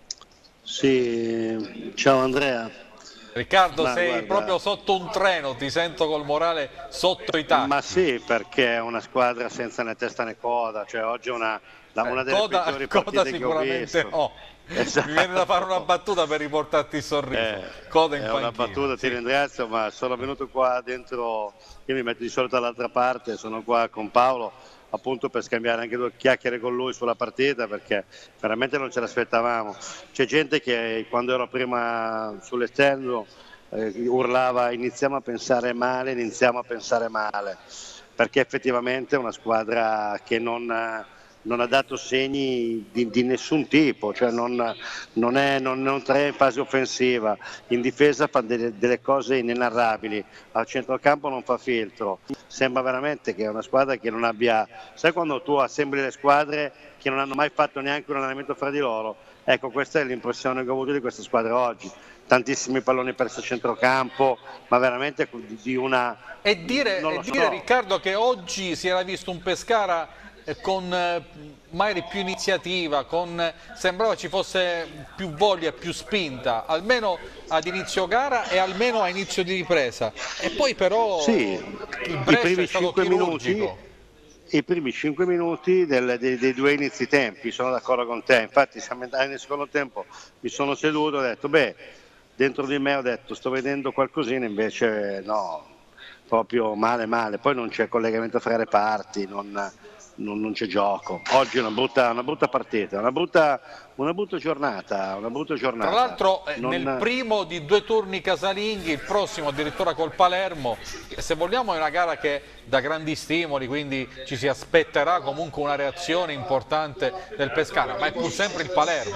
Sì, ciao Andrea. Riccardo, ma sei guarda, proprio sotto un treno, ti sento col morale sotto i tacchi. Ma sì, perché è una squadra senza né testa né coda, cioè oggi è una, una eh, delle coda, peggiori coda partite che ho sicuramente visto. no. Esatto. Mi viene da fare una battuta per riportarti il sorriso. Eh, coda in è panchina, una battuta, sì. Ti ringrazio, ma sono venuto qua dentro, io mi metto di solito dall'altra parte, sono qua con Paolo appunto per scambiare anche due chiacchiere con lui sulla partita, perché veramente non ce l'aspettavamo. C'è gente che quando ero prima sull'esterno eh, urlava iniziamo a pensare male, iniziamo a pensare male, perché effettivamente è una squadra che non... non ha dato segni di, di nessun tipo, cioè non, non, è, non, non è in fase offensiva, in difesa fa delle, delle cose inenarrabili, al centrocampo non fa filtro, sembra veramente che è una squadra che non abbia, sai quando tu assembli le squadre che non hanno mai fatto neanche un allenamento fra di loro? Ecco, questa è l'impressione che ho avuto di questa squadra oggi, tantissimi palloni persi a centrocampo, ma veramente di una... E dire, non lo e dire so. Riccardo, che oggi si era visto un Pescara con eh, magari più iniziativa, con, sembrava ci fosse più voglia, più spinta, almeno ad inizio gara e almeno a inizio di ripresa. E poi però sì, il i Brescia primi è stato cinque chirurgico. minuti, i primi cinque minuti del, dei, dei due inizi tempi, sono d'accordo con te, infatti siamo entrati nel secondo tempo, mi sono seduto e ho detto beh, dentro di me ho detto sto vedendo qualcosina, invece no, proprio male male, poi non c'è collegamento fra le parti, non... Non, non c'è gioco. Oggi è una brutta, una brutta partita, una brutta, una brutta giornata, una brutta giornata. Tra l'altro eh, non... nel primo di due turni casalinghi, il prossimo addirittura col Palermo, se vogliamo è una gara che dà grandi stimoli, quindi ci si aspetterà comunque una reazione importante del Pescara, ma è pur sempre il Palermo.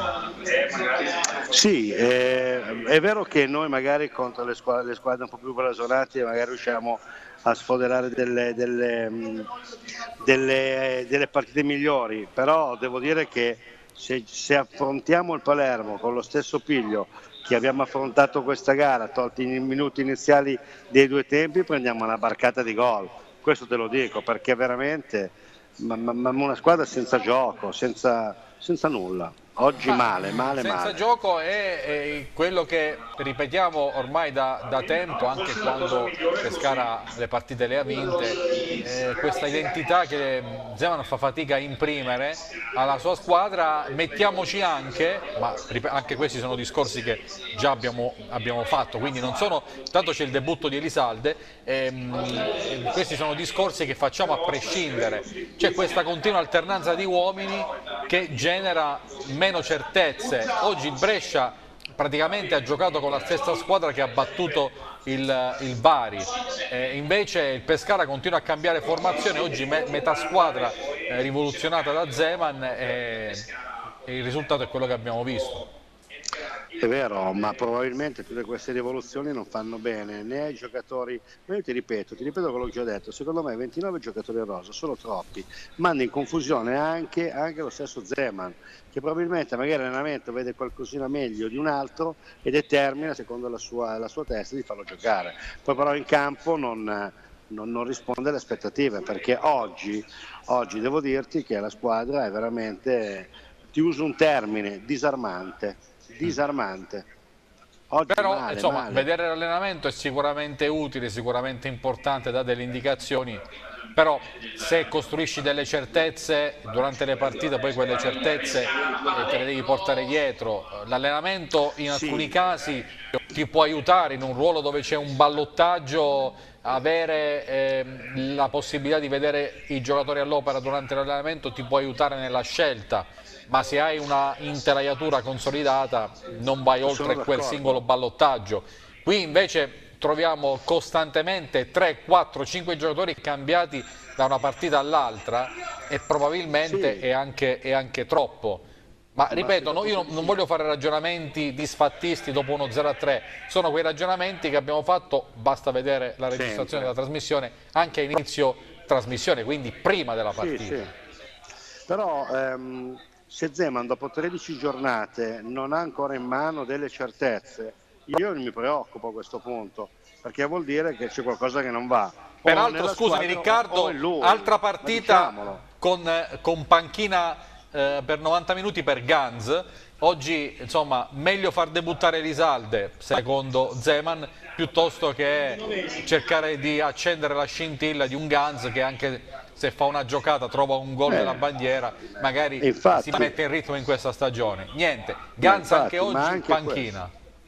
Sì, eh, è vero che noi magari contro le squadre, le squadre un po' più blasonate magari riusciamo a sfoderare delle, delle, delle, delle partite migliori, però devo dire che se, se affrontiamo il Palermo con lo stesso piglio che abbiamo affrontato questa gara, tolti i minuti iniziali dei due tempi, prendiamo una barcata di gol, questo te lo dico perché veramente ma, ma, ma una squadra senza gioco, senza, senza nulla. Oggi Ma male, male, senza male. gioco è, è quello che ripetiamo ormai da, da tempo, anche quando Pescara le partite le ha vinte, eh, questa identità che Zeman fa fatica a imprimere alla sua squadra. Mettiamoci anche, ma rip- anche questi sono discorsi che già abbiamo, abbiamo fatto, quindi non sono, tanto c'è il debutto di Elisalde, ehm, questi sono discorsi che facciamo a prescindere, c'è questa continua alternanza di uomini che genera meno certezze. Oggi il Brescia praticamente ha giocato con la stessa squadra che ha battuto il, il Bari, eh, invece il Pescara continua a cambiare formazione. Oggi me, metà squadra eh, rivoluzionata da Zeman, e, e il risultato è quello che abbiamo visto. È vero, ma probabilmente tutte queste rivoluzioni non fanno bene né ai giocatori. Ma io ti ripeto, ti ripeto quello che ho detto, secondo me ventinove giocatori in rosa sono troppi, manda in confusione anche, anche lo stesso Zeman, che probabilmente magari l'allenamento vede qualcosina meglio di un altro e determina secondo la sua, la sua testa di farlo giocare, poi però in campo non, non, non risponde alle aspettative, perché oggi, oggi devo dirti che la squadra è veramente, ti uso un termine, disarmante. disarmante. Oggi Però male, insomma, male. vedere l'allenamento è sicuramente utile, sicuramente importante, dà delle indicazioni, però se costruisci delle certezze durante le partite, poi quelle certezze eh, te le devi portare dietro. L'allenamento in alcuni Sì. casi ti può aiutare in un ruolo dove c'è un ballottaggio, avere eh, la possibilità di vedere i giocatori all'opera durante l'allenamento ti può aiutare nella scelta, ma se hai una intelaiatura consolidata non vai oltre Sono quel d'accordo. singolo ballottaggio. Qui invece troviamo costantemente tre, quattro, cinque giocatori cambiati da una partita all'altra e probabilmente Sì. è, anche, è anche troppo. Ma ripeto, no, io non, non voglio fare ragionamenti disfattisti dopo uno zero a tre, sono quei ragionamenti che abbiamo fatto, basta vedere la registrazione Sempre. della trasmissione, anche a inizio trasmissione, quindi prima della Sì, partita. sì. Però ehm, se Zeman dopo tredici giornate non ha ancora in mano delle certezze, io mi preoccupo a questo punto, perché vuol dire che c'è qualcosa che non va. O Peraltro, nella scusami squadra Riccardo, o in lui, altra ma partita diciamolo. con, con panchina eh, per novanta minuti per Ganz. Oggi, insomma, meglio far debuttare Elisalde, secondo Zeman, piuttosto che cercare di accendere la scintilla di un Ganz che anche se fa una giocata trova un gol Eh. della bandiera, magari Infatti. si mette in ritmo in questa stagione. Niente, Ganz anche infatti, ma oggi anche panchina.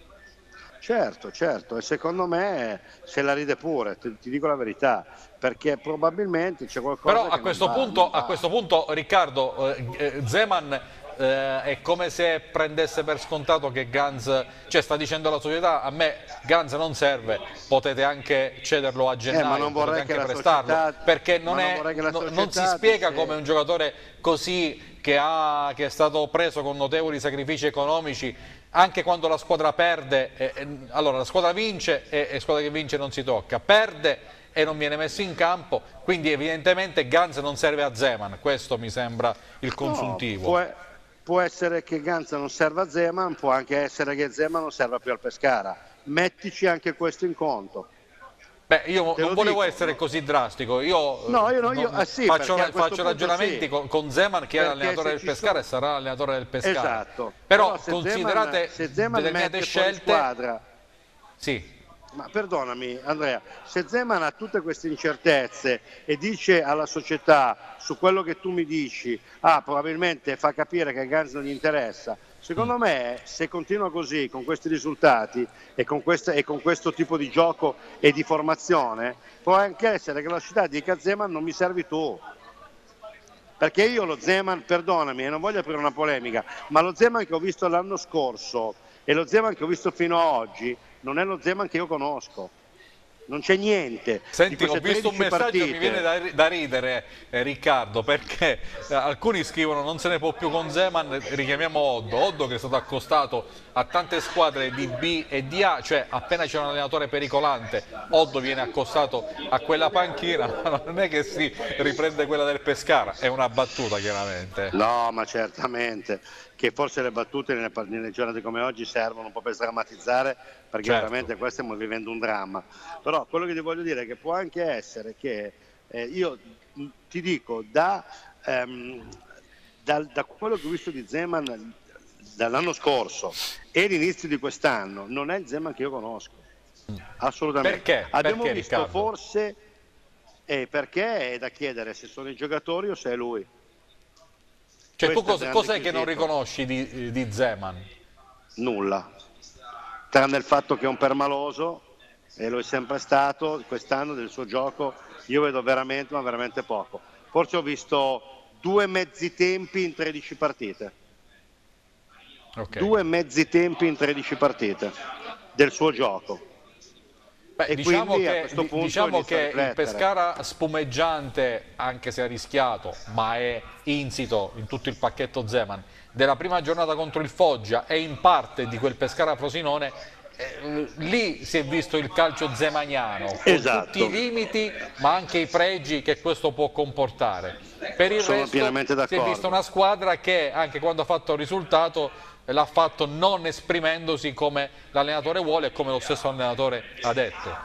Certo, certo, e secondo me se la ride pure, ti, ti dico la verità, perché probabilmente c'è qualcosa Però che a questo, non va, punto, non va. a questo punto, Riccardo, eh, eh, Zeman eh, è come se prendesse per scontato che Ganz, cioè sta dicendo alla società, a me Ganz non serve, potete anche cederlo a gennaio, Eh, ma non vorrei potete che anche la prestarlo, società- perché non, ma non è- vorrei che la no- non si società spiega dice- come un giocatore così che, ha, che è stato preso con notevoli sacrifici economici, anche quando la squadra perde, eh, eh, allora la squadra vince e, e squadra che vince non si tocca, perde e non viene messo in campo, quindi evidentemente Ganz non serve a Zeman, questo mi sembra il consuntivo. No, può, può essere che Ganz non serva a Zeman, può anche essere che Zeman non serva più al Pescara, mettici anche questo in conto. Beh, io Te non lo volevo dico, essere no. così drastico, io, No, io no, non- io- ah, sì, faccio, perché a questo faccio punto ragionamenti sì. con, con Zeman che è Perché l'allenatore se del ci Pescara sono- e sarà l'allenatore del Pescara. Esatto. Però, se considerate Zeman, se Zeman determinate mette fuori scelte, squadra, sì. ma perdonami Andrea, se Zeman ha tutte queste incertezze e dice alla società su quello che tu mi dici, ah probabilmente fa capire che Ganz non gli interessa, secondo me se continua così con questi risultati e con, questa, e con questo tipo di gioco e di formazione, può anche essere che la società dica a Zeman non mi servi tu. Perché io lo Zeman, perdonami, e non voglio aprire una polemica, ma lo Zeman che ho visto l'anno scorso e lo Zeman che ho visto fino ad oggi non è lo Zeman che io conosco. Non c'è niente. Senti, di ho queste visto un tredici messaggio, partite. mi viene da, da ridere eh, Riccardo, perché eh, alcuni scrivono non se ne può più con Zeman, richiamiamo Oddo, Oddo che è stato accostato a tante squadre di B e di A, cioè appena c'è un allenatore pericolante, Oddo viene accostato a quella panchina, ma non è che si riprende quella del Pescara, è una battuta chiaramente. No, ma certamente, che forse le battute nelle, nelle giornate come oggi servono un po' per sdrammatizzare, perché Certo. veramente qua stiamo vivendo un dramma. Però quello che ti voglio dire è che può anche essere che eh, io ti dico, da, ehm, da, da quello che ho visto di Zeman dall'anno scorso e l'inizio di quest'anno, non è il Zeman che io conosco, assolutamente. Perché? Abbiamo Perché, visto Riccardo? forse, eh, perché è da chiedere se sono i giocatori o se è lui. Cioè, tu Questo è cos- il cos'è grande che non quesito. riconosci di, di Zeman? Nulla, tranne il fatto che è un permaloso e lo è sempre stato. Quest'anno del suo gioco io vedo veramente, ma veramente poco. Forse ho visto due mezzi tempi in tredici partite, Ok. due mezzi tempi in tredici partite del suo gioco. Beh, E diciamo quindi a che, questo di- punto diciamo inizio a che il riflettere. Pescara spumeggiante, anche se ha rischiato, ma è insito in tutto il pacchetto Zeman, della prima giornata contro il Foggia e in parte di quel Pescara Frosinone, eh, lì si è visto il calcio zemaniano, con Esatto. tutti i limiti ma anche i pregi che questo può comportare. Per il Sono resto pienamente si è d'accordo. vista una squadra che anche quando ha fatto il risultato l'ha fatto non esprimendosi come l'allenatore vuole e come lo stesso allenatore ha detto.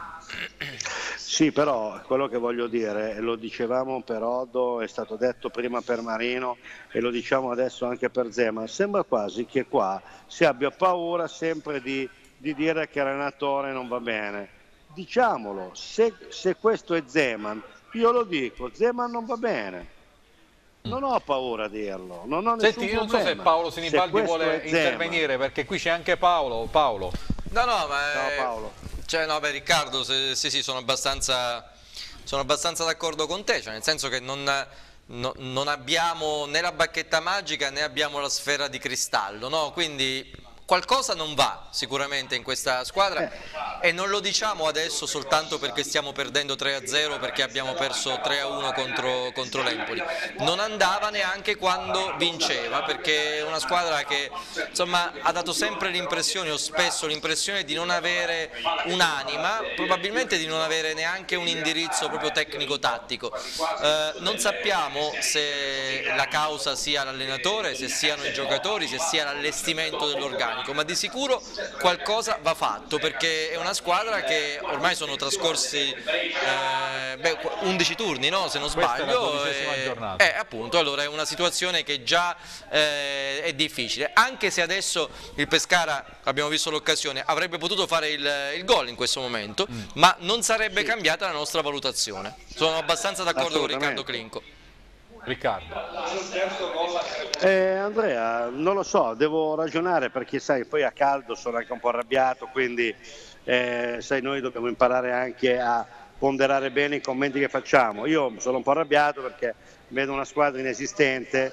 Sì, però quello che voglio dire, e lo dicevamo per Oddo, è stato detto prima per Marino e lo diciamo adesso anche per Zeman, sembra quasi che qua si abbia paura sempre di, di dire che l'allenatore non va bene. Diciamolo, se, se questo è Zeman, io lo dico, Zeman non va bene. Non ho paura a dirlo, non ho nessun Senti, io non so se problema. Paolo Sinibaldi questo vuole è Zeman. intervenire, perché qui c'è anche Paolo. Paolo. No, no, ma Ciao è- Paolo. Cioè, no, beh, Riccardo, se- sì, sì, sono abbastanza, sono abbastanza d'accordo con te, cioè, nel senso che non, no- non abbiamo né la bacchetta magica né abbiamo la sfera di cristallo, no? Quindi qualcosa non va sicuramente in questa squadra e non lo diciamo adesso soltanto perché stiamo perdendo tre a zero, perché abbiamo perso tre a uno contro, contro l'Empoli. Non andava neanche quando vinceva, perché è una squadra che insomma ha dato sempre l'impressione, o spesso l'impressione, di non avere un'anima, probabilmente di non avere neanche un indirizzo proprio tecnico-tattico. Eh, non sappiamo se la causa sia l'allenatore, se siano i giocatori, se sia l'allestimento dell'organico, ma di sicuro qualcosa va fatto, perché è una squadra che ormai sono trascorsi eh, beh, undici turni, no? Se non Questa è la sbaglio, dodicesima eh, giornata. eh, appunto, allora è una situazione che già eh, è difficile, anche se adesso il Pescara, abbiamo visto l'occasione, avrebbe potuto fare il, il gol in questo momento, Mm. ma non sarebbe cambiata la nostra valutazione. Sono abbastanza d'accordo con Riccardo Assolutamente. Clinco. Riccardo. Eh, Andrea, non lo so, devo ragionare perché sai, poi a caldo sono anche un po' arrabbiato, quindi eh, sai, noi dobbiamo imparare anche a ponderare bene i commenti che facciamo. Io sono un po' arrabbiato perché vedo una squadra inesistente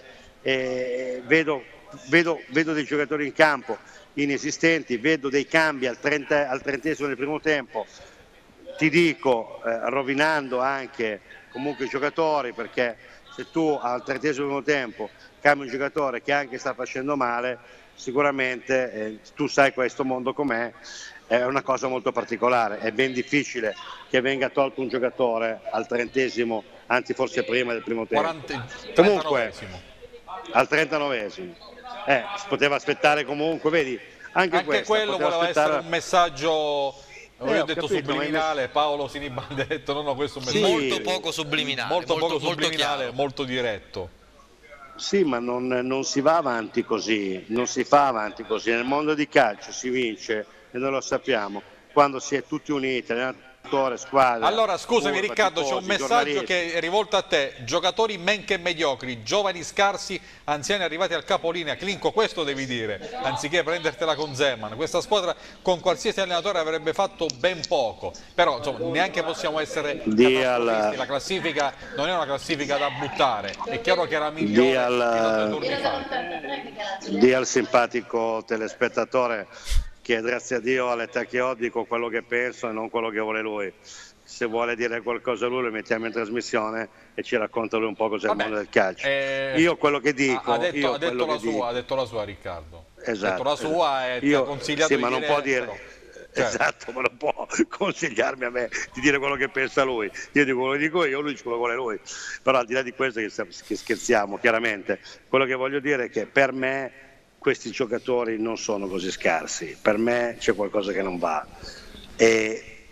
e vedo, vedo, vedo dei giocatori in campo inesistenti, vedo dei cambi al, trenta, al trentesimo del primo tempo, ti dico, eh, rovinando anche comunque i giocatori, perché se tu al trentesimo primo tempo cambi un giocatore che anche sta facendo male, sicuramente eh, tu sai questo mondo com'è, è una cosa molto particolare, è ben difficile che venga tolto un giocatore al trentesimo, anzi forse prima del primo tempo. quaranta Comunque, trentanovesimo. al trentanovesimo, eh, si poteva aspettare comunque, vedi, anche, Anche questa, quello poteva voleva aspettare- essere un messaggio, io Eh, ho ho detto capito, ma subliminale, Paolo Sinibaldi ha detto no, no, questo è un Sì. messaggio Molto poco subliminale, molto, molto, poco molto subliminale, chiaro. molto diretto. Sì, ma non, non si va avanti così, non si fa avanti così. Nel mondo di calcio si vince, e noi lo sappiamo, quando si è tutti uniti, allenatore, squadra. Allora scusami curva, Riccardo, c'è un tifosi, messaggio giornalisti. che è rivolto a te: giocatori men che mediocri, giovani scarsi, anziani arrivati al capolinea. Clinco, questo devi dire, anziché prendertela con Zeman. Questa squadra con qualsiasi allenatore avrebbe fatto ben poco, però insomma, neanche possiamo essere Di catastrofisti. al- La classifica non è una classifica da buttare, è chiaro che era Di migliore al- fino a due turni fa. Dì al simpatico telespettatore che grazie a Dio all'età che ho dico quello che penso e non quello che vuole lui. Se vuole dire qualcosa lui lo mettiamo in trasmissione e ci racconta lui un po' cos'è Vabbè, il mondo del calcio. eh, Io quello che dico, ha, ha detto, io ha detto quello la che sua, dico- ha detto la sua Riccardo. ha Esatto, detto la sua esatto. e ti ha Io- consigliato sì, di ma non dire può dire, però. Certo. esatto, ma non può consigliarmi a me di dire quello che pensa lui. Io dico quello che dico io, lui dice quello che vuole lui. Però al di là di questo che, stiamo- che scherziamo, chiaramente, quello che voglio dire è che per me questi giocatori non sono così scarsi, per me c'è qualcosa che non va. E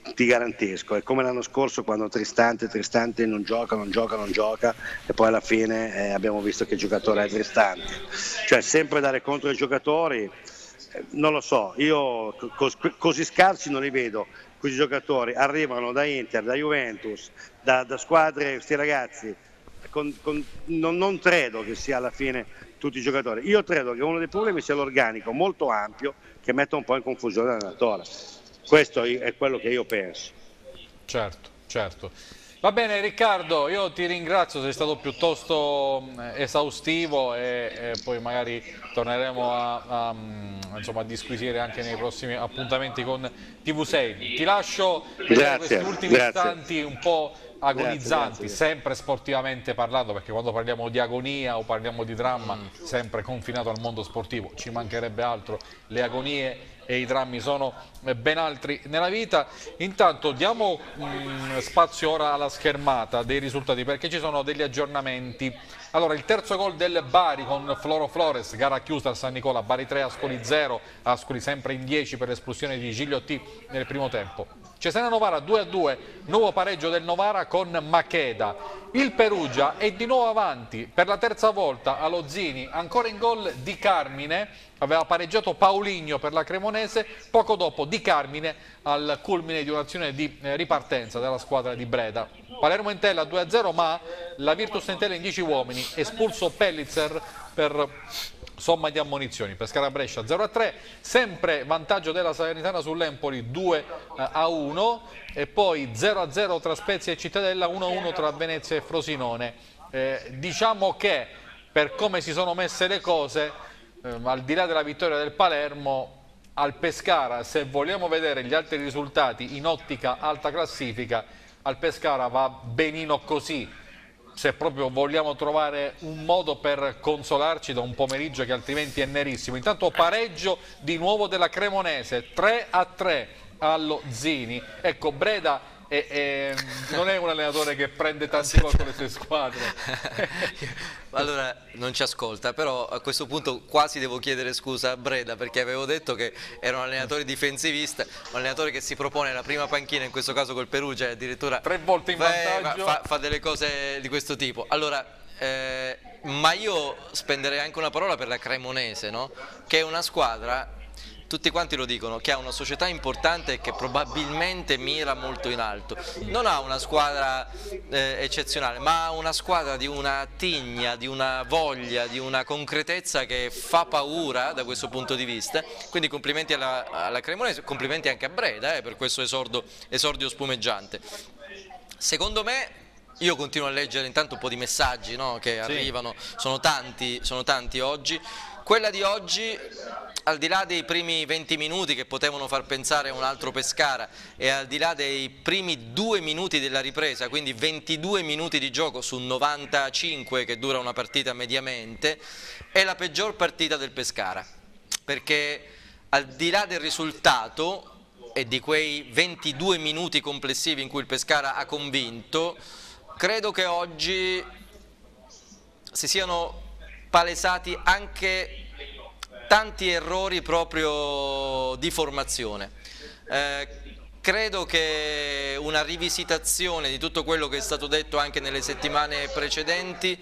ti garantisco, è come l'anno scorso quando Tristante, Tristante non gioca, non gioca, non gioca e poi alla fine eh, abbiamo visto che giocatore è Tristante, cioè sempre dare contro i giocatori, eh, non lo so, io cos- così scarsi non li vedo, questi giocatori arrivano da Inter, da Juventus, da, da squadre, questi ragazzi, con, con, non, non credo che sia alla fine tutti i giocatori, io credo che uno dei problemi sia l'organico molto ampio che metta un po' in confusione l'allenatore. Questo è quello che io penso. Certo, certo. Va bene Riccardo, io ti ringrazio, sei stato piuttosto esaustivo e, e poi magari torneremo a, a, insomma, a disquisire anche nei prossimi appuntamenti con T V sei. Ti lascio vedere questi ultimi grazie. istanti un po' agonizzanti, grazie, grazie. sempre sportivamente parlando, perché quando parliamo di agonia o parliamo di dramma, mm. sempre confinato al mondo sportivo, ci mancherebbe altro, le agonie e i drammi sono ben altri nella vita. Intanto diamo mh, spazio ora alla schermata dei risultati perché ci sono degli aggiornamenti. Allora, il terzo gol del Bari con Floro Flores, gara chiusa al San Nicola, Bari tre, Ascoli zero, Ascoli sempre in dieci per l'espulsione di Gigliotti nel primo tempo. Cesena Novara due a due, nuovo pareggio del Novara con Macheda. Il Perugia è di nuovo avanti per la terza volta allo Zini, ancora in gol Di Carmine, aveva pareggiato Paulinho per la Cremonese, poco dopo Di Carmine al culmine di un'azione di ripartenza della squadra di Breda. Palermo Entella due a zero, ma la Virtus Entella in dieci uomini, espulso Pellitzer per somma di ammonizioni. Pescara Brescia zero a tre, sempre vantaggio della Salernitana sull'Empoli due a uno e poi zero a zero tra Spezia e Cittadella, uno a uno tra Venezia e Frosinone. Eh, diciamo che per come si sono messe le cose, eh, al di là della vittoria del Palermo, al Pescara, se vogliamo vedere gli altri risultati in ottica alta classifica, al Pescara va benino così. Se proprio vogliamo trovare un modo per consolarci da un pomeriggio che altrimenti è nerissimo. Intanto pareggio di nuovo della Cremonese, tre a tre allo Zini. Ecco, Breda è, è, non è un allenatore che prende tanti gol con le sue squadre. Allora, non ci ascolta, però a questo punto quasi devo chiedere scusa a Breda perché avevo detto che era un allenatore difensivista, un allenatore che si propone la prima panchina, in questo caso col Perugia, addirittura tre volte in vantaggio, fa, fa delle cose di questo tipo. Allora, eh, ma io spenderei anche una parola per la Cremonese, no? Che è una squadra, tutti quanti lo dicono, che ha una società importante e che probabilmente mira molto in alto. Non ha una squadra eh, eccezionale, ma ha una squadra di una tigna, di una voglia, di una concretezza che fa paura da questo punto di vista. Quindi complimenti alla, alla Cremonese, complimenti anche a Breda eh, per questo esordio, esordio spumeggiante. Secondo me, io continuo a leggere intanto un po' di messaggi, no, che arrivano, sì. sono tanti, sono tanti oggi. Quella di oggi, al di là dei primi venti minuti che potevano far pensare a un altro Pescara e al di là dei primi due minuti della ripresa, quindi ventidue minuti di gioco su novantacinque che dura una partita mediamente, è la peggior partita del Pescara, perché al di là del risultato e di quei ventidue minuti complessivi in cui il Pescara ha convinto, credo che oggi si siano palesati anche tanti errori proprio di formazione. Eh, credo che una rivisitazione di tutto quello che è stato detto anche nelle settimane precedenti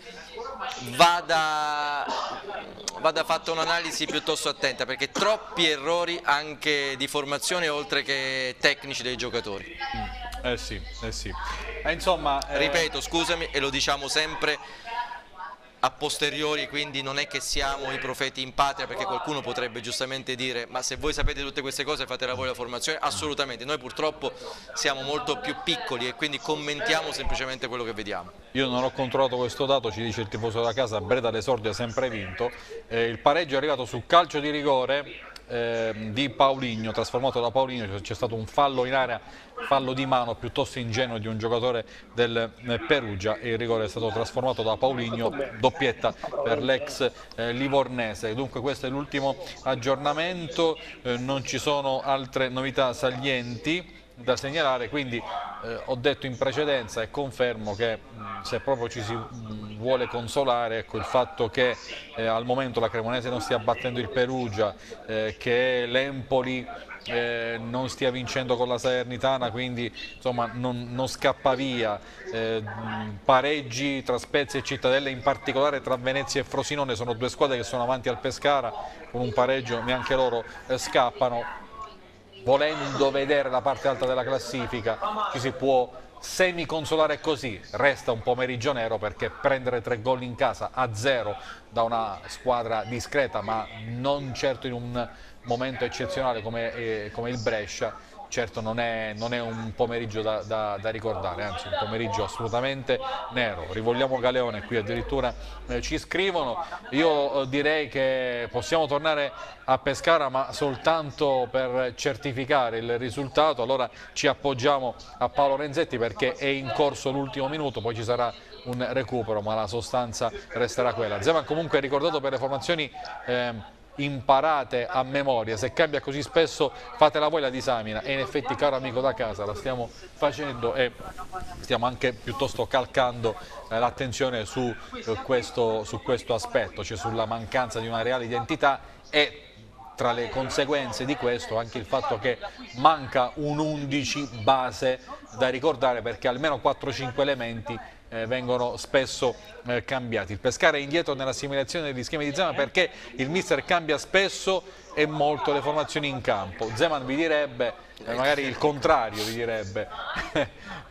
vada, vada fatta un'analisi piuttosto attenta, perché troppi errori anche di formazione oltre che tecnici dei giocatori. Eh sì, eh sì. Eh, insomma, eh... ripeto, scusami, e lo diciamo sempre a posteriori, quindi non è che siamo i profeti in patria, perché qualcuno potrebbe giustamente dire ma se voi sapete tutte queste cose fatela voi la formazione. Assolutamente, noi purtroppo siamo molto più piccoli e quindi commentiamo semplicemente quello che vediamo. Io non ho controllato questo dato, ci dice il tifoso da casa, Breda l'esordio ha sempre vinto, eh, il pareggio è arrivato su calcio di rigore eh, di Paulinho, trasformato da Paulinho, c'è stato un fallo in area, fallo di mano piuttosto ingenuo di un giocatore del Perugia e il rigore è stato trasformato da Paulinho, doppietta per l'ex eh, livornese. Dunque questo è l'ultimo aggiornamento, eh, non ci sono altre novità salienti da segnalare, quindi eh, ho detto in precedenza e confermo che mh, se proprio ci si mh, vuole consolare, ecco, il fatto che eh, al momento la Cremonese non stia battendo il Perugia, eh, che l'Empoli eh, non stia vincendo con la Salernitana, quindi insomma non, non scappa via. Eh, pareggi tra Spezia e Cittadella, in particolare tra Venezia e Frosinone, sono due squadre che sono avanti al Pescara, con un pareggio neanche loro eh, scappano. Volendo vedere la parte alta della classifica ci si può semi consolare così, resta un pomeriggio nero perché prendere tre gol in casa a zero da una squadra discreta ma non certo in un momento eccezionale come, eh, come il Brescia, certo non è, non è un pomeriggio da, da, da ricordare, anzi un pomeriggio assolutamente nero. Rivogliamo Galeone, qui addirittura eh, ci scrivono. Io eh, direi che possiamo tornare a Pescara ma soltanto per certificare il risultato, allora ci appoggiamo a Paolo Renzetti perché è in corso l'ultimo minuto, poi ci sarà un recupero ma la sostanza resterà quella. Zeman comunque è ricordato per le formazioni eh, imparate a memoria, se cambia così spesso fatela voi la disamina, e in effetti, caro amico da casa, la stiamo facendo e stiamo anche piuttosto calcando eh, l'attenzione su, eh, questo, su questo aspetto, cioè sulla mancanza di una reale identità, e tra le conseguenze di questo anche il fatto che manca un undici base da ricordare, perché almeno quattro cinque elementi Eh, vengono spesso eh, cambiati. Il Pescara è indietro nell'assimilazione degli schemi di Zeman perché il mister cambia spesso e molto le formazioni in campo. Zeman vi direbbe, eh, magari il contrario vi direbbe, eh,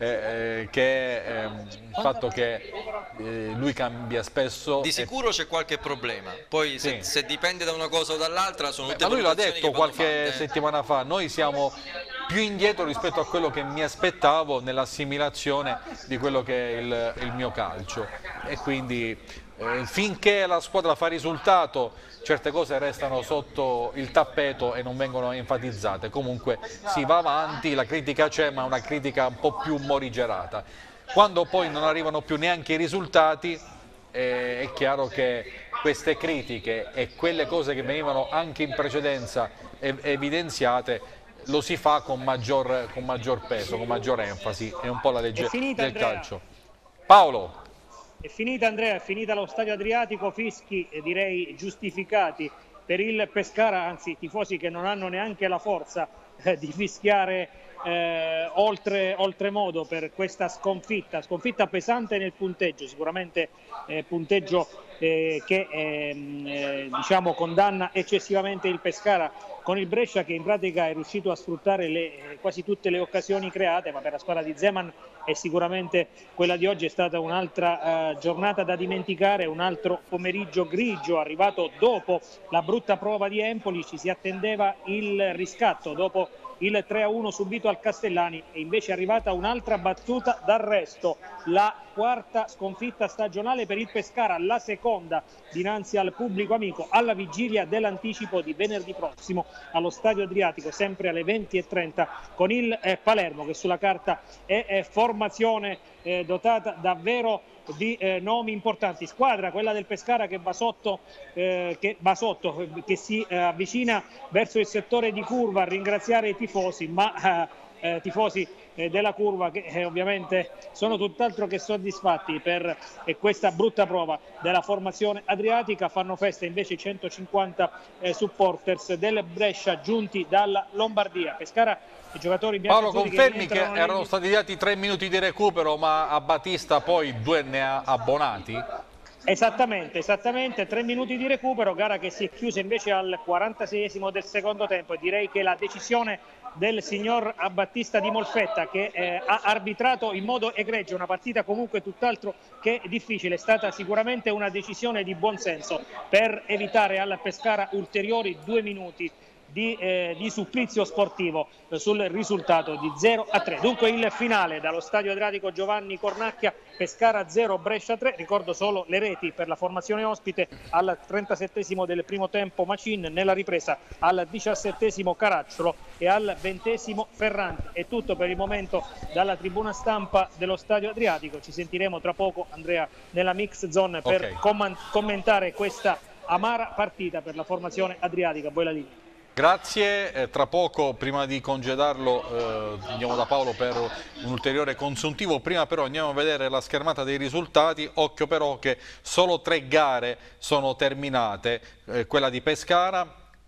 eh, che eh, il fatto che eh, lui cambia spesso. Di sicuro c'è qualche problema, poi se, Sì. se dipende da una cosa o dall'altra sono tutte Ma lui l'ha valutazioni detto che vanno qualche fatte. settimana fa, noi siamo più indietro rispetto a quello che mi aspettavo nell'assimilazione di quello che è il, il mio calcio, e quindi eh, finché la squadra fa risultato certe cose restano sotto il tappeto e non vengono enfatizzate. Comunque si va avanti, la critica c'è, ma una critica un po' più morigerata. Quando poi non arrivano più neanche i risultati, eh, è chiaro che queste critiche e quelle cose che venivano anche in precedenza ev- evidenziate lo si fa con maggior, con maggior peso, con maggior enfasi, è un po' la legge È finita, del Andrea. calcio. Paolo. È finita, Andrea, è finita lo Stadio Adriatico, fischi eh, direi giustificati per il Pescara, anzi tifosi che non hanno neanche la forza eh, di fischiare eh, oltre, oltremodo per questa sconfitta, sconfitta pesante nel punteggio, sicuramente eh, punteggio eh, che ehm, eh, diciamo condanna eccessivamente il Pescara con il Brescia, che in pratica è riuscito a sfruttare le, eh, quasi tutte le occasioni create, ma per la squadra di Zeman e sicuramente quella di oggi è stata un'altra eh, giornata da dimenticare, un altro pomeriggio grigio arrivato dopo la brutta prova di Empoli. Ci si attendeva il riscatto dopo il tre a uno subito al Castellani e invece è arrivata un'altra battuta d'arresto, la quarta sconfitta stagionale per il Pescara, la seconda dinanzi al pubblico amico alla vigilia dell'anticipo di venerdì prossimo allo Stadio Adriatico, sempre alle venti e trenta, con il eh, Palermo, che sulla carta è, è formazione eh, dotata davvero di eh, nomi importanti. Squadra, quella del Pescara, che va sotto, eh, che, va sotto, che si eh, avvicina verso il settore di curva a ringraziare i tifosi, ma eh, eh, tifosi eh, della curva che eh, ovviamente sono tutt'altro che soddisfatti per eh, questa brutta prova della formazione adriatica. Fanno festa invece i centocinquanta eh, supporters del Brescia giunti dalla Lombardia. Pescara, i giocatori Paolo, biancazzurri confermi che rientrano erano negli- stati dati tre minuti di recupero, ma a Battista poi due ne ha abbonati? Esattamente, esattamente, tre minuti di recupero, gara che si è chiusa invece al quarantaseiesimo del secondo tempo, e direi che la decisione del signor Battista di Molfetta, che eh, ha arbitrato in modo egregio una partita comunque tutt'altro che difficile, è stata sicuramente una decisione di buonsenso per evitare al Pescara ulteriori due minuti Di, eh, di supplizio sportivo eh, sul risultato di zero a tre. Dunque il finale dallo Stadio Adriatico Giovanni Cornacchia: Pescara zero, Brescia tre. Ricordo solo le reti per la formazione ospite: al trentasettesimo del primo tempo Macin, nella ripresa al diciassettesimo Caracciolo e al ventesimo Ferranti. È tutto per il momento dalla tribuna stampa dello Stadio Adriatico. Ci sentiremo tra poco, Andrea, nella mix zone per Ok. com- commentare questa amara partita per la formazione adriatica. Voi la linea. Grazie, eh, tra poco, prima di congedarlo, eh, andiamo da Paolo per un ulteriore consuntivo. Prima però andiamo a vedere la schermata dei risultati. Occhio però che solo tre gare sono terminate, eh, quella di Pescara,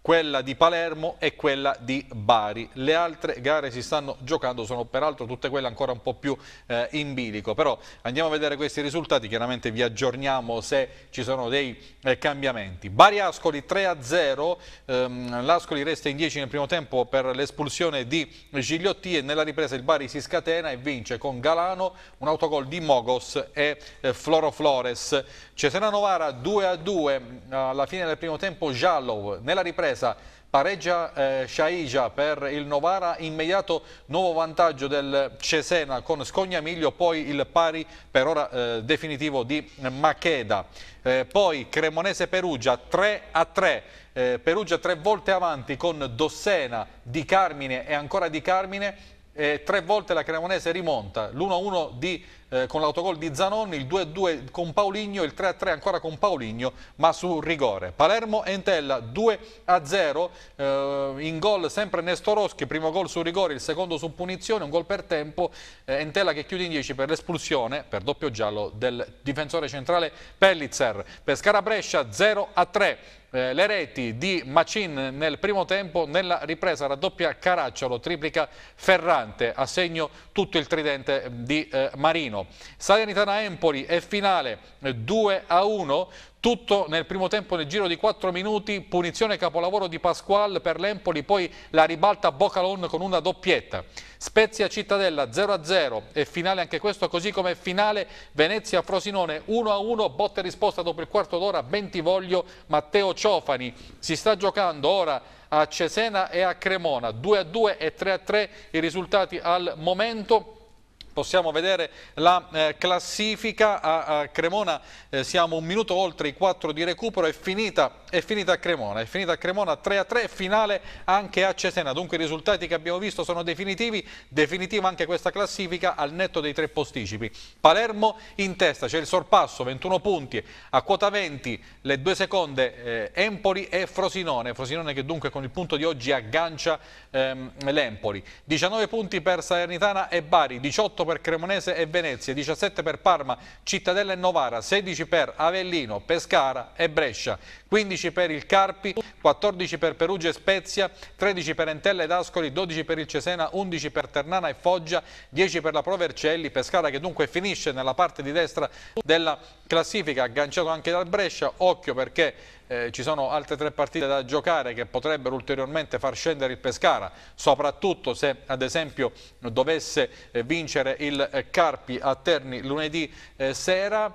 quella di Palermo e quella di Bari. Le altre gare si stanno giocando, sono peraltro tutte quelle ancora un po' più eh, in bilico, però andiamo a vedere questi risultati, chiaramente vi aggiorniamo se ci sono dei eh, cambiamenti. Bari-Ascoli tre a zero, ehm, l'Ascoli resta in dieci nel primo tempo per l'espulsione di Gigliotti e nella ripresa il Bari si scatena e vince con Galano, un autogol di Mogos e eh, Floro Flores. Cesena Novara due a due, alla fine del primo tempo Giallo, nella ripresa pareggia eh, Shaija per il Novara, immediato nuovo vantaggio del Cesena con Scognamiglio, poi il pari per ora eh, definitivo di Macheda. Eh, poi Cremonese-Perugia tre a tre, eh, Perugia tre volte avanti con Dossena, Di Carmine e ancora Di Carmine. Eh, tre volte la Cremonese rimonta, l'uno a uno di, eh, con l'autogol di Zanoni, il due a due con Pauligno, il tre a tre ancora con Pauligno ma su rigore. Palermo-Entella due a zero, eh, in gol sempre Nestoroschi, primo gol su rigore, il secondo su punizione, un gol per tempo, eh, Entella che chiude in dieci per l'espulsione per doppio giallo del difensore centrale Pellitzer. Pescara-Brescia zero a tre. Eh, le reti di Macin nel primo tempo, nella ripresa raddoppia Caracciolo, triplica Ferrante, a segno tutto il tridente di eh, Marino. Salernitana-Empoli è finale eh, due a uno, tutto nel primo tempo nel giro di quattro minuti, punizione capolavoro di Pasquale per l'Empoli, poi la ribalta Bocalon con una doppietta. Spezia-Cittadella zero a zero, è finale anche questo, così come è finale Venezia-Frosinone uno a uno, botta e risposta dopo il quarto d'ora, Bentivoglio, Matteo Ciofani. Si sta giocando ora a Cesena e a Cremona, due a due e tre a tre i risultati al momento. Possiamo vedere la eh, classifica, a, a Cremona eh, siamo un minuto oltre i quattro di recupero, è finita, è finita a Cremona, è finita a Cremona tre a tre, finale anche a Cesena, dunque i risultati che abbiamo visto sono definitivi, definitiva anche questa classifica al netto dei tre posticipi. Palermo in testa, c'è il sorpasso, ventuno punti, a quota venti le due seconde eh, Empoli e Frosinone, Frosinone che dunque con il punto di oggi aggancia ehm, l'Empoli, diciannove punti per Salernitana e Bari, diciotto per Cremonese e Venezia, diciassette per Parma, Cittadella e Novara, sedici per Avellino, Pescara e Brescia, quindici per il Carpi, quattordici per Perugia e Spezia, tredici per Entella ed Ascoli, dodici per il Cesena, undici per Ternana e Foggia, dieci per la Pro Vercelli, Pescara che dunque finisce nella parte di destra della classifica, agganciato anche dal Brescia, occhio perché Eh, ci sono altre tre partite da giocare che potrebbero ulteriormente far scendere il Pescara, soprattutto se ad esempio dovesse eh, vincere il eh, Carpi a Terni lunedì eh, sera.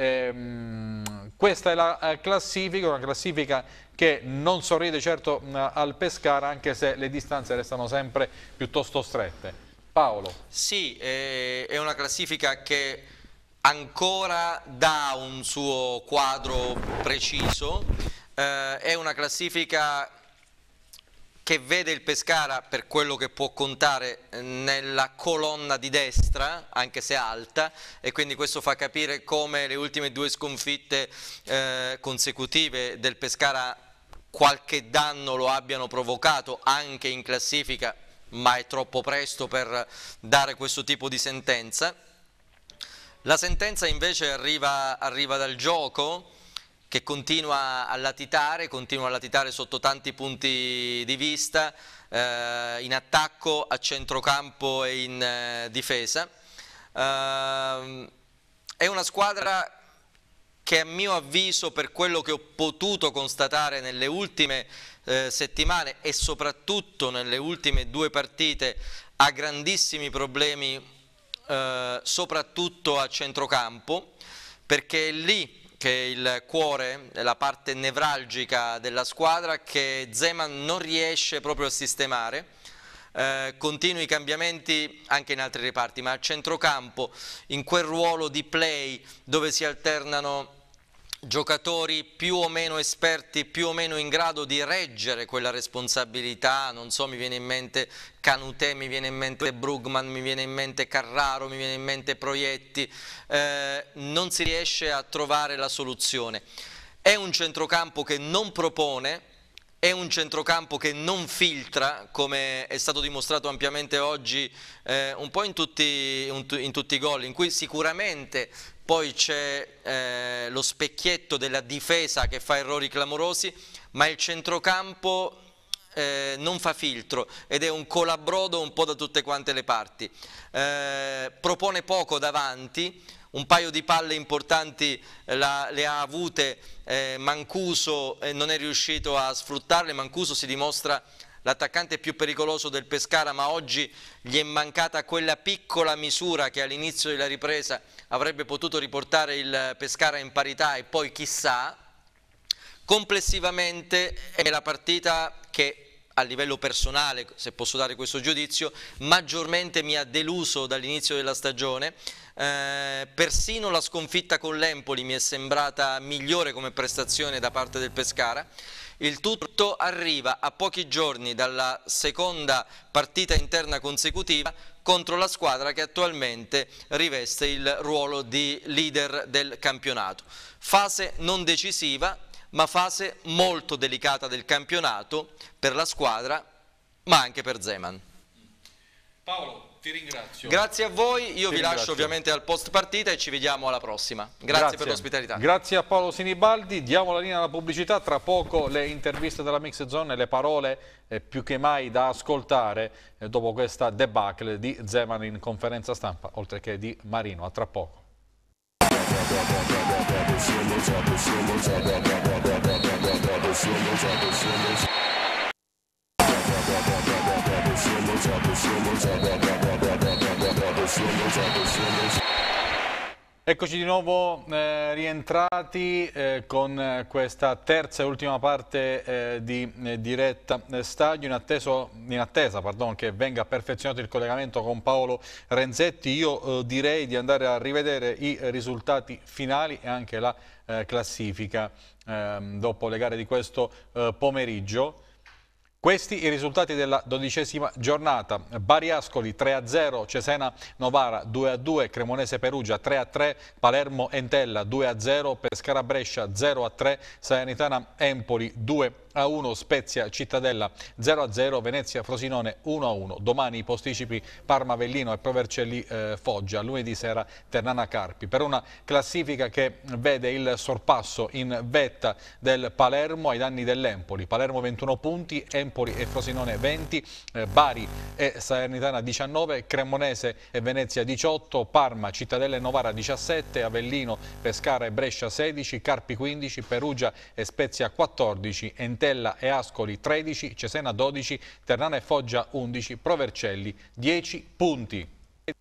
Ehm, questa è la eh, classifica, una classifica che non sorride certo mh, al Pescara, anche se le distanze restano sempre piuttosto strette. Paolo. Sì, eh, è una classifica che ancora dà un suo quadro preciso, eh, è una classifica che vede il Pescara, per quello che può contare, nella colonna di destra, anche se alta, e quindi questo fa capire come le ultime due sconfitte eh, consecutive del Pescara qualche danno lo abbiano provocato anche in classifica, ma è troppo presto per dare questo tipo di sentenza. La sentenza invece arriva, arriva dal gioco, che continua a latitare, continua a latitare sotto tanti punti di vista, eh, in attacco, a centrocampo e in eh, difesa. Eh, è una squadra che a mio avviso, per quello che ho potuto constatare nelle ultime eh, settimane e soprattutto nelle ultime due partite, ha grandissimi problemi Uh, soprattutto a centrocampo, perché è lì che è il cuore, la parte nevralgica della squadra, che Zeman non riesce proprio a sistemare. Uh, continui cambiamenti anche in altri reparti, ma a centrocampo, in quel ruolo di play dove si alternano giocatori più o meno esperti, più o meno in grado di reggere quella responsabilità, non so, mi viene in mente Canutè, mi viene in mente Brugman, mi viene in mente Carraro, mi viene in mente Proietti, eh, non si riesce a trovare la soluzione. È un centrocampo che non propone, è un centrocampo che non filtra, come è stato dimostrato ampiamente oggi eh, un po' in tutti, in tutti i gol, in cui sicuramente poi c'è eh, lo specchietto della difesa che fa errori clamorosi, ma il centrocampo eh, non fa filtro ed è un colabrodo un po' da tutte quante le parti, eh, propone poco davanti, un paio di palle importanti la, le ha avute eh, Mancuso e non è riuscito a sfruttarle. Mancuso si dimostra l'attaccante più pericoloso del Pescara, ma oggi gli è mancata quella piccola misura che all'inizio della ripresa avrebbe potuto riportare il Pescara in parità e poi chissà. Complessivamente è la partita che a livello personale, se posso dare questo giudizio, maggiormente mi ha deluso dall'inizio della stagione. Eh, persino la sconfitta con l'Empoli mi è sembrata migliore come prestazione da parte del Pescara. Il tutto arriva a pochi giorni dalla seconda partita interna consecutiva contro la squadra che attualmente riveste il ruolo di leader del campionato. Fase non decisiva, ma fase molto delicata del campionato per la squadra, ma anche per Zeman. Paolo, ti ringrazio. Grazie a voi, io Ti vi ringrazio. lascio ovviamente al post partita e ci vediamo alla prossima. Grazie, Grazie. per l'ospitalità. Grazie a Paolo Sinibaldi, diamo la linea alla pubblicità, tra poco le interviste della Mix Zone e le parole eh, più che mai da ascoltare eh, dopo questa debacle di Zeman in conferenza stampa, oltre che di Marino. A tra poco. Eccoci di nuovo eh, rientrati eh, con eh, questa terza e ultima parte eh, di eh, diretta eh, stadio, in, atteso, in attesa pardon, che venga perfezionato il collegamento con Paolo Renzetti. Io eh, direi di andare a rivedere i risultati finali e anche la eh, classifica eh, dopo le gare di questo eh, pomeriggio. Questi i risultati della dodicesima giornata: Bari Ascoli tre a zero, Cesena Novara due a due, Cremonese Perugia tre a tre, Palermo Entella due a zero, Pescara Brescia zero a tre, Salernitana Empoli due a uno, Spezia Cittadella zero a zero, Venezia Frosinone uno a uno. Domani i posticipi Parma Avellino e Provercelli eh, Foggia, lunedì sera Ternana Carpi, per una classifica che vede il sorpasso in vetta del Palermo ai danni dell'Empoli. Palermo ventuno punti, Empoli e Frosinone venti, eh, Bari e Salernitana diciannove, Cremonese e Venezia diciotto, Parma, Cittadella e Novara diciassette, Avellino, Pescara e Brescia sedici, Carpi quindici, Perugia e Spezia quattordici, Entella e Ascoli tredici, Cesena dodici, Ternana e Foggia undici, Provercelli dieci punti.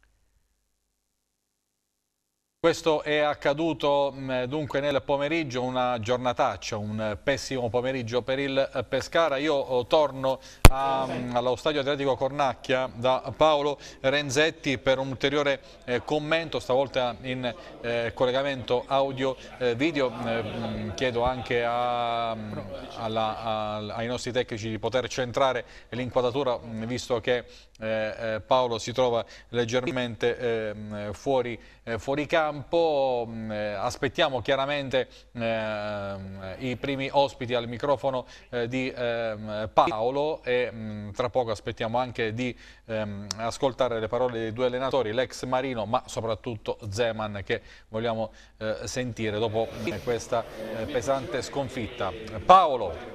Questo è accaduto dunque nel pomeriggio, una giornataccia, un pessimo pomeriggio per il Pescara. Io torno a, allo Stadio Adriatico Cornacchia da Paolo Renzetti per un ulteriore eh, commento, stavolta in eh, collegamento audio-video. Eh, chiedo anche a, alla, a, ai nostri tecnici di poter centrare l'inquadratura, visto che eh, eh, Paolo si trova leggermente eh, fuori, eh, fuori campo. Eh, aspettiamo chiaramente eh, i primi ospiti al microfono eh, di eh, Paolo e mh, tra poco aspettiamo anche di ehm, ascoltare le parole dei due allenatori, l'ex Marino ma soprattutto Zeman, che vogliamo eh, sentire dopo eh, questa eh, pesante sconfitta. Paolo.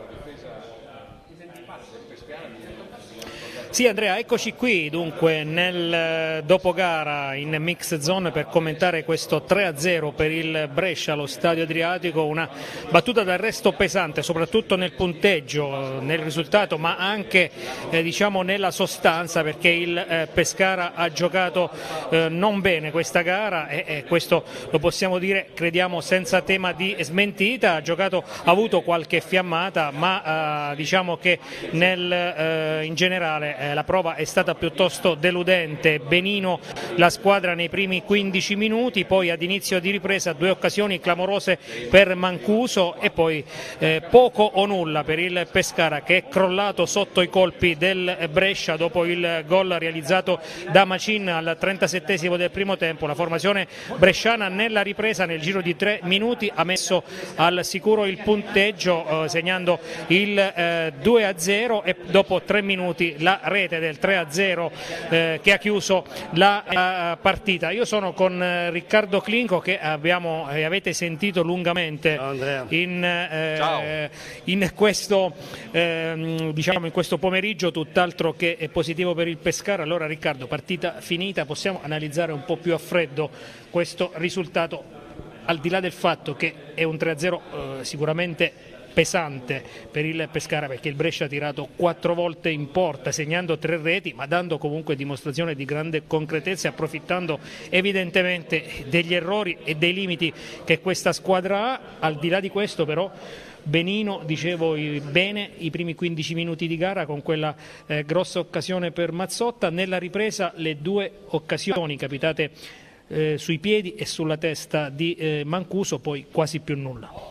Sì Andrea, eccoci qui dunque nel dopogara in Mix Zone per commentare questo tre a zero per il Brescia allo Stadio Adriatico, una battuta d'arresto pesante soprattutto nel punteggio, nel risultato, ma anche eh, diciamo nella sostanza, perché il eh, Pescara ha giocato eh, non bene questa gara e, e questo lo possiamo dire crediamo senza tema di smentita. Ha giocato, ha avuto qualche fiammata, ma eh, diciamo che nel, eh, in generale la prova è stata piuttosto deludente. Benino la squadra nei primi quindici minuti, poi ad inizio di ripresa due occasioni clamorose per Mancuso e poi eh, poco o nulla per il Pescara, che è crollato sotto i colpi del Brescia dopo il gol realizzato da Macin al trentasettesimo del primo tempo. La formazione bresciana nella ripresa nel giro di tre minuti ha messo al sicuro il punteggio eh, segnando il eh, due a zero e dopo tre minuti la rete del tre a zero eh, che ha chiuso la uh, partita. Io sono con uh, Riccardo Clinco, che abbiamo, eh, avete sentito lungamente in, eh, in, questo, eh, diciamo in questo pomeriggio, tutt'altro che è positivo per il Pescara. Allora Riccardo, partita finita, possiamo analizzare un po' più a freddo questo risultato, al di là del fatto che è un tre a zero eh, sicuramente pesante per il Pescara, perché il Brescia ha tirato quattro volte in porta segnando tre reti, ma dando comunque dimostrazione di grande concretezza e approfittando evidentemente degli errori e dei limiti che questa squadra ha. Al di là di questo però benino, dicevo bene, i primi quindici minuti di gara con quella eh, grossa occasione per Mazzotta. Nella ripresa le due occasioni capitate eh, sui piedi e sulla testa di eh, Mancuso, poi quasi più nulla.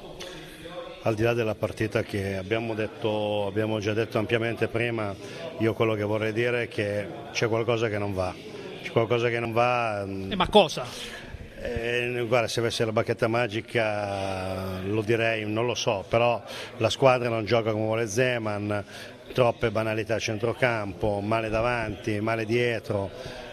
Al di là della partita che abbiamo, detto, abbiamo già detto ampiamente prima, io quello che vorrei dire è che c'è qualcosa che non va. C'è qualcosa che non va. Eh, ma cosa? Eh, guarda, se avessi la bacchetta magica lo direi, non lo so, però la squadra non gioca come vuole Zeman, troppe banalità a centrocampo, male davanti, male dietro,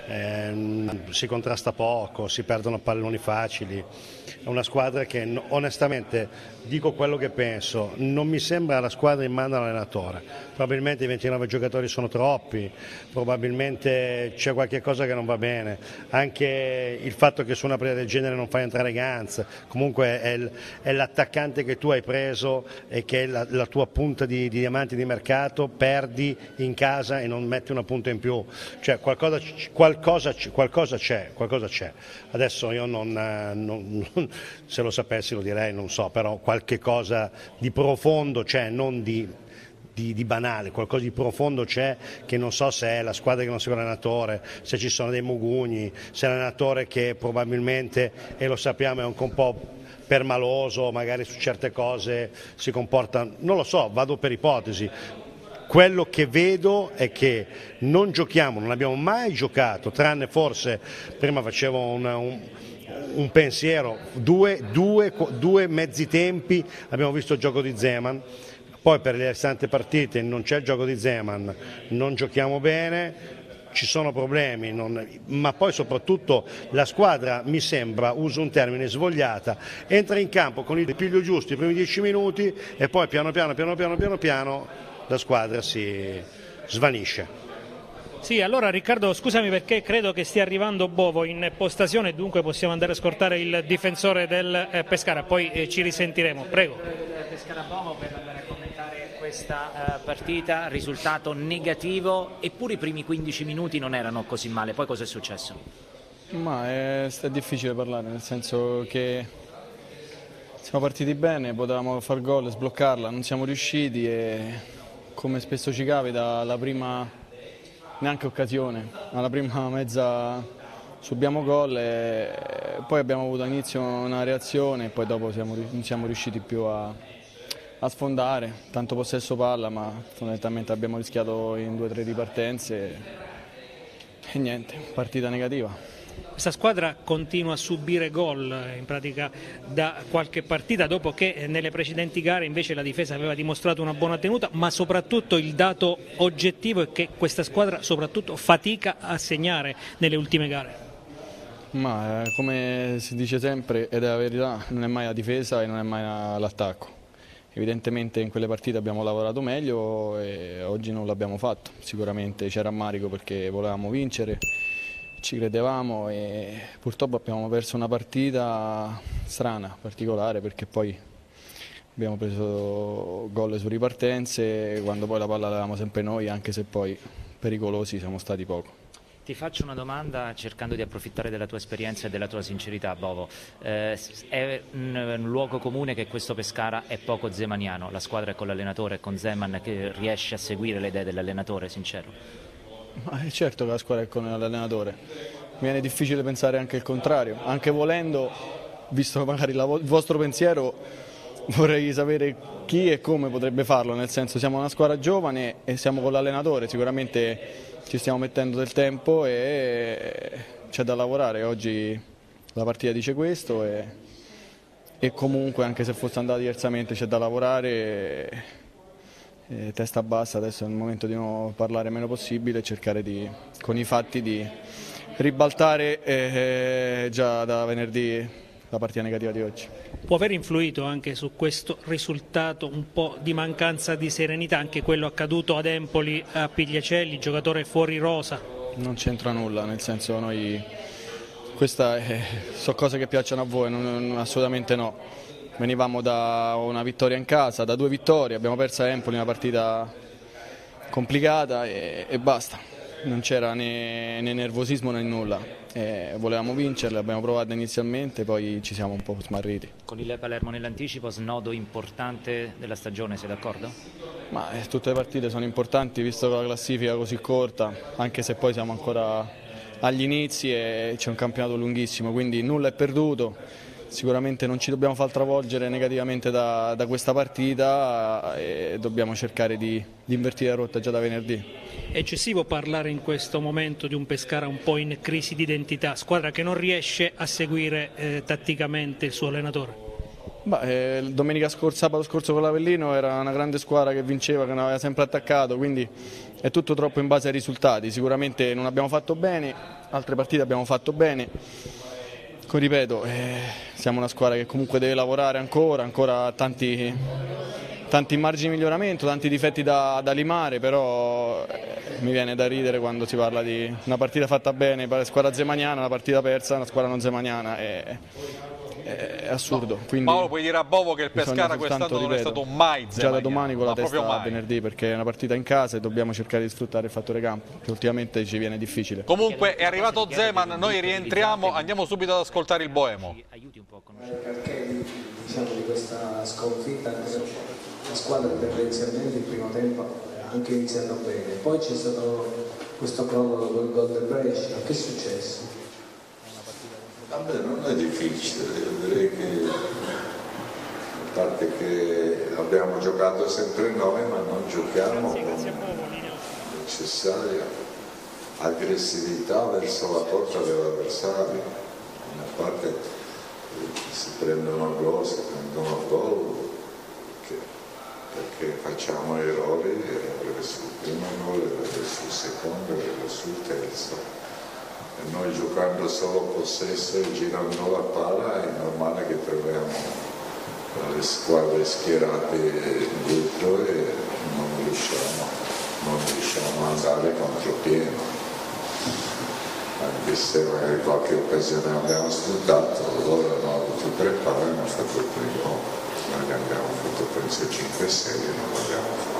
eh, si contrasta poco, si perdono palloni facili. È una squadra che onestamente, dico quello che penso, non mi sembra la squadra in mano all'allenatore. Probabilmente i ventinove giocatori sono troppi, probabilmente c'è qualche cosa che non va bene, anche il fatto che su una partita del genere non fai entrare Ganz, comunque è l'attaccante che tu hai preso e che è la, la tua punta di, di diamanti di mercato, perdi in casa e non metti una punta in più, cioè qualcosa, qualcosa, qualcosa c'è, qualcosa c'è. Adesso io non, non, non se lo sapessi lo direi, non so, però qualche cosa di profondo c'è, non di, di, di banale, qualcosa di profondo c'è, che non so se è la squadra che non segue l'allenatore, se ci sono dei mugugni, se è l'allenatore che probabilmente, e lo sappiamo, è un po' permaloso, magari su certe cose si comporta, non lo so, vado per ipotesi. Quello che vedo è che non giochiamo, non abbiamo mai giocato, tranne forse, prima facevo una, un, un pensiero, due, due, due mezzi tempi, abbiamo visto il gioco di Zeman, poi per le restanti partite non c'è il gioco di Zeman, non giochiamo bene, ci sono problemi, non, ma poi soprattutto la squadra, mi sembra, uso un termine, svogliata, entra in campo con il piglio giusto i primi dieci minuti e poi piano piano, piano piano, piano piano la squadra si svanisce. Sì, allora Riccardo, scusami perché credo che stia arrivando Bovo in postazione, dunque possiamo andare a scortare il difensore del eh, Pescara, poi eh, ci risentiremo. Prego. Pescara Bovo per andare a commentare questa uh, partita, risultato negativo, eppure i primi quindici minuti non erano così male, poi cosa è successo? Ma è, è difficile parlare, nel senso che siamo partiti bene, potevamo far gol, sbloccarla, non siamo riusciti e come spesso ci capita, la prima neanche occasione, alla prima mezza subiamo gol e poi abbiamo avuto all'inizio una reazione e poi dopo siamo, non siamo riusciti più a, a sfondare, tanto possesso palla, ma fondamentalmente abbiamo rischiato in due o tre ripartenze e, e niente, partita negativa. Questa squadra continua a subire gol in pratica da qualche partita, dopo che nelle precedenti gare invece la difesa aveva dimostrato una buona tenuta, ma soprattutto il dato oggettivo è che questa squadra soprattutto fatica a segnare nelle ultime gare. Ma eh, come si dice sempre, ed è la verità, non è mai la difesa e non è mai l'attacco. Evidentemente in quelle partite abbiamo lavorato meglio e oggi non l'abbiamo fatto. Sicuramente c'era rammarico perché volevamo vincere, ci credevamo e purtroppo abbiamo perso una partita strana, particolare, perché poi abbiamo preso gol su ripartenze quando poi la palla l'avevamo sempre noi, anche se poi pericolosi siamo stati poco. Ti faccio una domanda cercando di approfittare della tua esperienza e della tua sincerità, Bovo. Eh, è un, un luogo comune che questo Pescara è poco zemaniano, la squadra è con l'allenatore, è con Zeman, che riesce a seguire le idee dell'allenatore, sincero? Ma è certo che la squadra è con l'allenatore, mi viene difficile pensare anche il contrario, anche volendo, visto magari la, il vostro pensiero, vorrei sapere chi e come potrebbe farlo, nel senso siamo una squadra giovane e siamo con l'allenatore, sicuramente ci stiamo mettendo del tempo e c'è da lavorare, oggi la partita dice questo e, e comunque anche se fosse andata diversamente c'è da lavorare e, eh, testa bassa, adesso è il momento di non parlare meno possibile e cercare di, con i fatti di ribaltare eh, già da venerdì la partita negativa di oggi. Può aver influito anche su questo risultato un po' di mancanza di serenità, anche quello accaduto ad Empoli a Pigliacelli, giocatore fuori rosa? Non c'entra nulla, nel senso noi, queste eh, sono cose che piacciono a voi, non, non, assolutamente no. Venivamo da una vittoria in casa, da due vittorie, abbiamo perso a Empoli una partita complicata e, e basta. Non c'era né, né nervosismo né nulla, eh, volevamo vincerle, abbiamo provato inizialmente, poi ci siamo un po' smarriti. Con il Palermo nell'anticipo, snodo importante della stagione, sei d'accordo? Ma eh, tutte le partite sono importanti visto la classifica così corta, anche se poi siamo ancora agli inizi e c'è un campionato lunghissimo, quindi nulla è perduto. Sicuramente non ci dobbiamo far travolgere negativamente da, da questa partita e dobbiamo cercare di, di invertire la rotta già da venerdì. È eccessivo parlare in questo momento di un Pescara un po' in crisi di identità, squadra che non riesce a seguire eh, tatticamente il suo allenatore? Beh, eh, domenica scorsa, sabato scorso con l'Avellino era una grande squadra che vinceva, che non aveva sempre attaccato, quindi è tutto troppo in base ai risultati. Sicuramente non abbiamo fatto bene, altre partite abbiamo fatto bene. Ripeto, eh, siamo una squadra che comunque deve lavorare ancora, ancora ha tanti, tanti margini di miglioramento, tanti difetti da, da limare, però eh, mi viene da ridere quando si parla di una partita fatta bene, squadra zemaniana, una partita persa, una squadra non zemaniana, è, è assurdo. No. Quindi Paolo, puoi dire a Bovo che il Pescara quest'anno non è stato mai zemaniano? Già da domani con la testa mai. venerdì, perché è una partita in casa e dobbiamo cercare di sfruttare il fattore campo, che ultimamente ci viene difficile. Comunque è arrivato Zeman, noi rientriamo, andiamo subito ad ascoltare il Boemo. Perché diciamo di questa sconfitta, la squadra tendenzialmente il primo tempo ha anche iniziato bene, poi c'è stato questo crollo col gol del Brescia, che è successo? Vabbè, non è difficile, direi che a parte che abbiamo giocato sempre noi, ma non giochiamo con necessaria aggressività verso la porta dell'avversario. A parte si prendono gol, si prendono gol perché facciamo errori sul primo gol, sul secondo e sul terzo. E noi giocando solo possesso e girando la palla è normale che troviamo le squadre schierate dietro e non riusciamo, non riusciamo ad andare contropieno. Anche se magari qualche occasione abbiamo sfruttato, loro hanno avuto tre palle e hanno fatto il primo, noi abbiamo fatto penso cinque sei e non l'abbiamo fatto.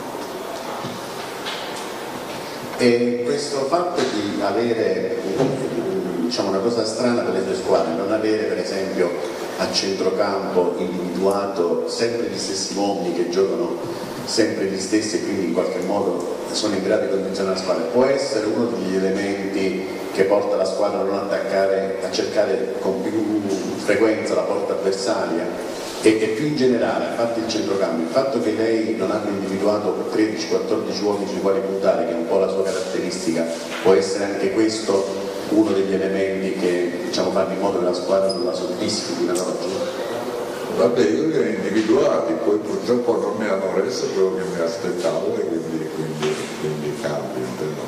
E questo fatto di avere, diciamo, una cosa strana per le due squadre, non avere per esempio a centrocampo individuato sempre gli stessi uomini che giocano sempre gli stessi e quindi in qualche modo sono in grado di condizionare la squadra, può essere uno degli elementi che porta la squadra a non attaccare, a cercare con più frequenza la porta avversaria? E, e più in generale, a parte il centrocampo, il fatto che lei non abbia individuato tredici quattordici uomini sui quali puntare, che è un po' la sua caratteristica, può essere anche questo uno degli elementi che, diciamo, fanno in modo che la squadra non la soddisfi fino ad oggi? Vabbè, io li ho individuati, poi purtroppo non mi hanno reso quello che mi aspettavo e quindi, quindi, quindi cambio.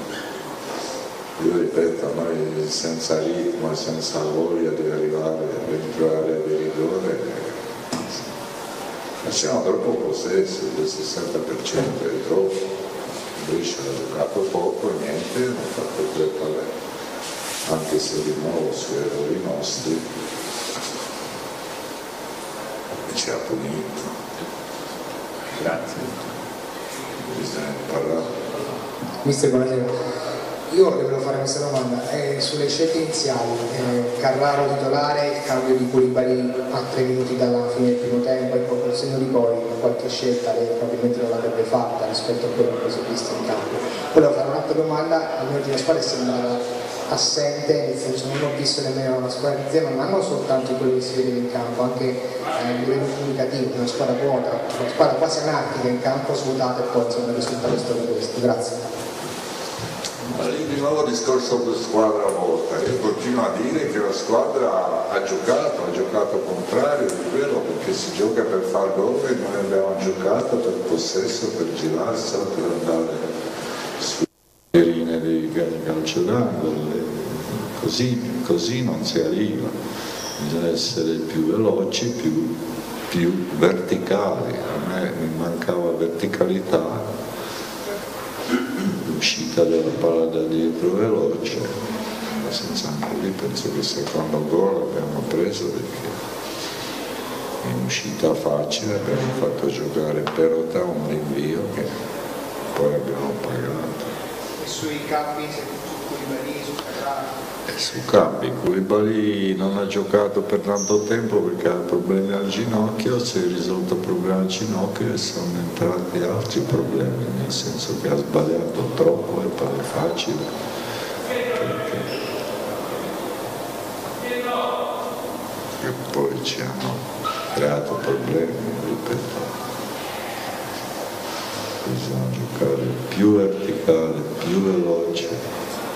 Io ripeto, noi senza ritmo e senza voglia di arrivare dentro l'area di rigore facciamo troppo possesso, del sessanta per cento è troppo. Brescia ha giocato poco e niente, hanno fatto tre palle, anche se di nuovo su errori nostri, e ci ha punito. Grazie. Bisogna imparare. Mister, buonasera. Io volevo fare questa domanda, eh, sulle scelte iniziali, eh, Carraro titolare, il cambio di Koulibaly a tre minuti dalla fine del primo tempo e poi col senno di poi qualche scelta lei probabilmente non l'avrebbe fatta rispetto a quello che si è visto in campo. Volevo fare un'altra domanda, al mio la squadra è sembrata assente, nel senso non ho visto nemmeno la squadra di Zeman, ma non soltanto quello che si vede in campo, anche eh, a livello comunicativo, una squadra vuota, una squadra quasi anarchica in campo, svuotata e poi insomma il risultato è stato questo. Grazie. Ma lì di nuovo discorso per squadra volta, io continuo a dire che la squadra ha giocato, ha giocato contrario di quello, perché si gioca per far gol e noi abbiamo giocato per possesso, per girarsi, per andare sulle linee di calcio d'angolo, così, così non si arriva, bisogna essere più veloci, più, più verticali, a me mi mancava verticalità. L'uscita della palla da dietro veloce, senza anche lì penso che il secondo gol abbiamo preso perché in uscita facile abbiamo fatto giocare Perota un rinvio che poi abbiamo pagato. E sui campi, su Koulibaly, su Carraro? E su campi, Koulibaly non ha giocato per tanto tempo perché ha problemi al ginocchio, si è risolto il problema al ginocchio e sono entrati altri problemi, nel senso che ha sbagliato troppo e pare facile. Perché... E poi ci hanno creato problemi, ripeto. Bisogna giocare più verticale, più veloce.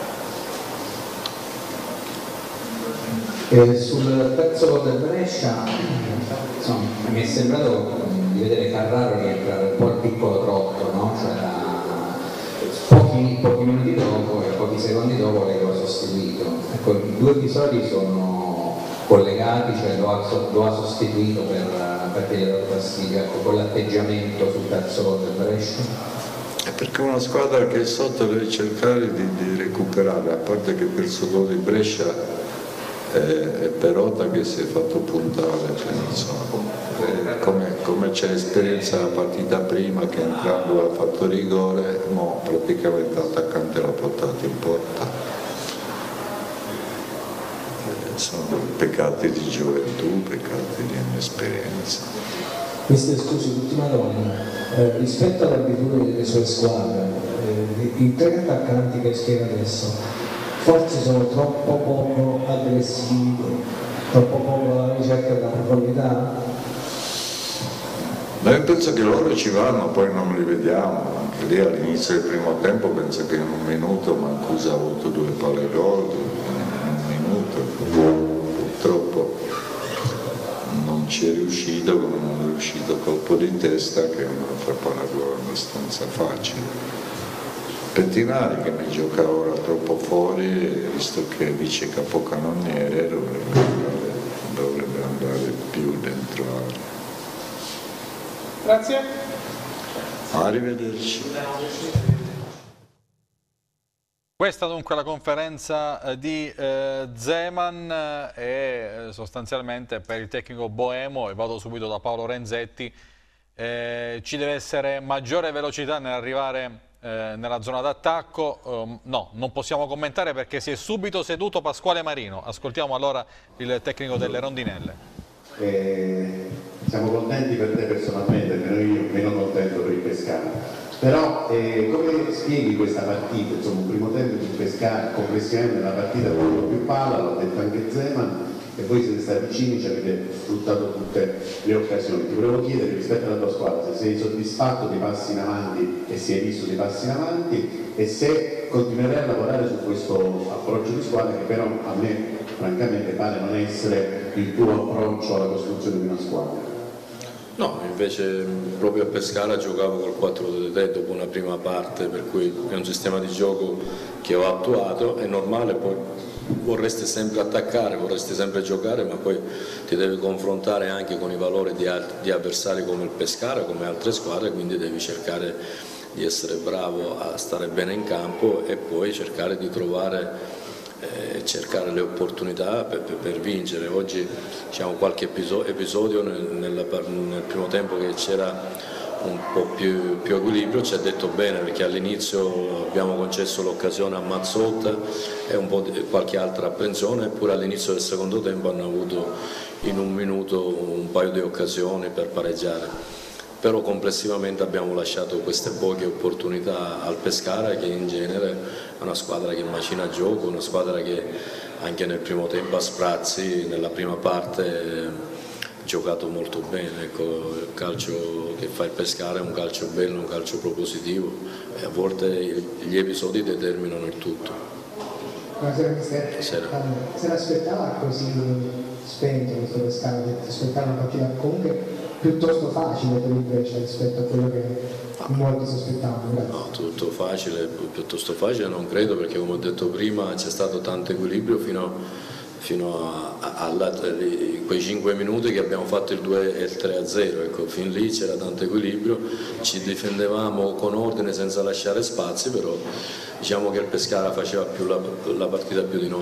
E sul terzo gol del Brescia, insomma, mi è sembrato di vedere Carraro rientrare un po' al piccolo trotto, no? Cioè, pochi, pochi minuti dopo e pochi secondi dopo lei lo ha sostituito. Ecco, i due episodi sono collegati, cioè lo ha, lo ha sostituito per, perché gli ha dato fastidio, ecco, con l'atteggiamento sul terzo gol del Brescia. È perché una squadra che è sotto deve cercare di, di recuperare, a parte che per il suo gol di Brescia è Perota che si è fatto puntare, penso. Come, come c'è esperienza la partita prima che entrando ha fatto rigore, mo praticamente l'attaccante l'ha portato in porta. Sono peccati di gioventù, peccati di inesperienza. Mister, scusi, l'ultima domanda, eh, rispetto all'abitudine delle sue squadre, eh, i tre attaccanti che schiera adesso forse sono troppo poco aggressivi, troppo poco alla ricerca della profondità? Ma io penso che loro ci vanno, poi non li vediamo. Anche lì all'inizio del primo tempo penso che in un minuto Mancuso ha avuto due palle gol, in un minuto. Purtroppo non ci è riuscito, come non è riuscito a colpo di testa, che è un'altra palla gol abbastanza facile. Pettinari che mi gioca ora troppo fuori, visto che è vice capocannoniere, dovrebbe andare, dovrebbe andare più dentro l'area. Grazie. Arrivederci. Questa dunque è la conferenza di eh, Zeman e eh, sostanzialmente per il tecnico Boemo, e vado subito da Paolo Renzetti, eh, ci deve essere maggiore velocità nell'arrivare eh, nella zona d'attacco. Um, no, non possiamo commentare perché si è subito seduto Pasquale Marino. Ascoltiamo allora il tecnico delle rondinelle. Eh, siamo contenti per te personalmente, meno io meno contento per il Pescara. Però eh, come spieghi questa partita? Insomma, un primo tempo di Pescara complessivamente la partita con un po' più palla, l'ha detto anche Zeman, e voi siete stati vicini, ci avete sfruttato tutte le occasioni. Ti volevo chiedere rispetto alla tua squadra se sei soddisfatto dei passi in avanti e se hai visto dei passi in avanti e se continuerai a lavorare su questo approccio di squadra che però a me francamente pare non essere il tuo approccio alla costruzione di una squadra. No, invece proprio a Pescara giocavo col quattro due tre dopo una prima parte, per cui è un sistema di gioco che ho attuato, è normale, poi vorresti sempre attaccare, vorresti sempre giocare, ma poi ti devi confrontare anche con i valori di, di avversari come il Pescara, come altre squadre, quindi devi cercare di essere bravo a stare bene in campo e poi cercare di trovare Eh, cercare le opportunità per, per, per vincere. Oggi diciamo, qualche episodio, episodio nel, nel, nel primo tempo che c'era un po' più, più equilibrio, ci ha detto bene perché all'inizio abbiamo concesso l'occasione a Mazzotta e un po' di, qualche altra apprensione, eppure all'inizio del secondo tempo hanno avuto in un minuto un paio di occasioni per pareggiare. Però complessivamente abbiamo lasciato queste poche opportunità al Pescara, che in genere è una squadra che macina gioco, una squadra che anche nel primo tempo a sprazzi, nella prima parte giocato molto bene, ecco, il calcio che fa il Pescara è un calcio bello, un calcio propositivo e a volte gli episodi determinano il tutto. Buonasera mister. Se l'aspettava così spento questo Pescara, si aspettava una partita comunque piuttosto facile per il Brescia rispetto a quello che molti si aspettavano? No, tutto facile, piuttosto facile non credo, perché come ho detto prima c'è stato tanto equilibrio fino a fino a, a, a quei cinque minuti che abbiamo fatto il due e il tre a zero, ecco, fin lì c'era tanto equilibrio, ci difendevamo con ordine senza lasciare spazi, però diciamo che il Pescara faceva più la, la partita più di noi.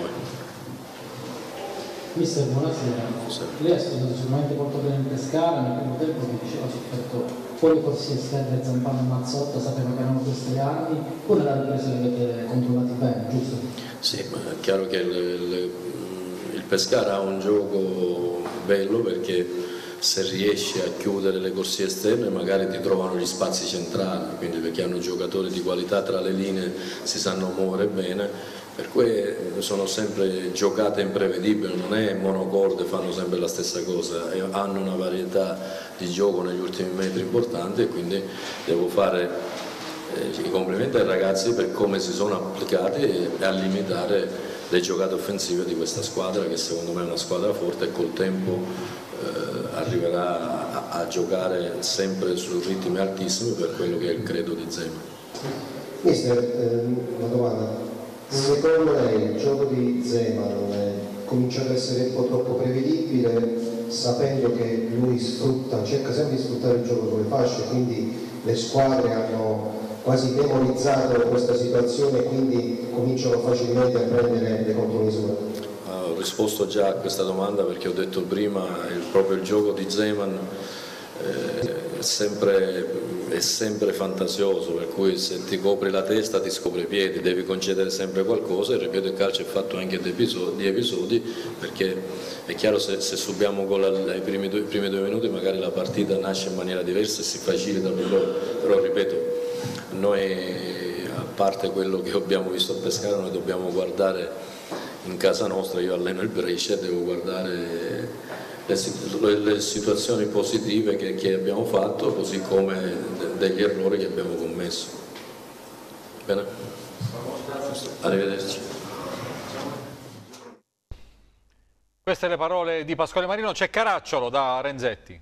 Mister, buonasera. Sì. Lei ha studiato sicuramente molto bene il Pescara, nel primo tempo mi diceva sofferto poi le corsie esterne Zampano e Mazzotta, sapeva che erano questi le armi, poi nella ripresa li avete controllati bene, giusto? Sì, ma è chiaro che il, il, il Pescara ha un gioco bello, perché se riesci a chiudere le corsie esterne magari ti trovano gli spazi centrali, quindi perché hanno giocatori di qualità tra le linee, si sanno muovere bene, per cui sono sempre giocate imprevedibili, non è monocorde, fanno sempre la stessa cosa, e hanno una varietà di gioco negli ultimi metri importanti, e quindi devo fare eh, i complimenti ai ragazzi per come si sono applicati e a limitare le giocate offensive di questa squadra, che secondo me è una squadra forte e col tempo eh, arriverà a, a giocare sempre su ritmi altissimi, per quello che è il credo di Zeman. Mister, eh, una domanda. Secondo lei il gioco di Zeman è cominciato ad essere un po' troppo prevedibile, sapendo che lui sfrutta, cerca sempre di sfruttare il gioco come fasce, quindi le squadre hanno quasi demonizzato questa situazione e quindi cominciano facilmente a prendere le contromisure? Ho risposto già a questa domanda, perché ho detto prima il, proprio il gioco di Zeman eh, è, sempre, è sempre fantasioso, per cui se ti copri la testa ti scopri i piedi, devi concedere sempre qualcosa, e ripeto, il calcio è fatto anche di episodi, di episodi perché è chiaro, se, se subiamo gol ai primi due, primi due minuti magari la partita nasce in maniera diversa e si facilita per loro, però ripeto, noi, a parte quello che abbiamo visto a Pescara, noi dobbiamo guardare in casa nostra, io alleno il Brescia e devo guardare le, le situazioni positive che, che abbiamo fatto, così come de, degli errori che abbiamo commesso. Bene? Arrivederci. Queste le parole di Pasquale Marino. C'è Caracciolo da Renzetti.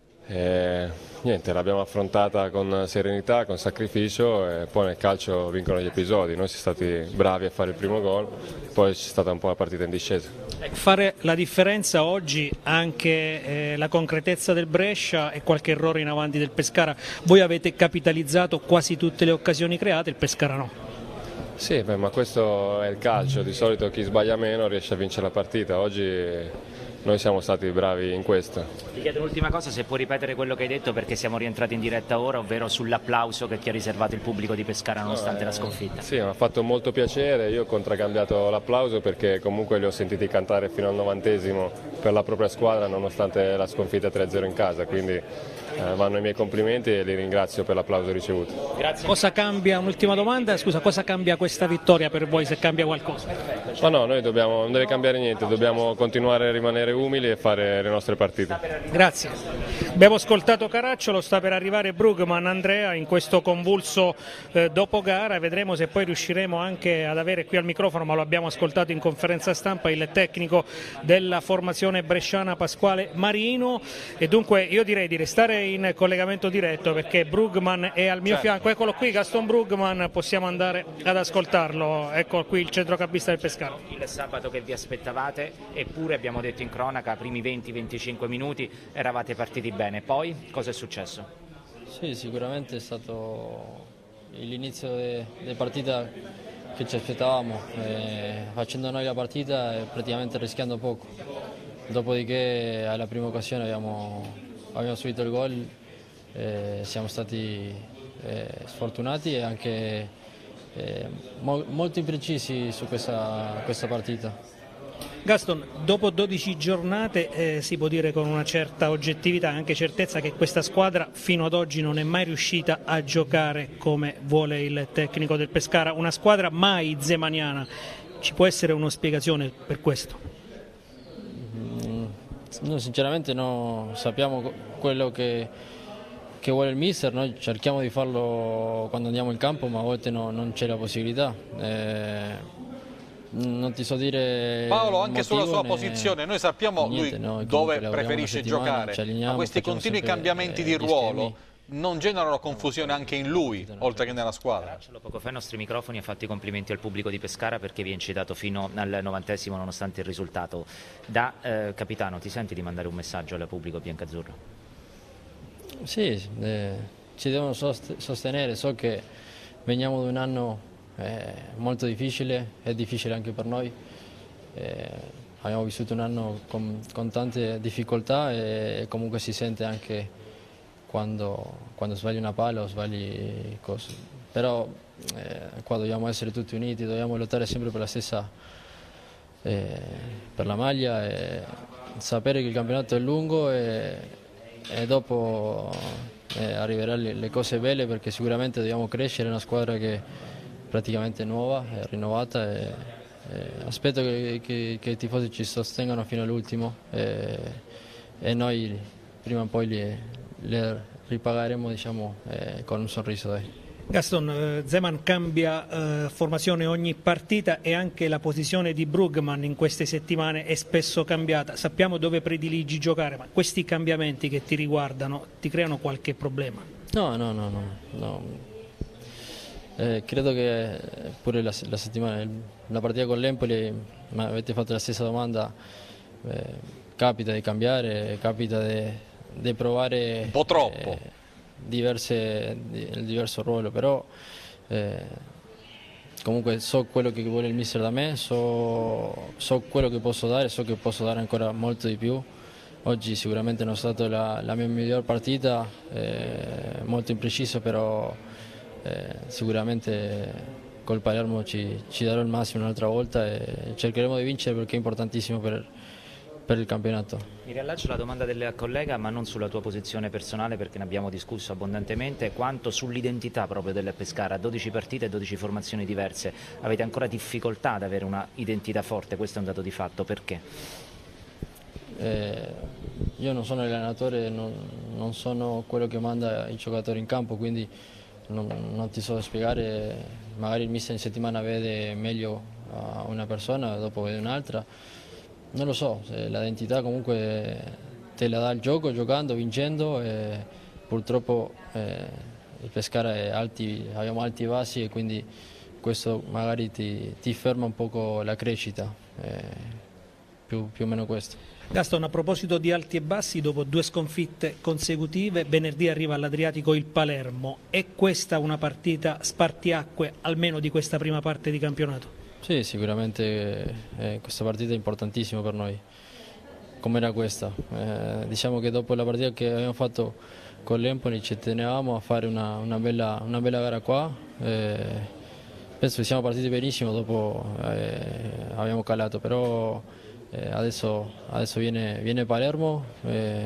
Eh, niente, l'abbiamo affrontata con serenità, con sacrificio, e poi nel calcio vincono gli episodi. Noi siamo stati bravi a fare il primo gol, poi c'è stata un po' la partita in discesa. Fare la differenza oggi anche eh, la concretezza del Brescia e qualche errore in avanti del Pescara. Voi avete capitalizzato quasi tutte le occasioni create, il Pescara no. Sì, beh, ma questo è il calcio, di solito chi sbaglia meno riesce a vincere la partita. Oggi noi siamo stati bravi in questo. Ti chiedo un'ultima cosa, se puoi ripetere quello che hai detto, perché siamo rientrati in diretta ora, ovvero sull'applauso che ti ha riservato il pubblico di Pescara nonostante no, eh, la sconfitta. Sì, mi ha fatto molto piacere, io ho contraccambiato l'applauso perché comunque li ho sentiti cantare fino al novantesimo per la propria squadra nonostante la sconfitta tre a zero in casa, quindi eh, vanno i miei complimenti e li ringrazio per l'applauso ricevuto. Grazie. Cosa cambia, un'ultima domanda, scusa, cosa cambia questa vittoria per voi, se cambia qualcosa? Ma no, noi dobbiamo, non deve cambiare niente, dobbiamo continuare a rimanere umili e fare le nostre partite. Grazie. Abbiamo ascoltato Caracciolo, sta per arrivare Brugman, Andrea, in questo convulso eh, dopo gara, e vedremo se poi riusciremo anche ad avere qui al microfono, ma lo abbiamo ascoltato in conferenza stampa, il tecnico della formazione bresciana Pasquale Marino, e dunque io direi di restare in collegamento diretto perché Brugman è al mio certo. fianco. Eccolo qui, Gaston Brugman, possiamo andare ad ascoltarlo. Ecco qui il centrocampista del Pescara. Il sabato che vi aspettavate, eppure abbiamo detto in cronaca, primi venti venticinque minuti eravate partiti bene, poi cosa è successo? Sì, sicuramente è stato l'inizio della partita che ci aspettavamo, eh, facendo noi la partita e praticamente rischiando poco, dopodiché alla prima occasione abbiamo, abbiamo subito il gol, eh, siamo stati eh, sfortunati e anche eh, mo molto imprecisi su questa, questa partita. Gaston, dopo dodici giornate eh, si può dire con una certa oggettività, anche certezza, che questa squadra fino ad oggi non è mai riuscita a giocare come vuole il tecnico del Pescara, una squadra mai zemaniana. Ci può essere una spiegazione per questo? Mm, Noi sinceramente no, sappiamo quello che, che vuole il mister, noi cerchiamo di farlo quando andiamo in campo, ma a volte no, non c'è la possibilità. Eh, non ti so dire Paolo, anche motivo, sulla sua né, posizione, noi sappiamo niente, lui noi dove preferisce giocare, ma questi continui sempre, cambiamenti eh, di ruolo schemi. non generano confusione anche in lui, oltre che nella squadra? Poco fa ai nostri microfoni ha fatto i complimenti al pubblico di Pescara perché viene citato fino al novantesimo nonostante il risultato. Da eh, capitano, ti senti di mandare un messaggio al pubblico biancazzurro? Sì, eh, ci devono sost sostenere, so che veniamo da un anno eh, molto difficile, è difficile anche per noi, eh, abbiamo vissuto un anno con, con tante difficoltà e comunque si sente anche quando, quando sbagli una palla o sbagli cose, però eh, qua dobbiamo essere tutti uniti, dobbiamo lottare sempre per la stessa, eh, per la maglia e sapere che il campionato è lungo e, e dopo eh, arriveranno le, le cose belle perché sicuramente dobbiamo crescere, è una squadra che è praticamente nuova, è rinnovata e, e aspetto che, che, che i tifosi ci sostengano fino all'ultimo e, e noi prima o poi li, le ripagheremo, diciamo, eh, con un sorriso. Dai. Gaston, eh, Zeman cambia eh, formazione ogni partita e anche la posizione di Brugman in queste settimane è spesso cambiata. Sappiamo dove prediligi giocare, ma questi cambiamenti che ti riguardano ti creano qualche problema? No, no, no, no. no. Eh, credo che pure la, la settimana, la partita con l'Empoli, ma avete fatto la stessa domanda, eh, capita di cambiare, capita di provare un po' troppo. Eh, diverse, il diverso ruolo, però eh, comunque so quello che vuole il mister da me, so, so quello che posso dare, so che posso dare ancora molto di più. Oggi sicuramente non è stata la, la mia miglior partita, eh, molto impreciso, però eh, sicuramente col Palermo ci, ci darò il massimo un'altra volta e cercheremo di vincere perché è importantissimo per, per il campionato. Mi riallaccio alla domanda del collega, ma non sulla tua posizione personale perché ne abbiamo discusso abbondantemente, quanto sull'identità proprio del Pescara. dodici partite e dodici formazioni diverse, avete ancora difficoltà ad avere una identità forte, questo è un dato di fatto, perché? Eh, io non sono allenatore, non, non sono quello che manda i giocatori in campo, quindi non, non ti so spiegare, magari il mister in settimana vede meglio una persona, dopo vede un'altra. Non lo so, l'identità comunque te la dà il gioco, giocando, vincendo e purtroppo eh, il Pescara è alti, abbiamo alti e bassi e quindi questo magari ti, ti ferma un poco la crescita, eh, più, più o meno questo. Gaston, a proposito di alti e bassi, dopo due sconfitte consecutive, venerdì arriva all'Adriatico il Palermo. È questa una partita spartiacque almeno di questa prima parte di campionato? Sì, sicuramente eh, questa partita è importantissima per noi, come era questa. Eh, diciamo che dopo la partita che abbiamo fatto con l'Empoli ci tenevamo a fare una, una, bella, una bella gara qua. Eh, penso che siamo partiti benissimo, dopo eh, abbiamo calato, però eh, adesso, adesso viene, viene Palermo, eh,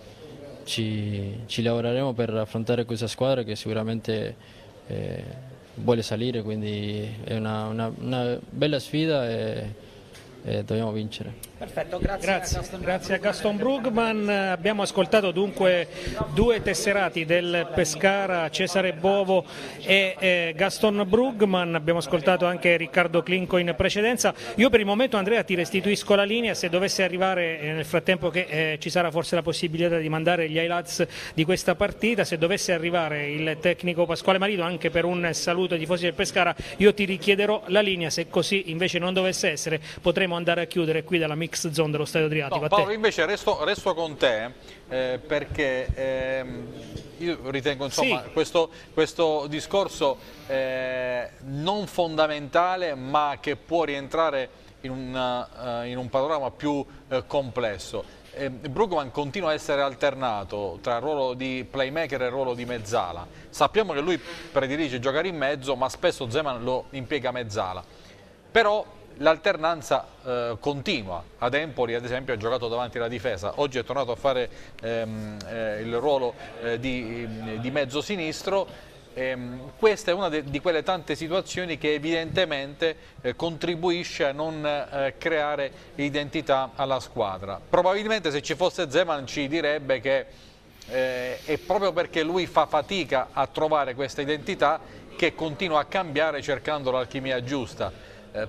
ci, ci lavoreremo per affrontare questa squadra che sicuramente eh, vuole salire, quindi è una, una, una bella sfida e, e dobbiamo vincere. Perfetto, grazie, grazie. A Gaston, grazie a Gaston Brugman. Abbiamo ascoltato dunque due tesserati del Pescara, Cesare Bovo e eh, Gaston Brugman. Abbiamo ascoltato anche Riccardo Clinco in precedenza. Io per il momento, Andrea, ti restituisco la linea, se dovesse arrivare eh, nel frattempo che eh, ci sarà forse la possibilità di mandare gli highlights di questa partita, se dovesse arrivare il tecnico Pasquale Marino anche per un saluto ai tifosi del Pescara, io ti richiederò la linea, se così invece non dovesse essere potremo andare a chiudere qui dalla mix zone dello Stadio Adriatico. No, Paolo, invece resto, resto con te eh, perché ehm, io ritengo insomma sì. questo, questo discorso eh, non fondamentale ma che può rientrare in, una, uh, in un panorama più uh, complesso. Eh, Brugman continua a essere alternato tra il ruolo di playmaker e il ruolo di mezzala. Sappiamo che lui predilige giocare in mezzo, ma spesso Zeman lo impiega mezzala. Però l'alternanza eh, continua. Ad Empoli ad esempio ha giocato davanti alla difesa, oggi è tornato a fare ehm, eh, il ruolo eh, di, di mezzo sinistro. ehm, questa è una de, di quelle tante situazioni che evidentemente eh, contribuisce a non eh, creare identità alla squadra. Probabilmente se ci fosse Zeman ci direbbe che eh, è proprio perché lui fa fatica a trovare questa identità che continua a cambiare cercando l'alchimia giusta. Eh,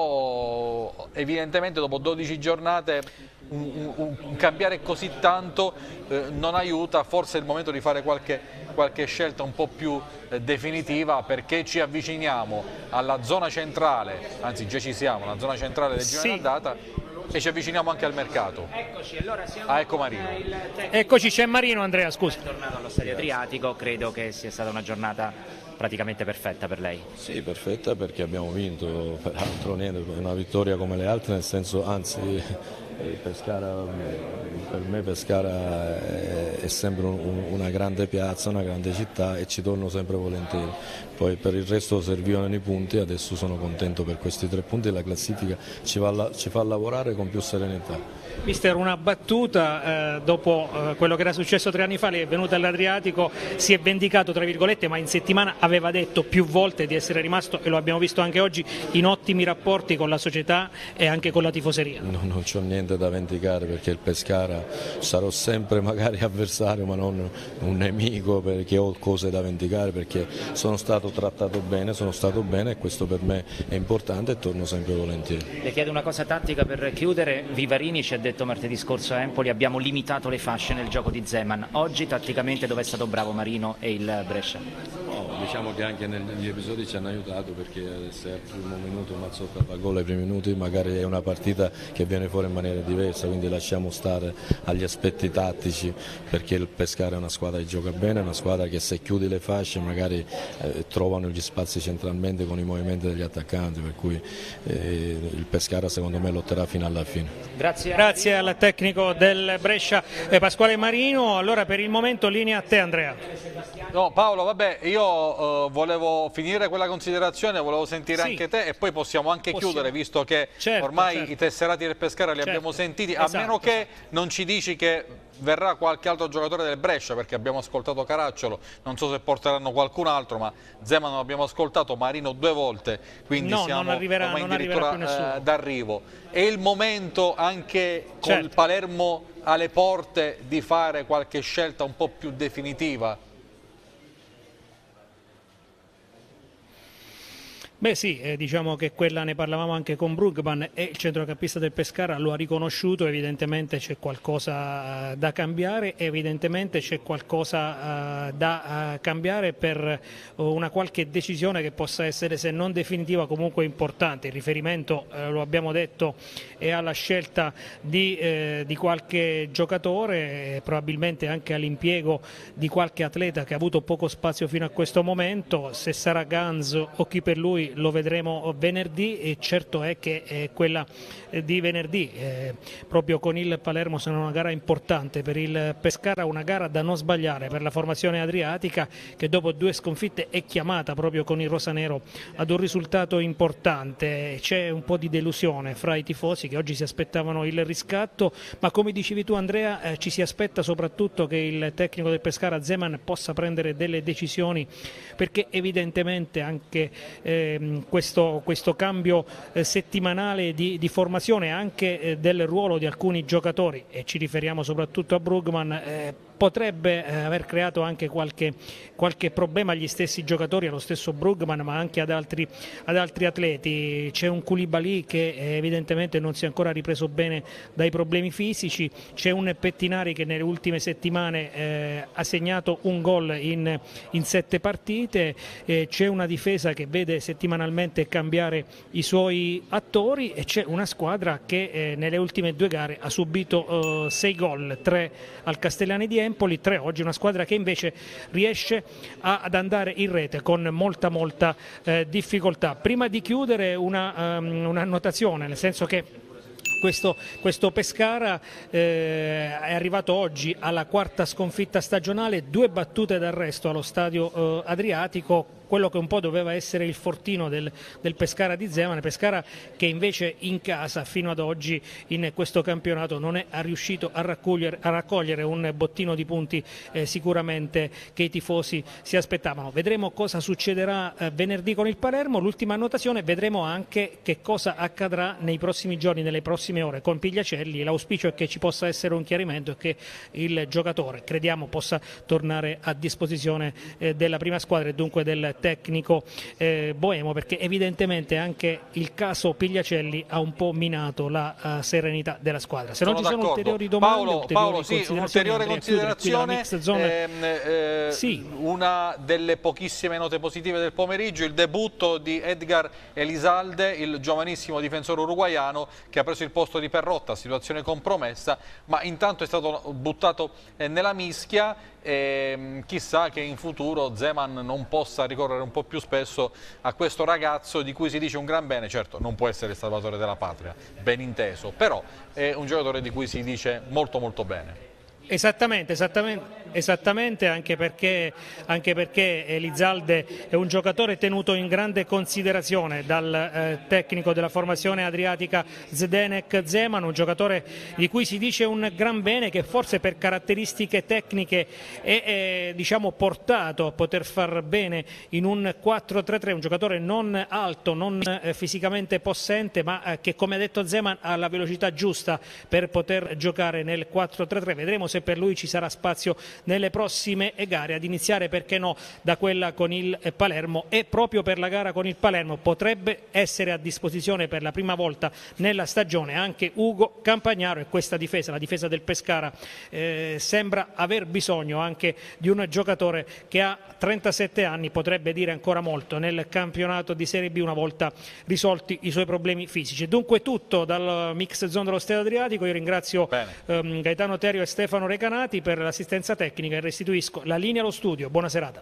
però evidentemente dopo dodici giornate un, un, un cambiare così tanto eh, non aiuta, forse è il momento di fare qualche, qualche scelta un po' più eh, definitiva, perché ci avviciniamo alla zona centrale, anzi già ci siamo, la zona centrale del girone d'andata, e ci avviciniamo anche al mercato. Eccoci, allora siamo ah, ecco Marino. Eccoci, c'è Marino. Andrea, scusa. È tornato allo Stadio Adriatico, credo che sia stata una giornata praticamente perfetta per lei. Sì, perfetta perché abbiamo vinto, peraltro niente, una vittoria come le altre, nel senso, anzi Pescara, per me Pescara è, è sempre un, una grande piazza, una grande città e ci torno sempre volentieri. Poi per il resto servivano i punti, adesso sono contento per questi tre punti e la classifica ci fa, ci fa lavorare con più serenità. Mister, una battuta, eh, dopo eh, quello che era successo tre anni fa, lei è venuto all'Adriatico, si è vendicato tra virgolette, ma in settimana aveva detto più volte di essere rimasto, e lo abbiamo visto anche oggi, in ottimi rapporti con la società e anche con la tifoseria. No, non c'ho niente da vendicare, perché il Pescara sarò sempre magari avversario ma non un nemico, perché ho cose da vendicare, perché sono stato trattato bene, sono stato bene e questo per me è importante e torno sempre volentieri. Le chiedo una cosa tattica per chiudere. Vivarini ci ha detto martedì scorso a Empoli: abbiamo limitato le fasce nel gioco di Zeman. Oggi tatticamente dove è stato bravo Marino e il Brescia? No, diciamo che anche negli episodi ci hanno aiutato, perché se al primo minuto Mazzotta fa gol ai primi minuti magari è una partita che viene fuori in maniera diversa, quindi lasciamo stare agli aspetti tattici, perché il Pescara è una squadra che gioca bene, è una squadra che se chiudi le fasce magari eh, trovano gli spazi centralmente con i movimenti degli attaccanti, per cui eh, il Pescara secondo me lotterà fino alla fine. Grazie, Grazie al tecnico del Brescia eh, Pasquale Marino. Allora per il momento linea a te, Andrea. No, Paolo, vabbè, io uh, volevo finire quella considerazione, volevo sentire sì. anche te e poi possiamo anche possiamo. chiudere, visto che certo, ormai certo. i tesserati del Pescara li certo. abbiamo sentiti, esatto, a meno che esatto. non ci dici che verrà qualche altro giocatore del Brescia, perché abbiamo ascoltato Caracciolo, non so se porteranno qualcun altro, ma Zeman non abbiamo ascoltato, Marino due volte, quindi no, siamo non arriverà, ormai non addirittura eh, d'arrivo. È il momento anche con certo. il Palermo alle porte di fare qualche scelta un po' più definitiva? Beh sì, eh, diciamo che quella, ne parlavamo anche con Brugman, e il centrocampista del Pescara lo ha riconosciuto, evidentemente c'è qualcosa uh, da cambiare, evidentemente c'è qualcosa uh, da uh, cambiare per uh, una qualche decisione che possa essere, se non definitiva, comunque importante. Il riferimento, uh, lo abbiamo detto, è alla scelta di, uh, di qualche giocatore, e probabilmente anche all'impiego di qualche atleta che ha avuto poco spazio fino a questo momento. Se sarà Ganz o chi per lui lo vedremo venerdì, e certo è che eh, quella di venerdì eh, proprio con il Palermo sarà una gara importante per il Pescara, una gara da non sbagliare per la formazione adriatica, che dopo due sconfitte è chiamata proprio con il rosanero ad un risultato importante. C'è un po' di delusione fra i tifosi che oggi si aspettavano il riscatto, ma come dicevi tu, Andrea, eh, ci si aspetta soprattutto che il tecnico del Pescara Zeman possa prendere delle decisioni, perché evidentemente anche eh, questo, questo cambio eh, settimanale di, di formazione, anche eh, del ruolo di alcuni giocatori, e ci riferiamo soprattutto a Brugman, eh, potrebbe eh, aver creato anche qualche, qualche problema agli stessi giocatori, allo stesso Brugman, ma anche ad altri, ad altri atleti. C'è un Koulibaly che eh, evidentemente non si è ancora ripreso bene dai problemi fisici, c'è un Pettinari che nelle ultime settimane eh, ha segnato un gol in, in sette partite, eh, c'è una difesa che vede settimanalmente cambiare i suoi attori, e c'è una squadra che eh, nelle ultime due gare ha subito eh, sei gol, tre al Castellani di Empoli, tre oggi. Una squadra che invece riesce a, ad andare in rete con molta molta eh, difficoltà. Prima di chiudere una, um, un'annotazione, nel senso che Questo, questo Pescara eh, è arrivato oggi alla quarta sconfitta stagionale, due battute d'arresto allo stadio eh, Adriatico. quello che un po' doveva essere il fortino del, del Pescara di Zeman, Pescara che invece in casa fino ad oggi in questo campionato non è riuscito a raccogliere, a raccogliere un bottino di punti eh, sicuramente che i tifosi si aspettavano. Vedremo cosa succederà eh, venerdì con il Palermo, l'ultima annotazione, vedremo anche che cosa accadrà nei prossimi giorni, nelle prossime ore con Pigliacelli. L'auspicio è che ci possa essere un chiarimento e che il giocatore, crediamo, possa tornare a disposizione eh, della prima squadra e dunque del tecnico eh, boemo, perché evidentemente anche il caso Pigliacelli ha un po' minato la uh, serenità della squadra. Se non Sono ci sono d'accordo. ulteriori domande, Paolo, ulteriori Paolo sì, considerazioni, un'ulteriore considerazione, considerazione, ehm, eh, sì. una delle pochissime note positive del pomeriggio, il debutto di Edgar Elizalde, il giovanissimo difensore uruguaiano che ha preso il posto di Perrotta, situazione compromessa, ma intanto è stato buttato eh, nella mischia. E chissà che in futuro Zeman non possa ricorrere un po' più spesso a questo ragazzo di cui si dice un gran bene. Certo, non può essere il salvatore della patria, ben inteso, però è un giocatore di cui si dice molto molto bene. Esattamente, esattamente, esattamente anche perché, anche perché Elizalde è un giocatore tenuto in grande considerazione dal eh, tecnico della formazione adriatica Zdenek Zeman, un giocatore di cui si dice un gran bene, che forse per caratteristiche tecniche è, è diciamo, portato a poter far bene in un quattro tre tre, un giocatore non alto, non eh, fisicamente possente, ma eh, che, come ha detto Zeman, ha la velocità giusta per poter giocare nel quattro tre tre. Vedremo se per lui ci sarà spazio nelle prossime gare, ad iniziare, perché no, da quella con il Palermo, e proprio per la gara con il Palermo potrebbe essere a disposizione per la prima volta nella stagione anche Ugo Campagnaro, e questa difesa, la difesa del Pescara, eh, sembra aver bisogno anche di un giocatore che ha trentasette anni, potrebbe dire ancora molto nel campionato di Serie B una volta risolti i suoi problemi fisici. Dunque tutto dal mix zone dello Stadio Adriatico. Io ringrazio ehm, Gaetano Terio e Stefano Recanati per l'assistenza tecnica e restituisco la linea allo studio. Buona serata.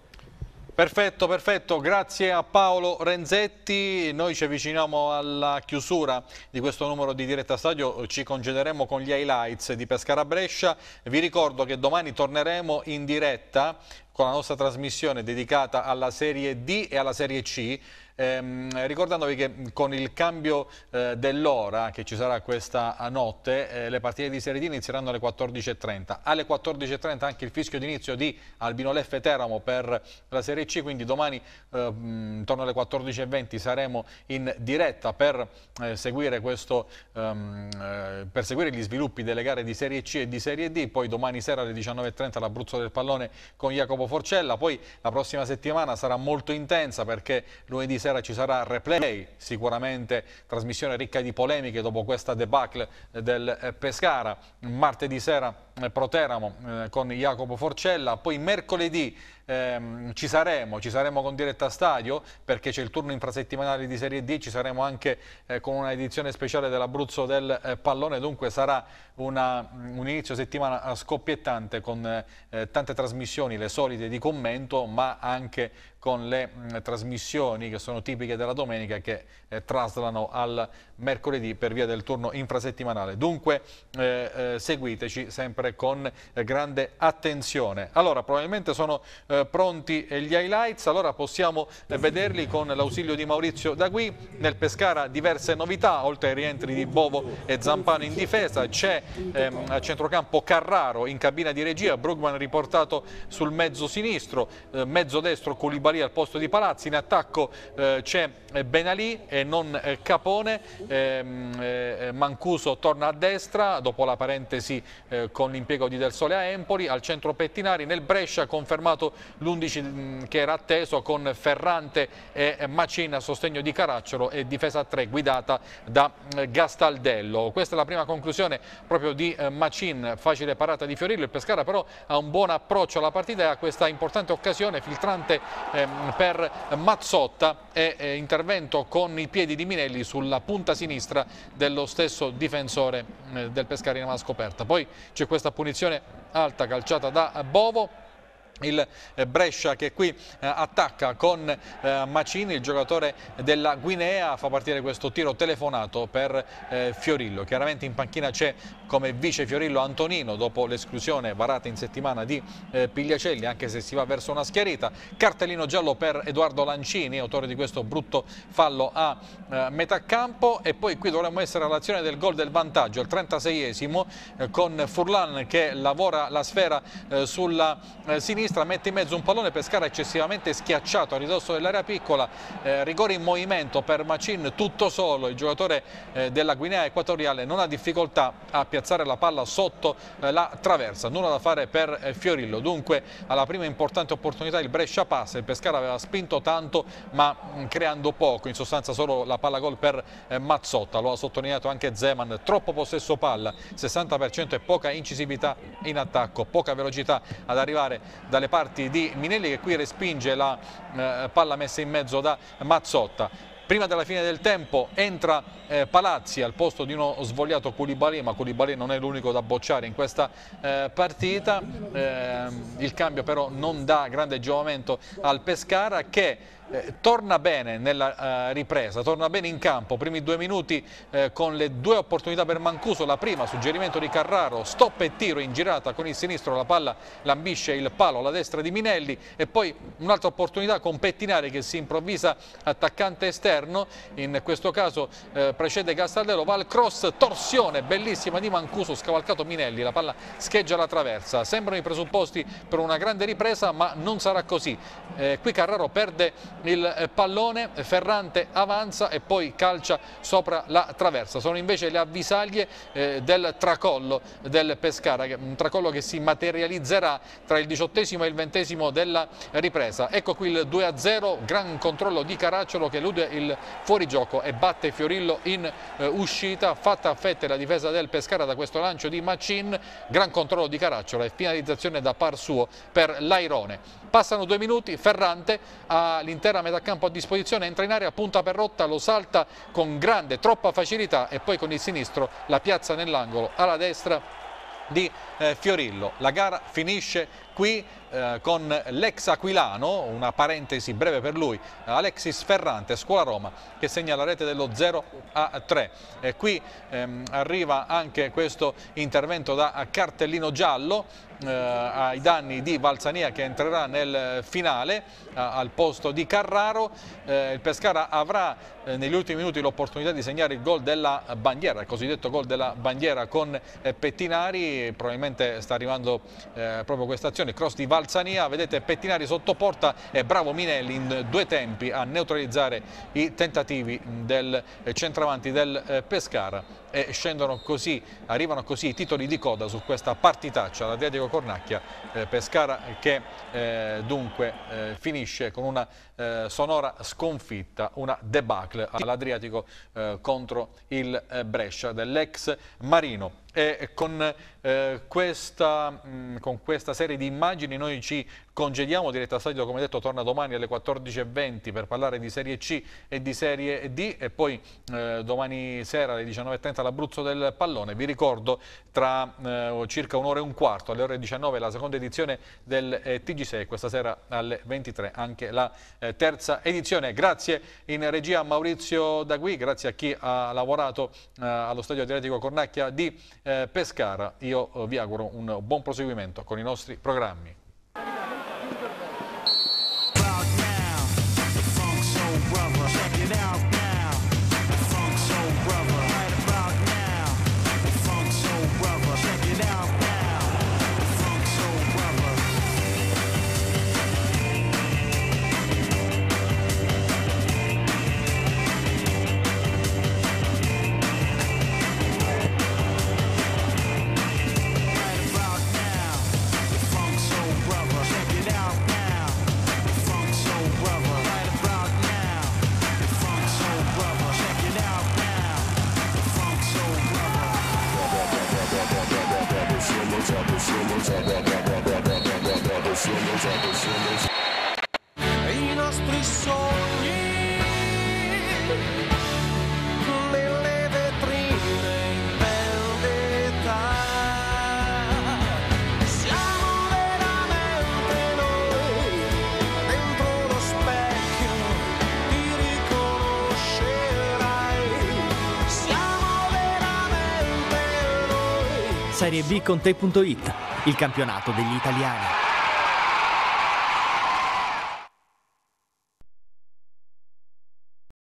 Perfetto, perfetto, grazie a Paolo Renzetti. Noi ci avviciniamo alla chiusura di questo numero di Diretta Stadio, ci concederemo con gli highlights di Pescara Brescia. Vi ricordo che domani torneremo in diretta con la nostra trasmissione dedicata alla Serie D e alla Serie C. Eh, ricordandovi che con il cambio eh, dell'ora che ci sarà questa notte, eh, le partite di Serie D inizieranno alle quattordici e trenta. Alle quattordici e trenta anche il fischio d'inizio di Albino Leffe Teramo per la Serie C, quindi domani eh, intorno alle quattordici e venti saremo in diretta per, eh, seguire questo, ehm, eh, per seguire gli sviluppi delle gare di Serie C e di Serie D. Poi domani sera alle diciannove e trenta l'Abruzzo del Pallone con Jacopo Forcella. Poi la prossima settimana sarà molto intensa, perché lunedì sera ci sarà replay, sicuramente trasmissione ricca di polemiche dopo questa debacle del Pescara. Martedì sera Pro Teramo eh, con Jacopo Forcella. Poi mercoledì ehm, ci saremo, ci saremo con Diretta Stadio, perché c'è il turno infrasettimanale di Serie D, ci saremo anche eh, con una edizione speciale dell'Abruzzo del eh, Pallone. Dunque sarà una, un inizio settimana scoppiettante con eh, tante trasmissioni, le solite di commento, ma anche con le mh, trasmissioni che sono tipiche della domenica, che eh, traslano al mercoledì per via del turno infrasettimanale. Dunque eh, eh, seguiteci sempre con eh, grande attenzione. Allora, probabilmente sono eh, pronti gli highlights, allora possiamo eh, vederli con l'ausilio di Maurizio Dagui. Nel Pescara diverse novità, oltre ai rientri di Bovo e Zampano in difesa, c'è ehm, a centrocampo Carraro in cabina di regia, Brugman riportato sul mezzo sinistro, eh, mezzo destro Koulibaly al posto di Palazzi, in attacco eh, c'è Benalì e non eh, Capone, ehm, eh, Mancuso torna a destra dopo la parentesi eh, con l'impiego di Del Sole a Empoli. Al centro Pettinari. Nel Brescia confermato l'undici che era atteso, con Ferrante e Macin a sostegno di Caracciolo e difesa a tre guidata da eh, Gastaldello. Questa è la prima conclusione proprio di eh, Macin, facile parata di Fiorillo. Il Pescara però ha un buon approccio alla partita e ha questa importante occasione filtrante eh, per Mazzotta e eh, intervento con i piedi di Minelli sulla punta sinistra dello stesso difensore eh, del Pescara in mano scoperta. Poi c'è questa punizione alta calciata da Bovo Il Brescia che qui eh, attacca con eh, Macini, il giocatore della Guinea, fa partire questo tiro telefonato per eh, Fiorillo. Chiaramente in panchina c'è come vice Fiorillo Antonino dopo l'esclusione varata in settimana di eh, Pigliacelli, anche se si va verso una schiarita. Cartellino giallo per Edoardo Lancini, autore di questo brutto fallo a eh, metà campo, e poi qui dovremmo essere all'azione del gol del vantaggio, al trentaseiesimo, eh, con Furlan che lavora la sfera eh, sulla eh, sinistra, mette in mezzo un pallone, Pescara eccessivamente schiacciato a ridosso dell'area piccola, eh, rigore in movimento per Macin tutto solo, il giocatore eh, della Guinea Equatoriale non ha difficoltà a piazzare la palla sotto eh, la traversa, nulla da fare per eh, Fiorillo. Dunque alla prima importante opportunità il Brescia passa, il Pescara aveva spinto tanto ma mh, creando poco, in sostanza solo la palla gol per eh, Mazzotta, lo ha sottolineato anche Zeman, troppo possesso palla, sessanta per cento e poca incisività in attacco, poca velocità ad arrivare dalle parti di Minelli, che qui respinge la eh, palla messa in mezzo da Mazzotta. Prima della fine del tempo entra eh, Palazzi al posto di uno svogliato Koulibaly, ma Koulibaly non è l'unico da bocciare in questa eh, partita. Eh, il cambio però non dà grande giovamento al Pescara, che Eh, torna bene nella eh, ripresa, torna bene in campo, primi due minuti eh, con le due opportunità per Mancuso, la prima suggerimento di Carraro, stop e tiro in girata con il sinistro, la palla lambisce il palo alla destra di Minelli, e poi un'altra opportunità con Pettinari che si improvvisa attaccante esterno, in questo caso eh, precede Castaldello, va al cross, torsione bellissima di Mancuso, scavalcato Minelli, la palla scheggia la traversa, sembrano i presupposti per una grande ripresa ma non sarà così. Eh, qui Carraro perde il pallone, Ferrante avanza e poi calcia sopra la traversa. Sono invece le avvisaglie eh, del tracollo del Pescara, un tracollo che si materializzerà tra il diciottesimo e il ventesimo della ripresa. Ecco qui il due a zero, gran controllo di Caracciolo che elude il fuorigioco e batte Fiorillo in eh, uscita, fatta a fette la difesa del Pescara da questo lancio di Macin, gran controllo di Caracciolo e finalizzazione da par suo per l'Airone. Passano due minuti, Ferrante ha l'intera metà campo a disposizione, entra in area, punta per rotta, lo salta con grande, troppa facilità e poi con il sinistro la piazza nell'angolo alla destra di eh, Fiorillo. La gara finisce qui eh, con l'ex aquilano, una parentesi breve per lui, Alexis Ferrante, Scuola Roma, che segna la rete dello zero a tre. E qui ehm, arriva anche questo intervento da cartellino giallo eh, ai danni di Valsania, che entrerà nel finale eh, al posto di Carraro. Eh, il Pescara avrà eh, negli ultimi minuti l'opportunità di segnare il gol della bandiera, il cosiddetto gol della bandiera con eh, Pettinari, probabilmente sta arrivando eh, proprio questa azione, cross di Valsania, vedete Pettinari sotto porta e bravo Minelli in due tempi a neutralizzare i tentativi del centravanti del Pescara, e scendono così, arrivano così i titoli di coda su questa partitaccia all'Adriatico Cornacchia. eh, Pescara che eh, dunque eh, finisce con una eh, sonora sconfitta, una debacle all'Adriatico eh, contro il eh, Brescia dell'ex Marino. E con, eh, questa, mh, con questa serie di immagini noi ci congediamo. Diretta Stadio, come detto, torna domani alle quattordici e venti per parlare di Serie C e di Serie D, e poi eh, domani sera alle diciannove e trenta l'Abruzzo del pallone. Vi ricordo tra eh, circa un'ora e un quarto, alle ore diciannove, la seconda edizione del eh, T G sei, questa sera alle ventitré anche la eh, terza edizione. Grazie in regia a Maurizio Dagui, grazie a chi ha lavorato eh, allo Stadio Adriatico Cornacchia di Eh, Pescara. Io eh, vi auguro un buon proseguimento con i nostri programmi. I nostri sogni nelle vetrine in vendetta, siamo veramente noi. Serie B con te punto it, il campionato degli italiani.